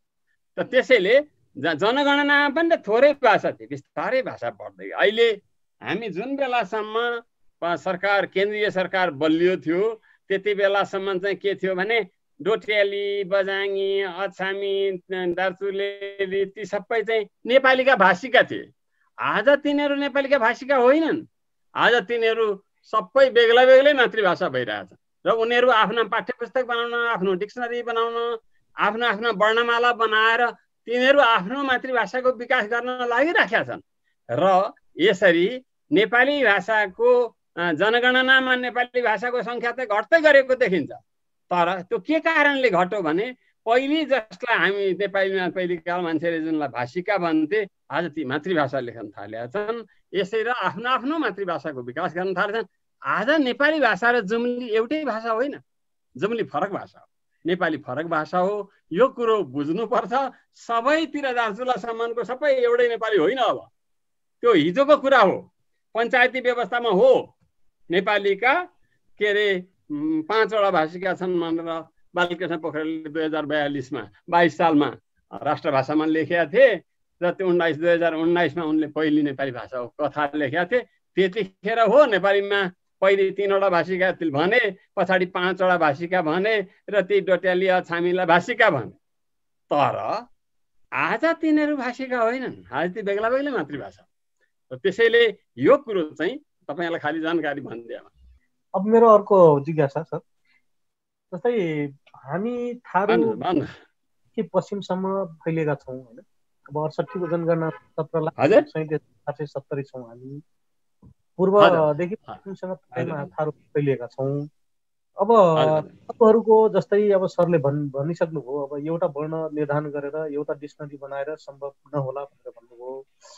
त त्यसैले जनगणनामा पनि त थोरै भाषा थियो, बिस्तारै भाषा बढ्दै। अहिले हामी जुन बेलासम्म सरकार केन्द्रीय सरकार बलियो थियो त्यति बेलासम्म चाहिँ के थियो भने डोट्याली, बजाङ्गी, अछामी, दार्चुलेली ती सबै चाहिँ नेपालीका भाषीका थिए। आज तिनीहरू नेपालीका भाषीका होइनन्, आज तिनीहरू सबै बेग्ला बेग्लै मातृभाषा भइरहेछ र उनीहरू आफ्ना पाठ्यपुस्तक बनाउन, आफ्नो डिक्सनरी बनाउन, आफ्नो आफ्नो वर्णमाला बनाएर तिनीहरू आफ्नो मातृभाषाको विकास गर्न लागिराखेका छन्। र यसरी नेपाली भाषाको जनगणनामा नेपाली भाषाको सङ्ख्या त घट्दै गरेको देखिन्छ। तर त्यो के कारणले घट्यो भने पहिले जसलाई हामी नेपालीमा पहिलेकाल मान्छेले जुनलाई भाषिका भन्थे आज ती मातृभाषा लेख्न थालेका छन्। यसै र आफ्नो आफ्नो मातृभाषाको विकास गर्न थालेछन्। आज नेपाली भाषा र जुम्ली एउटै भाषा होइन, जुम्ली फरक भाषा हो, नेपाली फरक भाषा हो। यो कुरो बुझ्नुपर्छ। सबैतिर दार्चुलासम्मको सबै एउटै नेपाली होइन। अब त्यो हिजोको कुरा हो। पञ्चायती व्यवस्थामा हो नेपालीका के अरे पाँचवटा भाषिका छन् भनेर बालकृष्ण पोखरेलले दुई हजार बयालिसमा बाइस सालमा राष्ट्रभाषामा लेखेका थिए र त्यो उन्नाइस दुई हजार उन्नाइसमा उनले पहिली नेपाली भाषाको कथा लेखेका थिए। त्यतिखेर हो नेपालीमा पहिले तीनवटा भाषिका भने, पछाडि पाँचवटा भाषिका भने र ती डोट्याली अछामीलाई भाषिका भने। तर आज तिनीहरू भाषिका होइनन्, आज ती बेग्ला बेग्लै मातृभाषा। र त्यसैले यो कुरो चाहिँ तपाईँलाई खालि जानकारी भनिदिएँ। अब मेरो अर्को जिज्ञासा छ, जस्तै हामी थारू कि पश्चिमसम्म फैलिएका छौँ होइन। अब अडसट्ठीको जनगणना सत्र लाख सैँतिस आठ सय सत्तरी छौँ हामी। पूर्वदेखि पश्चिमसँग थारू फैलिएका छौँ। अब तपाईँहरूको जस्तै अब सरले भन् भनिसक्नुभयो, अब एउटा वर्ण निर्धारण गरेर एउटा डिक्सनरी बनाएर सम्भव नहोला भनेर भन्नुभयो।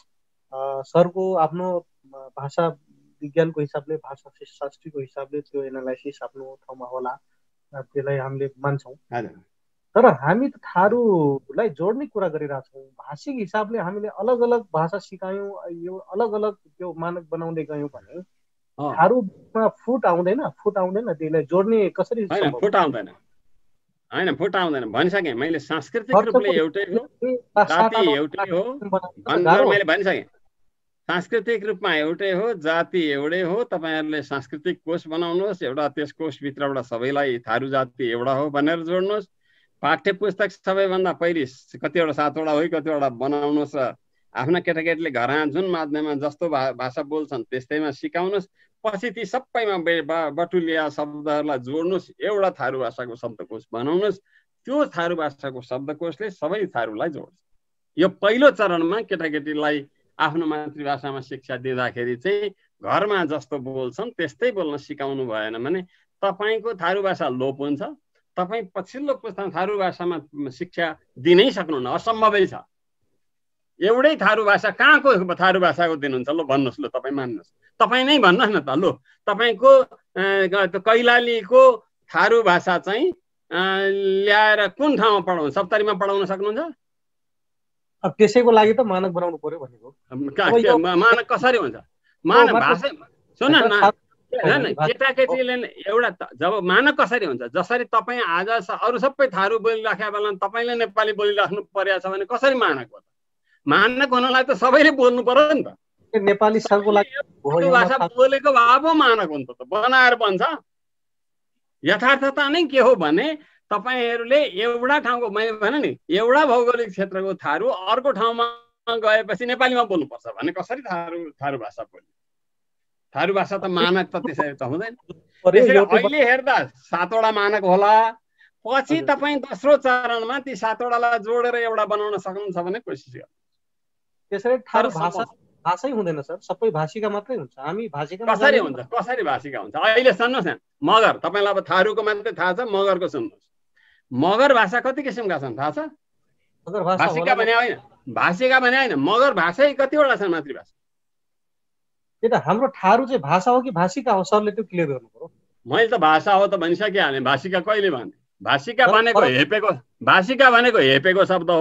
सरको आफ्नो भाषा विज्ञानको हिसाबले, भाषा शास्त्रीको हिसाबले त्यो एनालाइसिस आफ्नो ठाउँमा होला, त्यसलाई हामीले मान्छौँ। तर हामी त थारूलाई जोड्ने कुरा गरिरहेछौँ। भाषिक हिसाबले हामीले अलग अलग भाषा सिकायौँ, यो अलग अलग त्यो मानक बनाउँदै गयौँ भने थारूमा फुट आउँदैन, फुट आउँदैन। त्यसलाई जोड्ने कसरी? फुट आउँदैन, होइन फुट आउँदैन भनिसकेँ मैले। सांस्कृतिक रूपले एउटै हो, जाति एउटै हो, मैले भनिसकेँ। सांस्कृतिक रूपमा एउटै हो, जाति एउटै हो। तपाईँहरूले सांस्कृतिक कोष बनाउनुहोस्, एउटा त्यस कोषभित्रबाट सबैलाई थारू जाति एउटा हो भनेर जोड्नुहोस्। पाठ्य पुस्तक सबैभन्दा पहिले कतिवटा सातवटा हो कतिवटा बनाउनुहोस् र आफ्ना केटाकेटीले घरमा जुन माध्यममा जस्तो भा भाषा बोल्छन् त्यस्तैमा सिकाउनुहोस्। पछि ती सबैमा बटुलिया शब्दहरूलाई जोड्नुहोस्, एउटा थारू भाषाको शब्दकोश बनाउनुहोस्। त्यो थारू भाषाको शब्दकोशले सबै थारूलाई जोड्छ। यो पहिलो चरणमा केटाकेटीलाई आफ्नो मातृभाषामा शिक्षा दिँदाखेरि चाहिँ घरमा जस्तो बोल्छन् त्यस्तै बोल्न सिकाउनु भएन भने तपाईँको थारू भाषा लोप हुन्छ। तपाईँ पछिल्लो पुस्तामा थारू भाषामा शिक्षा दिनै सक्नुहुन्न, असम्भवै छ। एउटै थारू भाषा कहाँको थारू भाषाको दिनुहुन्छ? ल भन्नुहोस्, ल तपाईँ मान्नुहोस्, तपाईँ नै भन्नुहोस् न त। ल तपाईँको कैलालीको थारू भाषा चाहिँ ल्याएर कुन ठाउँमा पढाउनु? सप्तरीमा पढाउन सक्नुहुन्छ? अब त्यसैको लागि त मानक बनाउनु पर्यो भनेको। मानक कसरी हुन्छ? मानक भाषा सुन न, केटाकेटीले एउटा जब मानक कसरी हुन्छ? जसरी तपाईँ आज अरू सबै थारू बोलिराखेको बेला तपाईँले नेपाली बोलिराख्नु परेको छ भने कसरी मानक हो? मानक हुनलाई त सबैले बोल्नु पर्यो नि त। नेपाली सरको लागि भाषा बोलेको भए पो मानक हुन्छ त, बनाएर बन्छ। यथार्थता नै के हो भने तपाईहरूले एउटा ठाउँको, मैले भने नि एउटा भौगोलिक क्षेत्रको थारू अर्को ठाउँमा गएपछि नेपालीमा बोल्नुपर्छ भने कसरी थारू थारू भाषा बोल्ने? थारू भाषा त मानक त त्यसरी त हुँदैन। अहिले हेर्दा सातवटा मानक होला, पछि तपाईँ दोस्रो चरणमा ती सातवटालाई जोडेर एउटा बनाउन सक्नुहुन्छ भने कोसिस गर्नु। त्यसरी थारू भाषा भाषै हुँदैन सर, सबै भाषिका मात्रै हुन्छ। हामी भाषिका कसरी हुन्छ? कसरी भाषिका हुन्छ? अहिले सुन्नुहोस् न, मगर तपाईँलाई अब थारूको मात्रै थाहा छ, मगरको सुन्नुहोस्। मगर भाषा कति किसिमका छन् थाहा छ? भाषिका भने होइन, भाषिका भने होइन, मगर भाषै कतिवटा छन् मातृभाषा? त्यो त हाम्रो थारू चाहिँ भाषा हो कि भाषिका हो? सरले त्यो क्लियर गर्नु पर्यो। मैले त भाषा हो त भनिसकिहालेँ। भाषिका कहिले भने? भाषिका भनेको हेपेको, भाषिका भनेको हेपेको शब्द हो।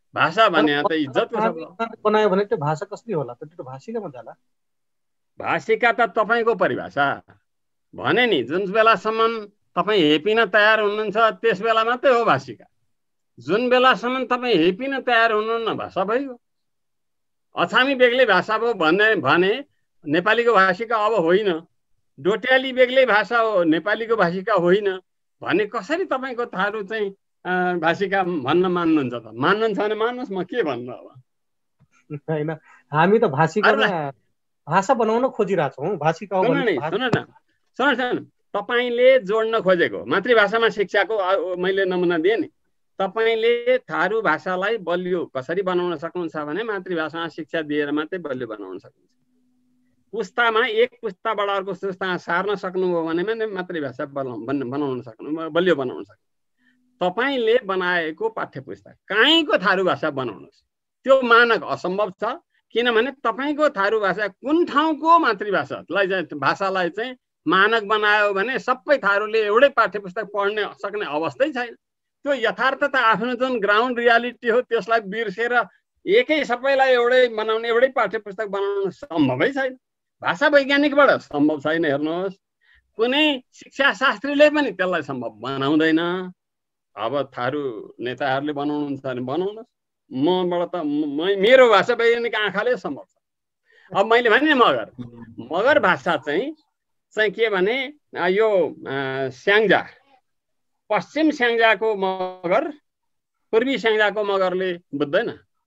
भाषा भने त इज्जतको शब्द बनायो भने त्यो भाषा कसले होला त? त्यो भाषिकामा जाला। भाषिका त तपाईँको परिभाषा भने नि, जुन बेलासम्म तपाईँ हेपिन तयार हुनुहुन्छ त्यस बेला मात्रै हो भाषिका। जुन बेलासम्म तपाईँ हेपिन तयार हुनुहुन्न भाषा भइगयो। अछामी बेग्लै भाषा भयो भन्ने भने नेपालीको भाषिका अब होइन, डोट्याली बेग्लै भाषा हो नेपालीको भाषिका होइन भने कसरी तपाईँको थारू चाहिँ भाषिका भन्न मान्नुहुन्छ त? मान्नुहुन्छ भने मान्नुहोस्, म के भन्नु अब। होइन, हामी त भाषिकामा भाषा बनाउन खोजिरहेको छौँ। भाषिका हो सुन न सुन सुन तपाईँले जोड्न खोजेको मातृभाषामा शिक्षाको मैले नमुना दिएँ नि। तपाईँले थारू भाषालाई बलियो कसरी बनाउन सक्नुहुन्छ भने मातृभाषामा शिक्षा दिएर मात्रै बलियो बनाउन सक्नुहुन्छ। पुस्तामा एक पुस्ताबाट अर्को पुस्तामा सार्न सक्नुभयो भने मातृभाषा बनाउन सक्नु बलियो बनाउन सक्नु। तपाईँले बनाएको पाठ्य पुस्तक कहीँको थारू भाषा बनाउनुहोस्, त्यो मानक असम्भव छ। किनभने तपाईँको थारू भाषा कुन ठाउँको मातृभाषालाई चाहिँ भाषालाई चाहिँ मानक बनायो भने सबै थारूले एउटै पाठ्य पुस्तक पढ्ने सक्ने अवस्थै छैन। त्यो यथार्थता आफ्नो जुन ग्राउन्ड रियालिटी हो त्यसलाई बिर्सेर एकै सबैलाई एउटै बनाउने एउटै पाठ्य पुस्तक बनाउन सम्भवै छैन। भाषा वैज्ञानिकबाट सम्भव छैन। हेर्नुहोस्, कुनै शिक्षा शास्त्रीले पनि त्यसलाई सम्भव बनाउँदैन। अब थारू नेताहरूले बनाउनुहुन्छ भने बनाउनुहोस्, मबाट त मेरो भाषा वैज्ञानिक आँखाले सम्भव छ। अब मैले भने मगर मगर भाषा चाहिँ चाहिँ के भने यो स्याङ्जा पश्चिम स्याङ्जाको मगर पूर्वी स्याङ्जाको मगरले बुझ्दैन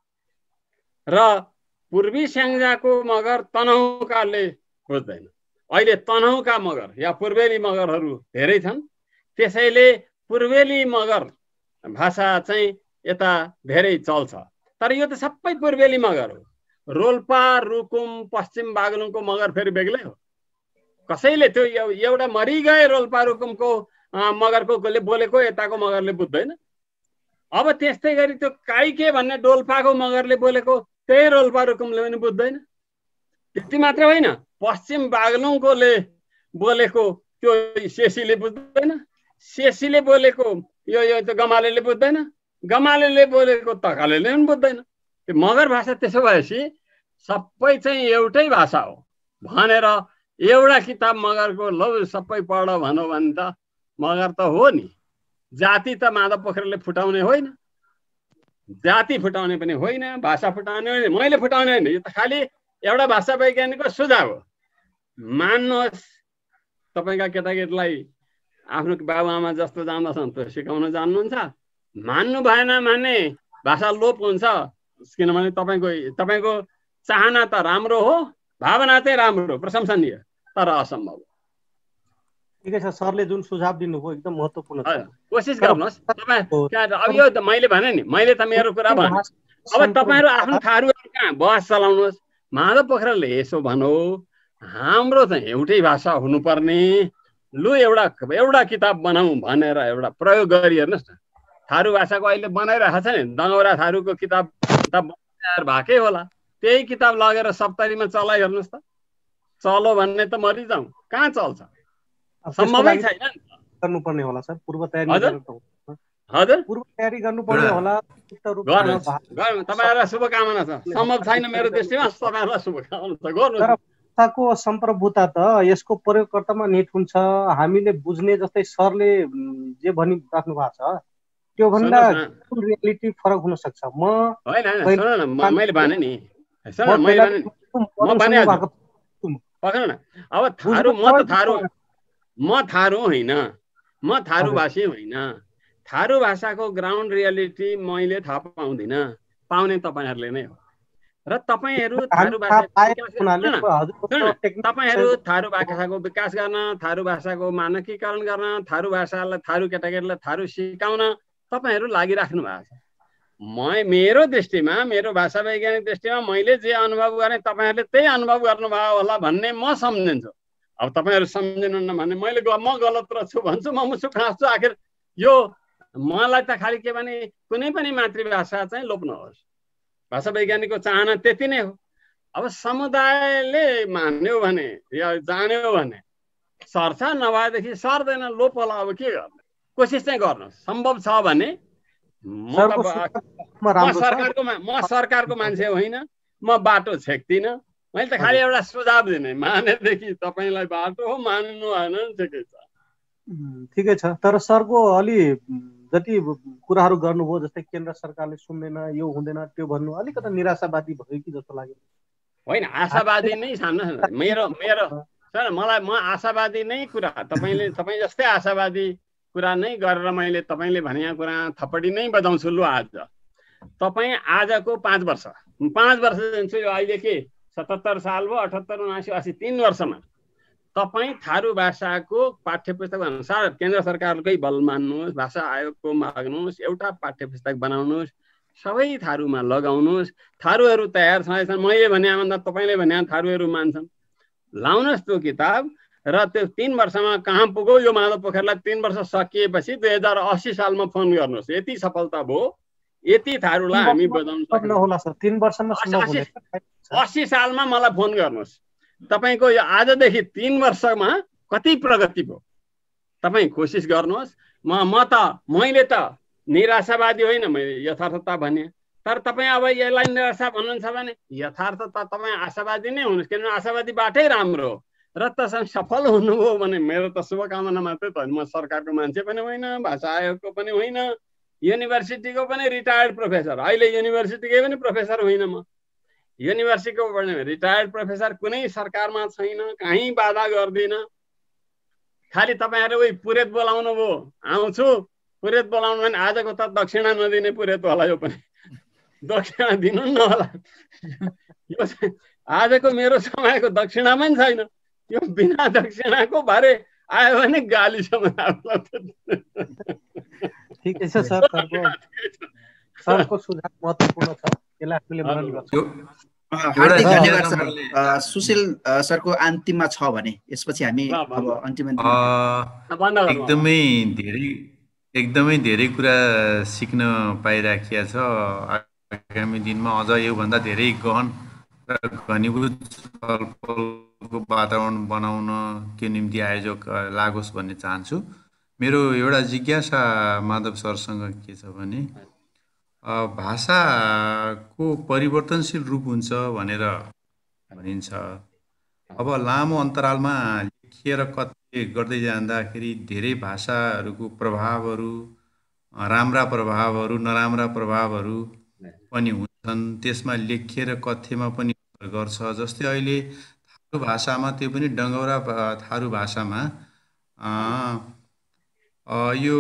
र पूर्वी स्याङ्जाको मगर तनहुकाले बुझ्दैन। अहिले तनहुका मगर या पूर्वेली मगरहरू धेरै छन्, त्यसैले पूर्वेली मगर भाषा चाहिँ यता धेरै चल्छ। तर यो त सबै पूर्वेली मगर हो। रोल्पा रुकुम पश्चिम बागलुङको मगर फेरि बेग्लै हो। कसैले त्यो एउटा मरिगए रोल्पा रुकुमको मगरको बोलेको यताको मगरले बुझ्दैन। अब त्यस्तै गरी त्यो काइके भन्ने डोल्पाको मगरले बोलेको त्यही रोल्पा रुकुमले पनि बुझ्दैन। त्यति मात्र होइन, पश्चिम बागलुङकोले बोलेको त्यो शेसीले बुझ्दैन, शेसीले बोलेको यो यो त्यो गमालेले बुझ्दैन, गमालेले बोलेको तकालेले पनि बुझ्दैन। त्यो मगर भाषा त्यसो भएपछि सबै चाहिँ एउटै भाषा हो भनेर एउटा किताब मगरको लौ सबै पढ भनौँ भने त मगर त हो नि। जाति त माधव पोखरेलले फुटाउने होइन, जाति फुटाउने पनि होइन, भाषा फुटाउने होइन, मैले फुटाउने होइन। यो त खालि एउटा भाषा वैज्ञानिकको सुझाव हो। मान्नुहोस्, तपाईँका केटाकेटीलाई आफ्नो बाबुआमा जस्तो जान्दछन् त्यो सिकाउन जान्नुहुन्छ। मान्नु भएन भने भाषा लोप हुन्छ। किनभने तपाईँको तपाईँको चाहना त राम्रो हो, भावना चाहिँ राम्रो प्रशंसनीय, तर असम्भव। ठिकै छ, सरले जुन सुझाव दिनुभयो एकदम महत्त्वपूर्ण छ। कोसिस गर्नुहोस् तपाईँ। अब यो त मैले भने नि, मैले त मेरो कुरा भने। अब तपाईँहरू आफ्नो थारूहरू कहाँ बहस चलाउनुहोस्। माधव पोखरेलले यसो भनौ हाम्रो चाहिँ एउटै भाषा हुनुपर्ने, लु एउटा एउटा किताब बनाऊ भनेर एउटा प्रयोग गरी हेर्नुहोस् न। थारू भाषाको अहिले बनाइरहेको छ नि, दङ्गौरा थारूको किताब त तयार भएकै होला। त्यही किताब लगेर सप्तरीमा चलाइ हेर्नुहोस् त। चलो भन्ने त मरिजाउँ, कहाँ चल्छ? सम्भवै छैन। गर्नुपर्ने होला सर, पूर्व तयारी हजुर पूर्व तयारी गर्नुपर्ने होला। तपाईँहरूलाई शुभकामना छ। सम्भव छैन मेरो दृष्टिमा, तपाईँहरूलाई शुभकामना छ। गर्नुहोस्। भाषाको सम्प्रभुता त यसको प्रयोगकर्तामा नेट हुन्छ। हामीले बुझ्ने जस्तै सरले जे भनिराख्नु भएको छ त्यो भन्दा रियालिटी फरक हुन सक्छ। म होइन सुन न, मैले भने नि सुन न, मैले भने म भनिहाल्छु पक्रिनु न। अब थारू म त थारू म थारू होइन, म थारू भाषी होइन। थारू भाषाको ग्राउन्ड रियालिटी मैले थाहा पाउँदिनँ, पाउने तपाईँहरूले नै हो। र तपाईँहरू थारू भाषा तपाईँहरू थारू भाषाको विकास गर्न, थारू भाषाको मानकीकरण गर्न, थारू भाषालाई थारू केटाकेटीलाई थारू सिकाउन तपाईँहरू लागिराख्नु भएको छ। म मेरो दृष्टिमा, मेरो भाषा वैज्ञानिक दृष्टिमा मैले जे अनुभव गरेँ तपाईँहरूले त्यही अनुभव गर्नुभयो होला भन्ने म सम्झिन्छु। अब तपाईँहरू सम्झिनुहुन्न भने मैले म गलत छु भन्छु, म मुसुक हाँस्छु। आखिर यो मलाई त खालि के भने कुनै पनि मातृभाषा चाहिँ लोप नहोस्, भाषा वैज्ञानिकको चाहना त्यति नै हो। अब समुदायले मान्यो भने या जान्यो भने सर्छ, नभएदेखि सर्दैन, लोप होला। अब के गर्ने? कोसिस चाहिँ गर्नुहोस्। सम्भव छ भने म सरकारको म सरकारको मान्छे होइन, म बाटो छेक्दिनँ। मैले त खालि एउटा सुझाव दिने, मानेदेखि तपाईँलाई बाटो हो, मान्नु भएन ठिकै छ। ठिकै छ, तर सरको अलि जति कुराहरू गर्नुभयो, जस्तै केन्द्र सरकारले सुन्दैन, यो हुँदैन, त्यो भन्नु अलिकति निराशावादी भयो कि जस्तो लाग्यो। होइन, आशावादी नै छान्नु। मेरो मेरो सर मलाई म आशावादी नै कुरा, तपाईँले तपाईँ जस्तै आशावादी कुरा नै गरेर मैले तपाईँले भनेको कुरा थपडी नै बजाउँछु। लु आज तपाईँ आजको पाँच वर्ष पाँच वर्ष जान्छु, यो अहिले के सतहत्तर साल भयो, अठहत्तर उनासी अस्सी तीन वर्षमा तपाईँ थारू भाषाको पाठ्य पुस्तक अनुसार केन्द्र सरकारकै बल मान्नुहोस्, भाषा आयोगको माग्नुहोस्, एउटा पाठ्य पुस्तक बनाउनुहोस्, सबै थारूमा लगाउनुहोस्। थारूहरू तयार छन्, मैले भने भन्दा तपाईँले भने थारूहरू मान्छन्, लाउनुहोस् त्यो किताब। र त्यो तिन वर्षमा कहाँ पुग्यो यो माधव पोखरेललाई तीन वर्ष सकिएपछि दुई हजार अस्सी सालमा फोन गर्नुहोस्। यति सफलता भयो, यति थारूलाई हामी बजाउन सक्छौँ। अस्सी सालमा मलाई फोन गर्नुहोस्, तपाईँको यो आजदेखि तीन वर्षमा कति प्रगति भयो तपाईँ कोसिस गर्नुहोस्। म म त मैले त निराशावादी होइन, मैले यथार्थता भने। तर तपाईँ अब यसलाई निराशा भन्नुहुन्छ भने यथार्थता तपाईँ आशावादी नै हुनुहोस्, किनभने आशावादी बाटै राम्रो हो। र त्यसमा सफल हुनुभयो भने मेरो त शुभकामना मात्रै त होइन। म सरकारको मान्छे पनि होइन, भाषा आयोगको पनि होइन, युनिभर्सिटीको पनि रिटायर्ड प्रोफेसर, अहिले युनिभर्सिटीकै पनि प्रोफेसर होइन। म युनिभर्सिटीको पनि रिटायर्ड प्रोफेसर, कुनै सरकारमा छैन, कहीँ बाधा गर्दिनँ। खालि तपाईँहरू उही पुरेत बोलाउनु भयो, आउँछु पुरेत बोलाउनु भने आजको त दक्षिणा नदिने पुरेत होला, यो पनि दक्षिणा दिनु न होला। यो आजको मेरो समयको दक्षिणा पनि छैन, यो बिना दक्षिणाको बारे आयो भने गालीसम्म। ठिकै छ सर, सरको सुझाव महत्त्वपूर्ण छ, यसलाई आफूले मनन गर्छु। हार्दिक धन्यवाद सर। सुशील सरको अन्तिममा छ भने यसपछि हामी अब अन्तिम एकदमै धेरै एकदमै धेरै कुरा सिक्न पाइराखेको छ। आगामी दिनमा अझ योभन्दा धेरै गहन र घनीभूत छलफलको वातावरण बनाउन के निम्ति आयोजक लागोस् भन्ने चाहन्छु। मेरो एउटा जिज्ञासा माधव सरसँग के छ भने भाषाको परिवर्तनशील रूप हुन्छ भनेर भनिन्छ। अब लामो अन्तरालमा लेखिएर कथ्य गर्दै जाँदाखेरि धेरै भाषाहरूको प्रभावहरू, राम्रा प्रभावहरू, नराम्रा प्रभावहरू पनि हुन्छन्। त्यसमा लेखिएर कथ्यमा पनि असर गर्छ। जस्तै अहिले थारू भाषामा, त्यो पनि डङ्गौरा थारू भाषामा यो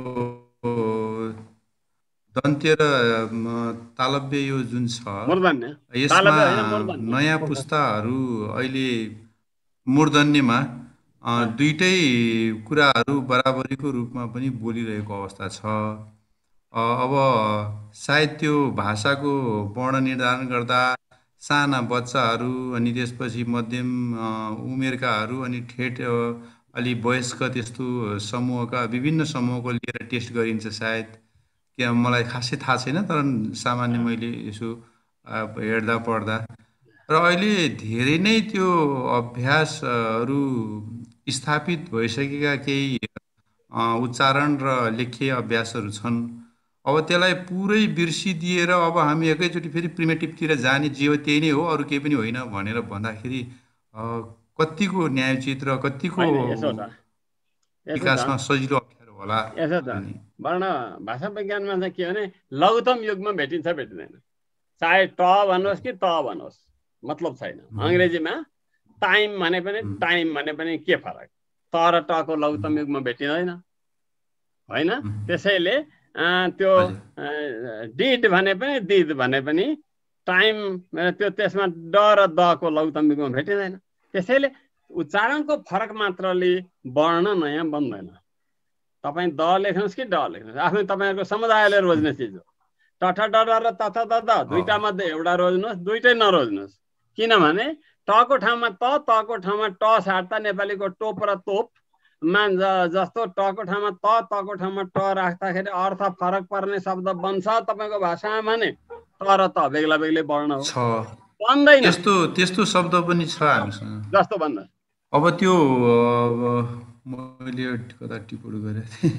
दन्त्य र तालव्य यो जुन छ, यसमा नयाँ पुस्ताहरू अहिले मूर्धन्यमा दुईटै कुराहरू बराबरीको रूपमा पनि बोलिरहेको अवस्था छ। अब सायद त्यो भाषाको वर्ण निर्धारण गर्दा साना बच्चाहरू, अनि त्यसपछि मध्यम उमेरकाहरू, अनि ठेट अलि वयस्क, त्यस्तो समूहका विभिन्न समूहको लिएर टेस्ट गरिन्छ सायद, क्या मलाई खासै थाहा छैन। तर सामान्य मैले यसो हेर्दा पढ्दा र अहिले धेरै नै त्यो अभ्यासहरू स्थापित भइसकेका केही उच्चारण र लेख्य अभ्यासहरू छन्। अब त्यसलाई पुरै बिर्सिदिएर अब हामी एकैचोटि फेरि प्रिमेटिभतिर जाने, जे हो त्यही नै हो, अरू केही पनि होइन भनेर भन्दाखेरि कतिको न्यायोचित र कतिको विकासमा सजिलो अप्ठ्यारो होला। वर्ण भाषा विज्ञानमा चाहिँ के भने लघुत्तम युगमा भेटिन्छ भेटिँदैन, चाहे ट भन्नुहोस् कि त भन्नुहोस्, मतलब छैन। अङ्ग्रेजीमा टाइम भने पनि टाइम भने पनि के फरक, त र टको लघुत्तम युगमा भेटिँदैन होइन। त्यसैले त्यो डिड भने पनि दिद भने पनि टाइम त्यो त्यसमा ड र दको लघुत्तम युगमा भेटिँदैन। त्यसैले उच्चारणको फरक मात्रले वर्ण नयाँ बन्दैन। तपाईँ द लेख्नुहोस् कि ड लेख्नुहोस्, आफ्नो तपाईँहरूको समुदायले रोज्ने चिज हो। टठ ड र तथ द दुईटा मध्ये एउटा रोज्नुहोस्, दुईटै नरोज्नुहोस्। किनभने टको ठाउँमा त, तको ठाउँमा ट साट्दा नेपालीको टोप र तोप मा जस्तो टको ठाउँमा त, तको ठाउँमा ट राख्दाखेरि अर्थ फरक पर्ने शब्द बन्छ तपाईँको भाषामा भने। तर त बेग्ला बेग्लै वर्ण हो, बन्दैन। त्यस्तो त्यस्तो शब्द पनि छ हामीसँग जस्तो बन्दैन। अब त्यो मैले कता टिप्पणी गरेको थिएँ,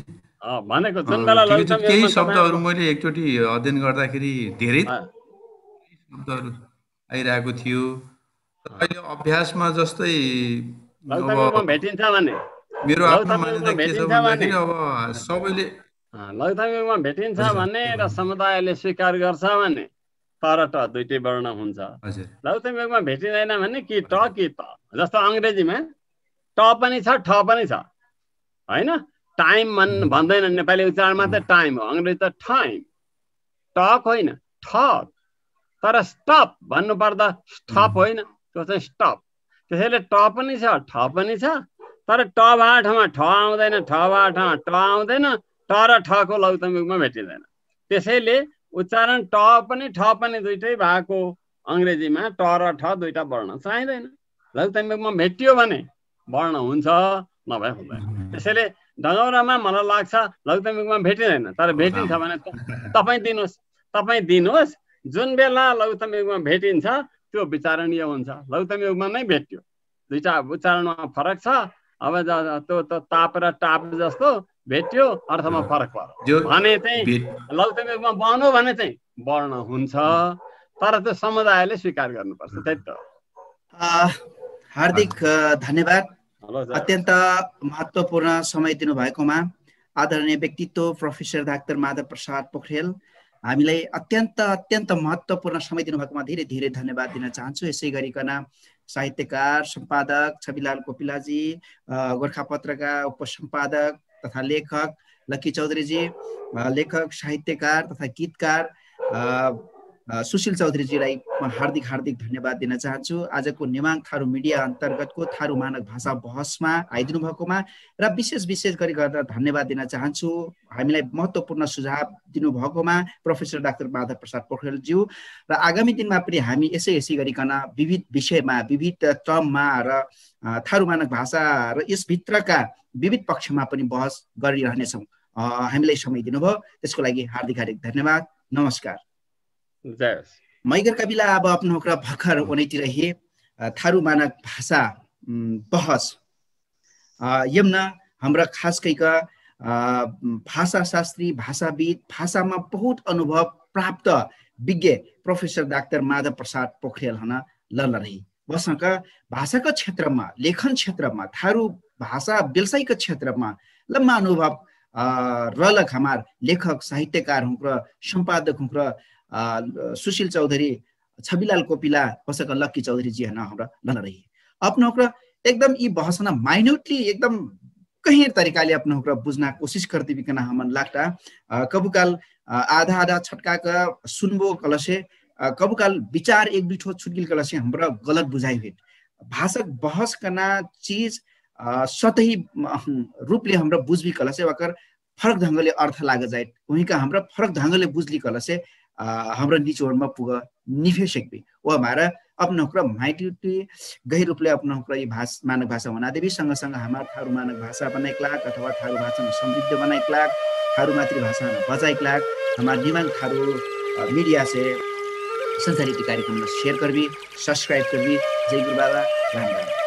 भनेको जुन बेला लघुतम केही योगमा शब्दहरू मैले एकचोटि अध्ययन गर्दाखेरि धेरै शब्दहरू आइरहेको थियो। अहिले अभ्यासमा जस्तै लघुतम योगमा भेटिन्छ भने मेरो आफ्नो मान्यता के छ भन्दाखेरि अब सबैले लघुतम योगमा भेटिन्छ भने र समुदायले स्वीकार गर्छ भने तर ट दुईटै वर्ण हुन्छ। लघुतम योगमा भेटिँदैन भने कि ट कि त। जस्तो अङ्ग्रेजीमा ट पनि छ ठ पनि छ होइन। टाइम भन् भन्दैन नेपाली उच्चारणमा त टाइम हो, अङ्ग्रेजी त टाइम टक होइन ठक। तर स्टप भन्नुपर्दा स्टप होइन, त्यो चाहिँ स्टप। त्यसैले ट पनि छ ठ पनि छ तर ट भए ठाउँमा ठ आउँदैन, ठ भए ठाउँमा ट आउँदैन, ट र ठको लघुतम युगमा भेटिँदैन। त्यसैले उच्चारण ट पनि ठ पनि दुइटै भएको अङ्ग्रेजीमा ट र ठ दुईटा वर्ण चाहिँदैन। लघुतम युगमा भेटियो भने वर्ण हुन्छ, नभए हुँदैन। त्यसैले डगौरामा मलाई लाग्छ लघुतम युगमा भेटिँदैन, तर भेटिन्छ भने तपाईँ दिनुहोस्, तपाईँ दिनुहोस्। जुन बेला लघुतम युगमा भेटिन्छ त्यो विचारणीय हुन्छ। लघुतम युगमा नै भेट्यो, दुईटा उच्चारणमा फरक छ। अब त्यो त ताप र टाप जस्तो भेट्यो, अर्थमा फरक पर्यो भने चाहिँ लघुतम युगमा बन्यो भने चाहिँ वर्ण हुन्छ, तर त्यो समुदायले स्वीकार गर्नुपर्छ। त्यही त। हार्दिक धन्यवाद। अत्यन्त महत्त्वपूर्ण समय दिनुभएकोमा आदरणीय व्यक्तित्व प्रोफेसर डाक्टर माधव प्रसाद पोखरेल, हामीलाई अत्यन्त अत्यन्त महत्त्वपूर्ण समय दिनुभएकोमा धेरै धेरै धन्यवाद दिन चाहन्छु। यसै गरिकन साहित्यकार सम्पादक छविलाल कोपिलाजी, गोर्खापत्रका उपसम्पादक तथा लेखक लक्की चौधरीजी, लेखक साहित्यकार तथा गीतकार सुशील चौधरीजीलाई म हार्दिक हार्दिक धन्यवाद दिन चाहन्छु। आजको नेमाङ थारू मिडिया अन्तर्गतको थारू मानक भाषा बहसमा आइदिनु भएकोमा र विशेष विशेष गरी गरेर धन्यवाद दिन चाहन्छु। हामीलाई महत्त्वपूर्ण सुझाव दिनुभएकोमा प्रोफेसर डाक्टर माधव प्रसाद पोखरेलज्यू। र आगामी दिनमा पनि हामी यसै यसै गरिकन विविध विषयमा, विविध टर्ममा र थारू मानक भाषा र यसभित्रका विविध पक्षमा पनि बहस गरिरहनेछौँ। हामीलाई समय दिनुभयो त्यसको लागि हार्दिक हार्दिक धन्यवाद। नमस्कार। मैगर कविला अब आफ्नो भर्खर उनीतिर हे थारू मानक भाषा बहस यमना हाम्रा खास कैका भाषा शास्त्री, भाषाविद, भाषामा बहुत अनुभव प्राप्त विज्ञ प्रोफेसर डाक्टर माधव प्रसाद पोखरेल हन लल रही वसँग भाषाको क्षेत्रमा, लेखन क्षेत्रमा, थारू भाषा व्यवसायिक क्षेत्रमा लम्बा अनुभव रलक हमार लेखक साहित्यकार हुँ र सम्पादक हुँ र सुशील चौधरी, छविलाल कोपिला वसँग लक्की चौधरी जी हन हमरा लन रही अपनो एकदम ई बहसना माइन्यूटली एकदम कहीं तरीकाले अपनो बुझ्न कोशिश करती बिकना हमन लाग्टा कबुकाल आधा आधा छटका का सुनबो कलसे कबुकाल विचार एक बिठो छुटगिल कलसे हमरा गलत बुझाइ हुई भाषक बहस करना चीज सतही रूपले हमरा बुझबी कलसे वकर फरक ढंगले अर्थ लाग जाए वहीं का हमरा फरक ढंगले बुझली कलसे हाम्रो निचोडमा पुग निफे सकबी वो हमारा अपना माइटी गही रूपले अपना ये भाषा मानक भाषा बना देवी संग संग हमारा थारू मानक भाषा बनाइक लाग अथवा थारू भाषा में समृद्ध बनाइक लाग थारू मातृभाषा में बचाइक लाग हमारा निमाङ थारू मीडिया से संसारित कार्यक्रम में शेयर करबी, सब्सक्राइब करबी। जय गुरु बाबा, राम राम।